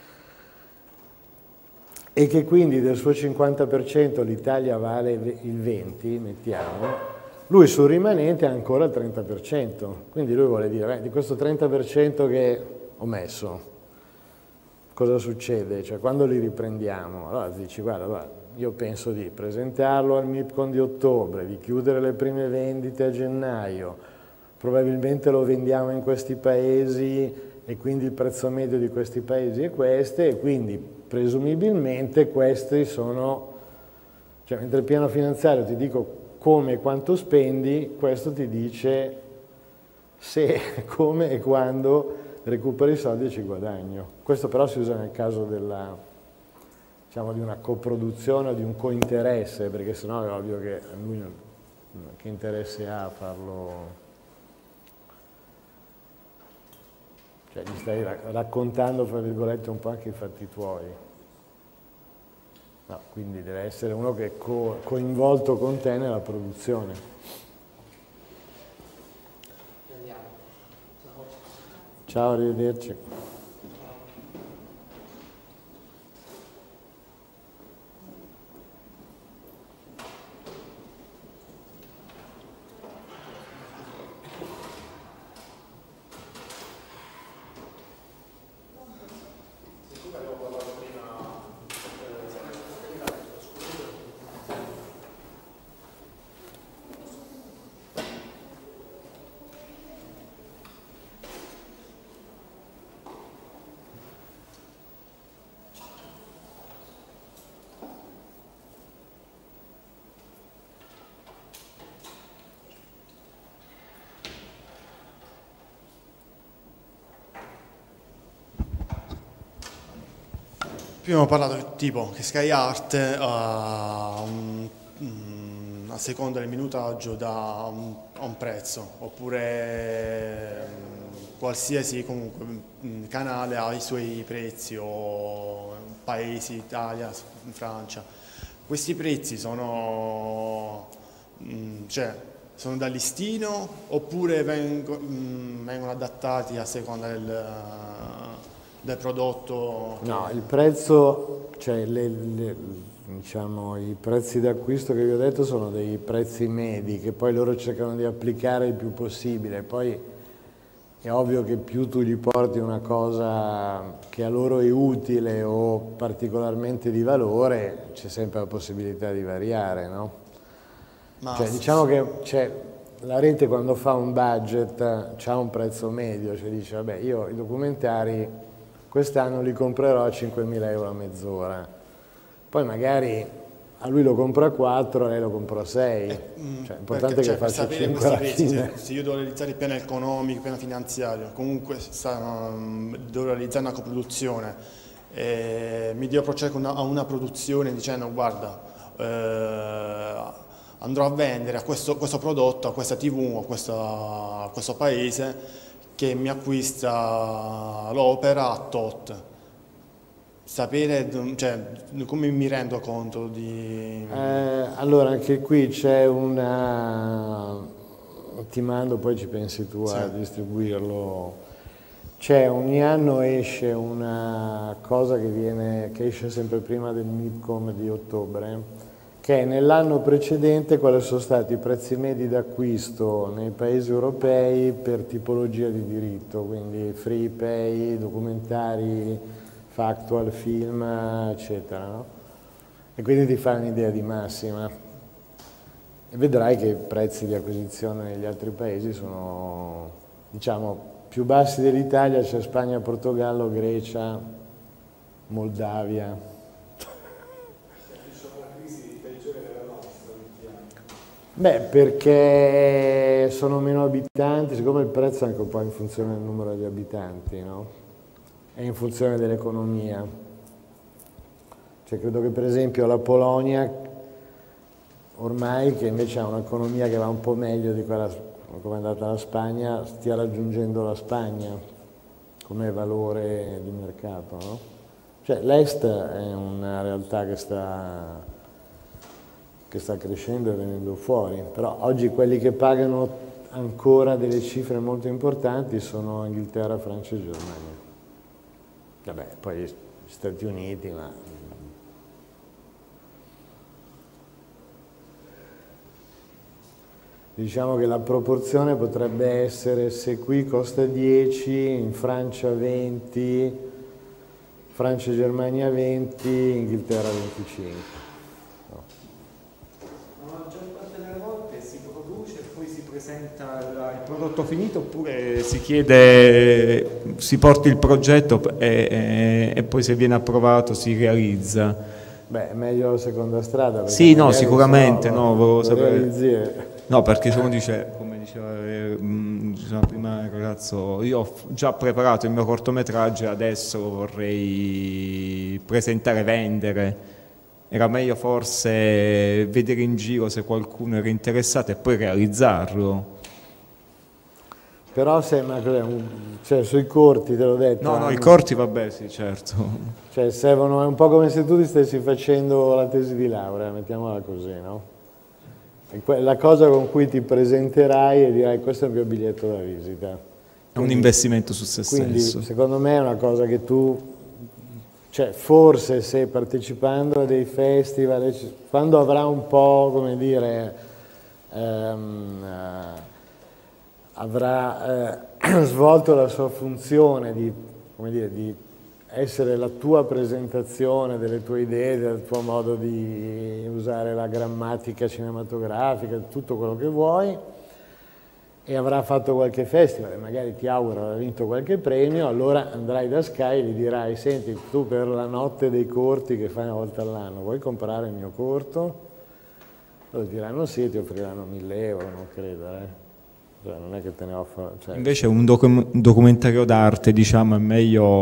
E che quindi del suo cinquanta per cento l'Italia vale il venti per cento, mettiamo, lui sul rimanente ha ancora il trenta per cento, quindi lui vuole dire, beh, di questo trenta per cento che ho messo, cosa succede? Cioè quando li riprendiamo? Allora dici, guarda, guarda, io penso di presentarlo al MIPCOM di ottobre, di chiudere le prime vendite a gennaio, probabilmente lo vendiamo in questi paesi e quindi il prezzo medio di questi paesi è questo, e quindi presumibilmente questi sono, cioè mentre il piano finanziario ti dico come e quanto spendi, questo ti dice se, come e quando recuperi i soldi e ci guadagno. Questo però si usa nel caso della, diciamo, di una coproduzione o di un cointeresse, perché sennò è ovvio che lui non, che interesse ha a farlo. Cioè gli stai raccontando, fra virgolette, un po' anche i fatti tuoi. No, quindi deve essere uno che è co coinvolto con te nella produzione. Ciao, arrivederci. Prima ho parlato tipo che Sky Art ha un, a seconda del minutaggio dà un, un prezzo, oppure qualsiasi comunque canale ha i suoi prezzi, o paesi, Italia, Francia. Questi prezzi sono, cioè, sono da listino oppure vengo, vengono adattati a seconda del, del prodotto? Che... No, il prezzo, cioè le, le, diciamo, i prezzi d'acquisto che vi ho detto sono dei prezzi medi che poi loro cercano di applicare il più possibile. Poi è ovvio che più tu gli porti una cosa che a loro è utile o particolarmente di valore, c'è sempre la possibilità di variare, no? Ma cioè, diciamo che cioè, la rete quando fa un budget ha un prezzo medio, cioè dice vabbè io i documentari quest'anno li comprerò a cinquemila euro a mezz'ora, poi magari a lui lo compro a quattro, a lei lo compro a sei, eh, cioè, l'importante è che cioè, faccia cinque alla fine. Se io devo realizzare il piano economico, il piano finanziario, comunque sta, um, devo realizzare una coproduzione, eh, mi devo approcciare una, a una produzione dicendo guarda, eh, andrò a vendere a questo, questo prodotto, a questa tivù, a, questa, a questo paese che mi acquista l'opera a tot. Sapere, cioè, come mi rendo conto di... Eh, allora, anche qui c'è una... ti mando, poi ci pensi tu a sì. distribuirlo. C'è, ogni anno esce una cosa che, viene, che esce sempre prima del MIPCOM di ottobre, che è nell'anno precedente quali sono stati i prezzi medi d'acquisto nei paesi europei per tipologia di diritto, quindi free pay, documentari, factual, film, eccetera, no? E quindi ti fai un'idea di massima e vedrai che i prezzi di acquisizione negli altri paesi sono, diciamo, più bassi dell'Italia. C'è Spagna, Portogallo, Grecia, Moldavia. Beh, perché sono meno abitanti, siccome il prezzo è anche un po' in funzione del numero di abitanti, no? È in funzione dell'economia. Cioè, credo che per esempio la Polonia, ormai che invece ha un'economia che va un po' meglio di quella come è andata la Spagna, stia raggiungendo la Spagna come valore di mercato, no? Cioè, l'Est è una realtà che sta, che sta crescendo e venendo fuori, però oggi quelli che pagano ancora delle cifre molto importanti sono Inghilterra, Francia e Germania. Vabbè, poi gli Stati Uniti, ma... Diciamo che la proporzione potrebbe essere, se qui costa dieci, in Francia venti, Francia e Germania venti, Inghilterra venticinque. No. La maggior parte delle volte si produce e poi si presenta il prodotto finito, oppure si chiede, si porta il progetto e, e, e poi se viene approvato si realizza. Beh, è meglio la seconda strada. Sì, no, sicuramente, no, volevo sapere. Realizzi... No, perché se uno dice, come diceva, eh, diceva prima il ragazzo, io ho già preparato il mio cortometraggio e adesso lo vorrei presentare e vendere. Era meglio forse vedere in giro se qualcuno era interessato e poi realizzarlo. Però se, ma cioè, sui corti te l'ho detto. No, no, hanno... i corti vabbè, sì, certo. Cioè servono, è un po' come se tu ti stessi facendo la tesi di laurea, mettiamola così, no? La cosa con cui ti presenterai e dirai questo è il mio biglietto da visita. Quindi, è un investimento su se quindi, stesso. Secondo me è una cosa che tu, cioè forse se partecipando a dei festival, quando avrà un po', come dire, ehm, eh, avrà eh, svolto la sua funzione di, come dire, di essere la tua presentazione delle tue idee, del tuo modo di usare la grammatica cinematografica, tutto quello che vuoi, e avrà fatto qualche festival e magari ti auguro avrà vinto qualche premio, allora andrai da Sky e gli dirai senti, tu per la notte dei corti che fai una volta all'anno vuoi comprare il mio corto? Allora diranno sì, ti offriranno mille euro, non credo, eh. Cioè, non è che te ne offro, cioè... Invece un, docu un documentario d'arte, diciamo, è meglio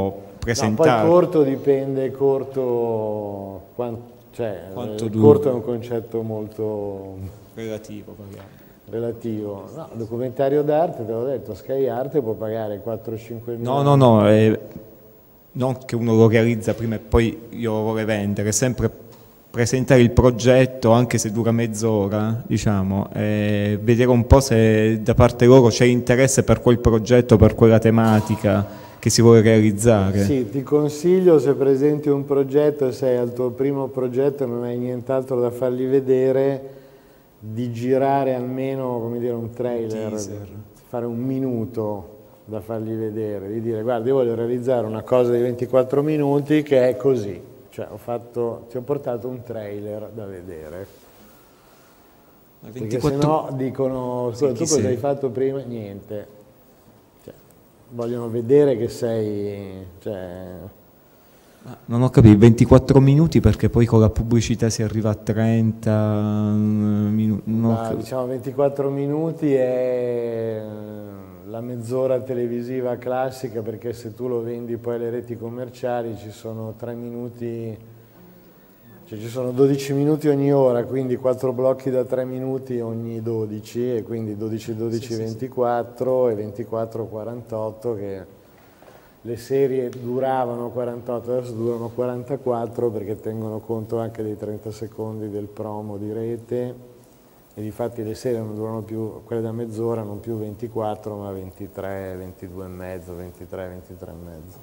presentare. No, poi corto dipende, corto, quant- cioè, Quanto eh, dura? corto è un concetto molto Relativo, parliamo. relativo. No, documentario d'arte, te l'ho detto, Sky Arte può pagare quattro cinque mila. No, no, no, eh, non che uno lo realizza prima e poi io lo vuole vendere, è sempre presentare il progetto, anche se dura mezz'ora, diciamo, e vedere un po' se da parte loro c'è interesse per quel progetto, per quella tematica che si vuole realizzare. Sì, ti consiglio, se presenti un progetto e sei al tuo primo progetto e non hai nient'altro da fargli vedere, di girare almeno, come dire, un trailer, Teaser. fare un minuto da fargli vedere, di dire guarda, io voglio realizzare una cosa di ventiquattro minuti che è così, cioè ho fatto, ti ho portato un trailer da vedere. Perché ventiquattro... se no dicono, scusa, Sì, tu chi cosa sei? hai fatto prima? Niente. Cioè, vogliono vedere che sei... Cioè... Non ho capito, ventiquattro minuti perché poi con la pubblicità si arriva a trenta minuti. Ma, diciamo ventiquattro minuti è la mezz'ora televisiva classica, perché se tu lo vendi poi alle reti commerciali ci sono tre minuti, cioè ci sono dodici minuti ogni ora, quindi quattro blocchi da tre minuti ogni dodici, e quindi dodici dodici Sì, sì, ventiquattro e ventiquattro quarantotto, che le serie duravano quarantotto, adesso durano quarantaquattro perché tengono conto anche dei trenta secondi del promo di rete, e difatti le serie non durano più, quelle da mezz'ora, non più ventiquattro ma ventitré, ventidue e mezzo, ventitré, ventitré e mezzo.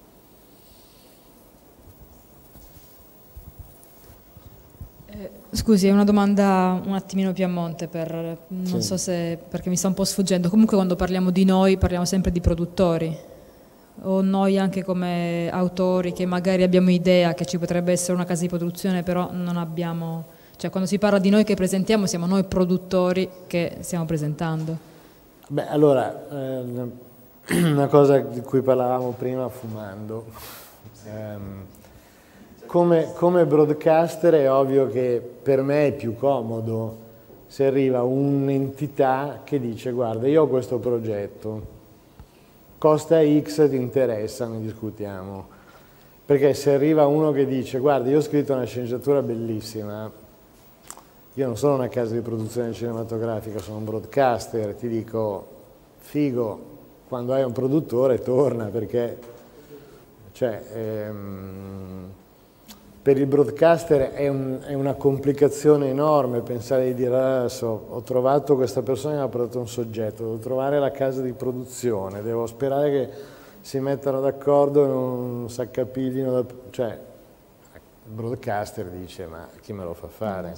Eh, scusi, è una domanda un attimino più a monte, per, non Sì. so se, perché mi sta un po' sfuggendo. Comunque quando parliamo di noi parliamo sempre di produttori, o noi anche come autori che magari abbiamo idea che ci potrebbe essere una casa di produzione, però non abbiamo, cioè quando si parla di noi che presentiamo siamo noi produttori che stiamo presentando. Beh, allora, eh, una cosa di cui parlavamo prima fumando, ehm, come, come broadcaster è ovvio che per me è più comodo se arriva un'entità che dice guarda, io ho questo progetto, costa X, ti interessa, ne discutiamo. Perché se arriva uno che dice guarda, io ho scritto una sceneggiatura bellissima, io non sono una casa di produzione cinematografica, sono un broadcaster, ti dico figo, quando hai un produttore torna, perché cioè, ehm, per il broadcaster è, un, è una complicazione enorme pensare di dire adesso ho trovato questa persona che mi ha portato un soggetto, devo trovare la casa di produzione, devo sperare che si mettano d'accordo e non si accapiglino, da, cioè il broadcaster dice ma chi me lo fa fare?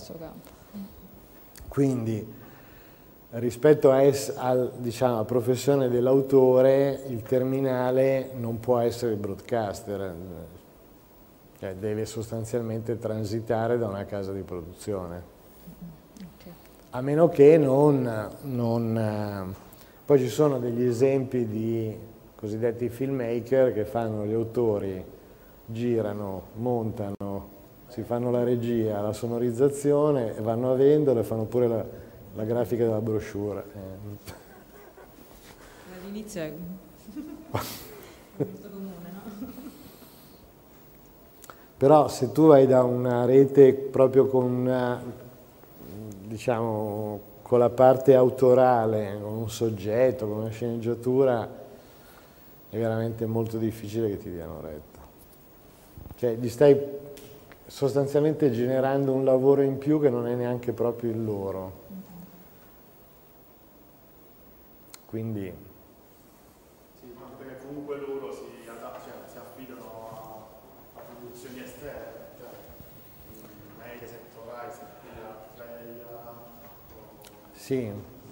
Quindi rispetto a es, al, diciamo, alla professione dell'autore il terminale non può essere il broadcaster, cioè deve sostanzialmente transitare da una casa di produzione, okay. A meno che non, non... Poi ci sono degli esempi di cosiddetti filmmaker che fanno gli autori, girano, montano, si fanno la regia, la sonorizzazione, e vanno a venderlo e fanno pure la, la grafica della brochure. Eh. All'inizio è molto comune, no? Però se tu vai da una rete proprio con una, diciamo, con la parte autorale, con un soggetto, con una sceneggiatura, è veramente molto difficile che ti diano retta. Cioè gli stai sostanzialmente generando un lavoro in più che non è neanche proprio il loro. Quindi... Sì, ma perché comunque loro si, cioè, si affidano a, a produzioni esterne, cioè Mediaset, Rai, si affida a Freya. Sì,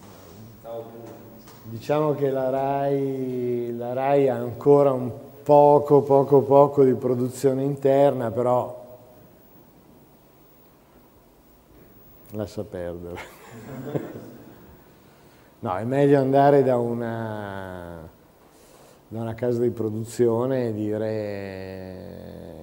diciamo che la Rai, la Rai ha ancora un poco, poco, poco di produzione interna, però lascia perdere. No, è meglio andare da una, da una casa di produzione e dire...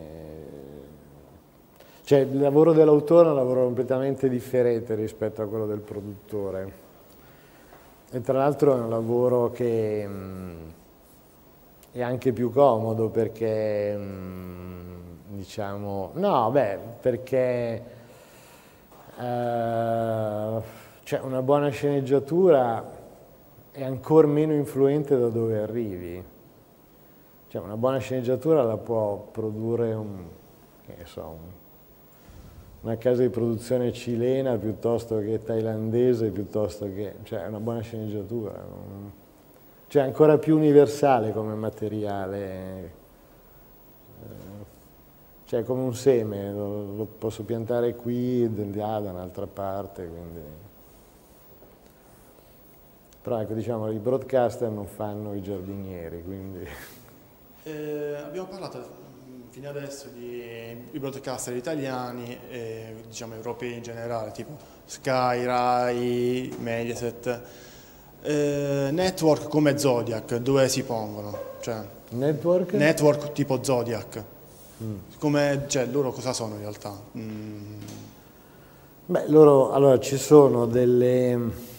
Cioè, il lavoro dell'autore è un lavoro completamente differente rispetto a quello del produttore. E tra l'altro è un lavoro che... è anche più comodo perché, mh, diciamo, no, beh, perché eh, cioè una buona sceneggiatura è ancora meno influente da dove arrivi. Cioè una buona sceneggiatura la può produrre un, che ne so, un, una casa di produzione cilena piuttosto che thailandese, piuttosto che, cioè una buona sceneggiatura. Non, cioè è ancora più universale come materiale, cioè è come un seme, lo, lo posso piantare qui, da un'altra parte, quindi. Però ecco, diciamo, i broadcaster non fanno i giardinieri, quindi. Eh, abbiamo parlato fino adesso di i broadcaster italiani e diciamo europei in generale, tipo Sky, Rai, Mediaset. Eh, network come Zodiac, dove si pongono? Cioè, network? Network tipo Zodiac. Mm. Come, cioè, loro cosa sono in realtà? Mm. Beh, loro, allora ci sono delle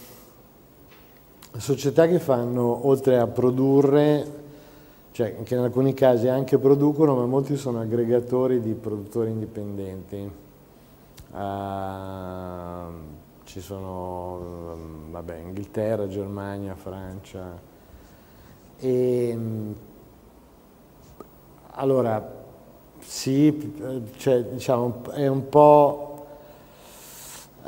società che fanno, oltre a produrre, cioè che in alcuni casi anche producono, ma molti sono aggregatori di produttori indipendenti. Uh, ci sono, vabbè, Inghilterra, Germania, Francia. E, allora, sì, cioè, diciamo, è un po', uh,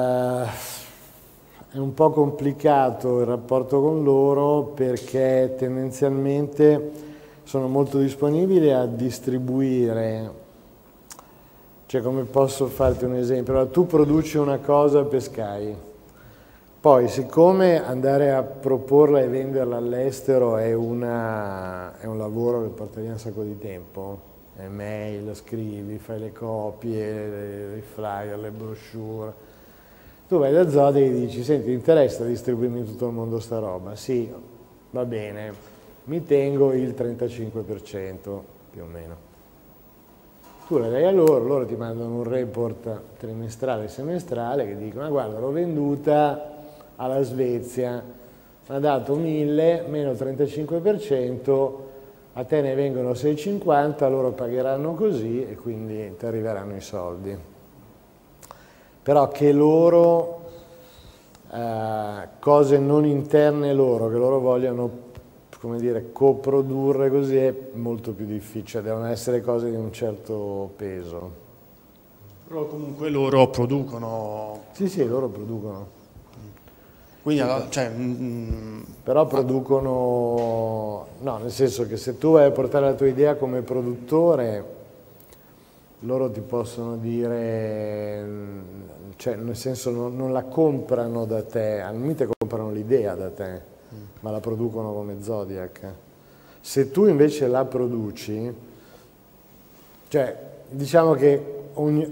è un po' complicato il rapporto con loro perché tendenzialmente sono molto disponibili a distribuire. Cioè, come posso farti un esempio? Allora, tu produci una cosa per Sky, poi siccome andare a proporla e venderla all'estero è, una, è un lavoro che porta via un sacco di tempo, è mail, scrivi, fai le copie, i flyer, le brochure, tu vai da Zodiac e dici, senti, ti interessa distribuirmi in tutto il mondo sta roba? Sì, va bene, mi tengo il trentacinque per cento più o meno. Tu la dai a loro, loro ti mandano un report trimestrale, semestrale che dicono, ma guarda, l'ho venduta alla Svezia, mi ha dato mille, meno trentacinque per cento, a te ne vengono seicentocinquanta, loro pagheranno così e quindi ti arriveranno i soldi. Però che loro, eh, cose non interne loro, che loro vogliono, come dire, coprodurre così è molto più difficile, devono essere cose di un certo peso. Però comunque loro producono. Sì, sì, loro producono. Quindi, cioè, mm, però producono, no, nel senso che se tu vai a portare la tua idea come produttore, loro ti possono dire, cioè nel senso non, non la comprano da te, al limite comprano l'idea da te, mm. ma la producono come Zodiac. Se tu invece la produci, cioè diciamo che ogni,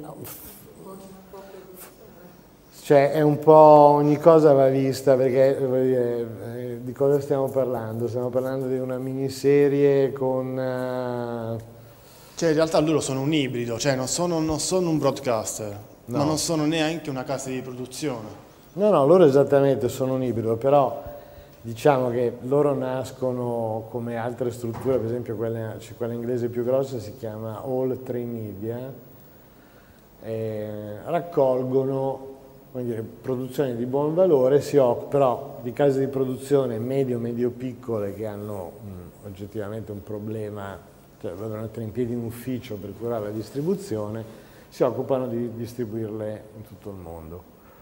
cioè è un po' ogni cosa va vista, perché voglio dire, di cosa stiamo parlando? Stiamo parlando di una miniserie con... Uh... Cioè in realtà loro sono un ibrido, cioè non sono, non sono un broadcaster, no. Ma non sono neanche una casa di produzione. No, no, loro esattamente sono un ibrido, però diciamo che loro nascono come altre strutture, per esempio quella, quella inglese più grossa si chiama All Three Media, e raccolgono, come dire, produzioni di buon valore, si occupano però di case di produzione medio-medio-piccole che hanno mh, oggettivamente un problema, cioè devono mettere in piedi un ufficio per curare la distribuzione, si occupano di distribuirle in tutto il mondo.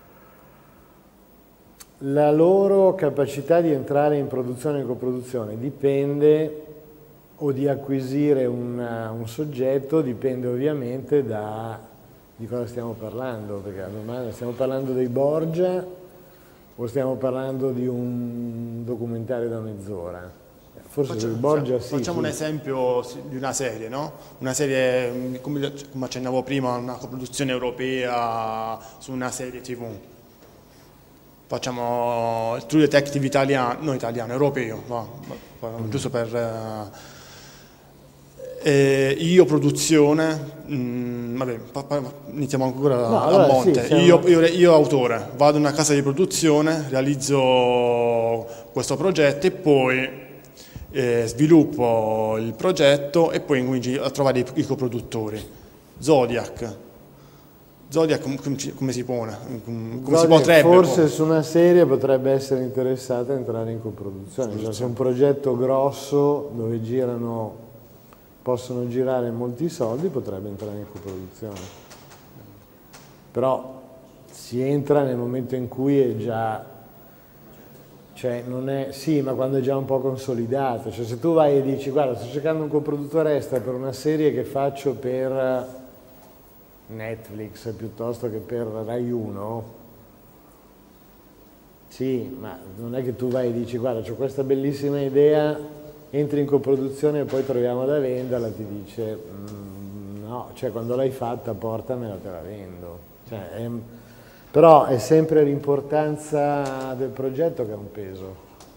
La loro capacità di entrare in produzione e coproduzione dipende, o di acquisire una, un soggetto, dipende ovviamente da di cosa stiamo parlando, perché la domanda, stiamo parlando dei Borgia o stiamo parlando di un documentario da mezz'ora? Forse facciamo, dei Borgia sì. Facciamo sì. un esempio di una serie, no? Una serie, come, come accennavo prima, una coproduzione europea su una serie tivù. Facciamo il True Detective italiano, non italiano, europeo, va, va, mm. giusto per... Eh, io produzione, mh, vabbè, pa, pa, iniziamo ancora no, a allora, monte, sì, io, io, io autore, vado in una casa di produzione, realizzo questo progetto e poi eh, sviluppo il progetto e poi cominci a trovare i, i coproduttori. Zodiac. Zodiac com, com, come si pone? Come Zodiac si potrebbe? Forse su una serie potrebbe essere interessata a entrare in coproduzione, cioè se è un progetto grosso dove girano, possono girare molti soldi, potrebbe entrare in coproduzione. Però si entra nel momento in cui è già, cioè non è, sì, ma quando è già un po' consolidato, cioè se tu vai e dici guarda sto cercando un coproduttore extra per una serie che faccio per Netflix piuttosto che per Rai uno, sì, ma non è che tu vai e dici guarda c'ho questa bellissima idea, entri in coproduzione e poi troviamo da venderla, ti dice mm, no, cioè quando l'hai fatta portamela, te la vendo, cioè, è, però è sempre l'importanza del progetto che ha un peso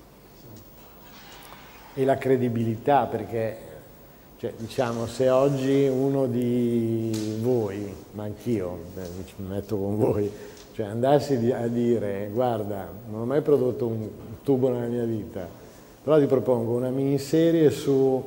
e la credibilità, perché cioè, diciamo, se oggi uno di voi, ma anch'io mi metto con voi, cioè andassi a dire guarda, non ho mai prodotto un tubo nella mia vita, però ti propongo una miniserie su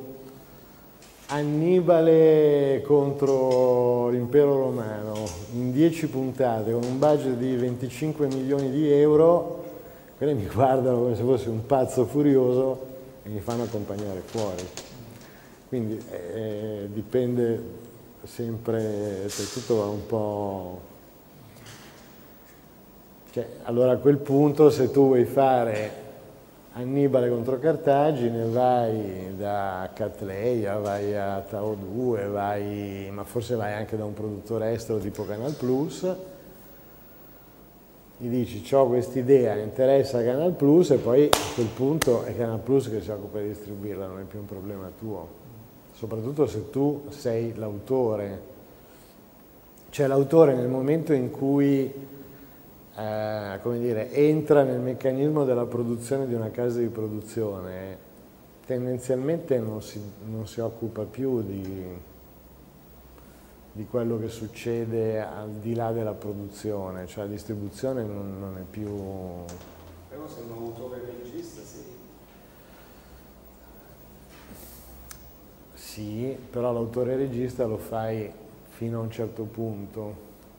Annibale contro l'impero romano, in dieci puntate, con un budget di venticinque milioni di euro, quelli mi guardano come se fossi un pazzo furioso e mi fanno accompagnare fuori. Quindi eh, dipende sempre, cioè, tutto va un po'. Cioè, allora a quel punto se tu vuoi fare Annibale contro Cartagine vai da Catleya, vai a Tao due, vai, ma forse vai anche da un produttore estero tipo Canal Plus, gli dici ho quest'idea, interessa Canal Plus e poi a quel punto è Canal Plus che si occupa di distribuirla, non è più un problema tuo. Soprattutto se tu sei l'autore, cioè l'autore nel momento in cui eh, come dire, entra nel meccanismo della produzione di una casa di produzione, tendenzialmente non si, non si occupa più di, di quello che succede al di là della produzione, cioè la distribuzione non, non è più. Però se un autore regista sì. Sì, però l'autore regista lo fai fino a un certo punto.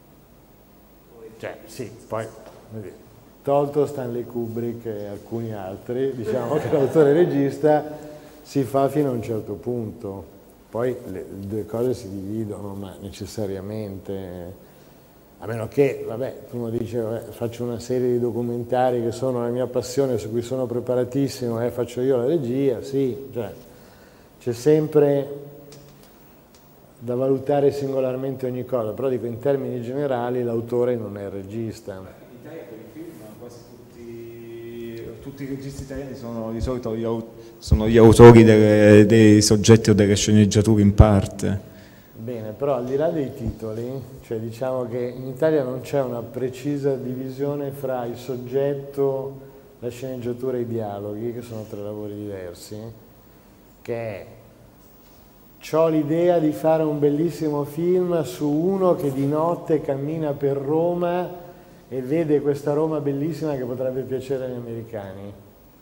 Cioè, sì, poi, tolto Stanley Kubrick e alcuni altri, diciamo che l'autore regista si fa fino a un certo punto. Poi le due cose si dividono, ma necessariamente, a meno che, vabbè, uno dice, vabbè, faccio una serie di documentari che sono la mia passione, su cui sono preparatissimo, eh, faccio io la regia, sì, cioè. C'è sempre da valutare singolarmente ogni cosa, però dico in termini generali l'autore non è il regista. In Italia per i film quasi tutti, tutti i registi italiani sono di solito gli, sono gli autori delle, dei soggetti o delle sceneggiature in parte. Bene, però al di là dei titoli, cioè diciamo che in Italia non c'è una precisa divisione fra il soggetto, la sceneggiatura e i dialoghi, che sono tre lavori diversi, che è c'ho l'idea di fare un bellissimo film su uno che di notte cammina per Roma e vede questa Roma bellissima che potrebbe piacere agli americani.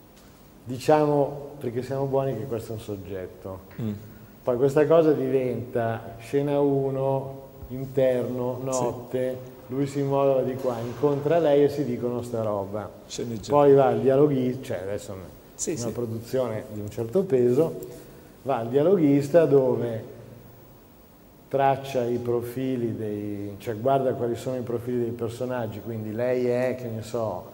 Diciamo, perché siamo buoni, che questo è un soggetto. Mm. Poi questa cosa diventa scena uno, interno, notte, sì. Lui si muove di qua, incontra lei e si dicono sta roba. Poi va al dialoghista, cioè adesso sì, una sì. produzione di un certo peso, va al dialoghista dove traccia i profili dei, cioè guarda quali sono i profili dei personaggi, quindi lei è, che ne so,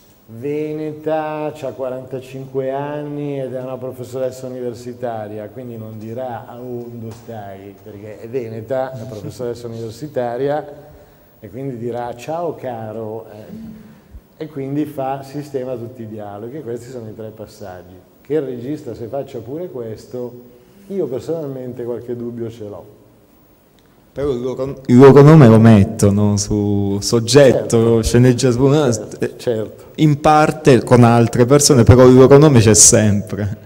veneta, ha quarantacinque anni ed è una professoressa universitaria, quindi non dirà a dove stai, perché è veneta, è professoressa universitaria, e quindi dirà ciao caro, eh. E quindi fa, sistema tutti i dialoghi, e questi sono i tre passaggi. Che il regista se faccia pure questo, io personalmente qualche dubbio ce l'ho. Però il loro, il loro nome lo mettono su soggetto, certo, sceneggiatura, certo, certo. In parte con altre persone, però il loro nome c'è sempre.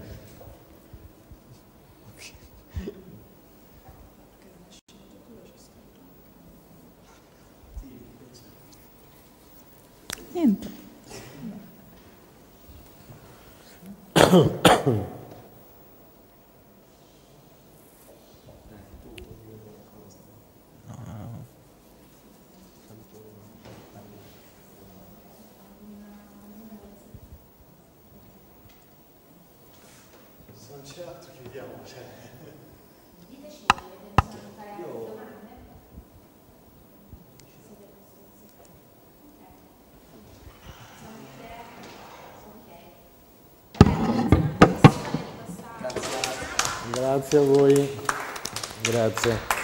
Niente. c'è altro, chiudiamo. Cioè. Diteci, volete fare altre domande? Grazie a voi. Grazie.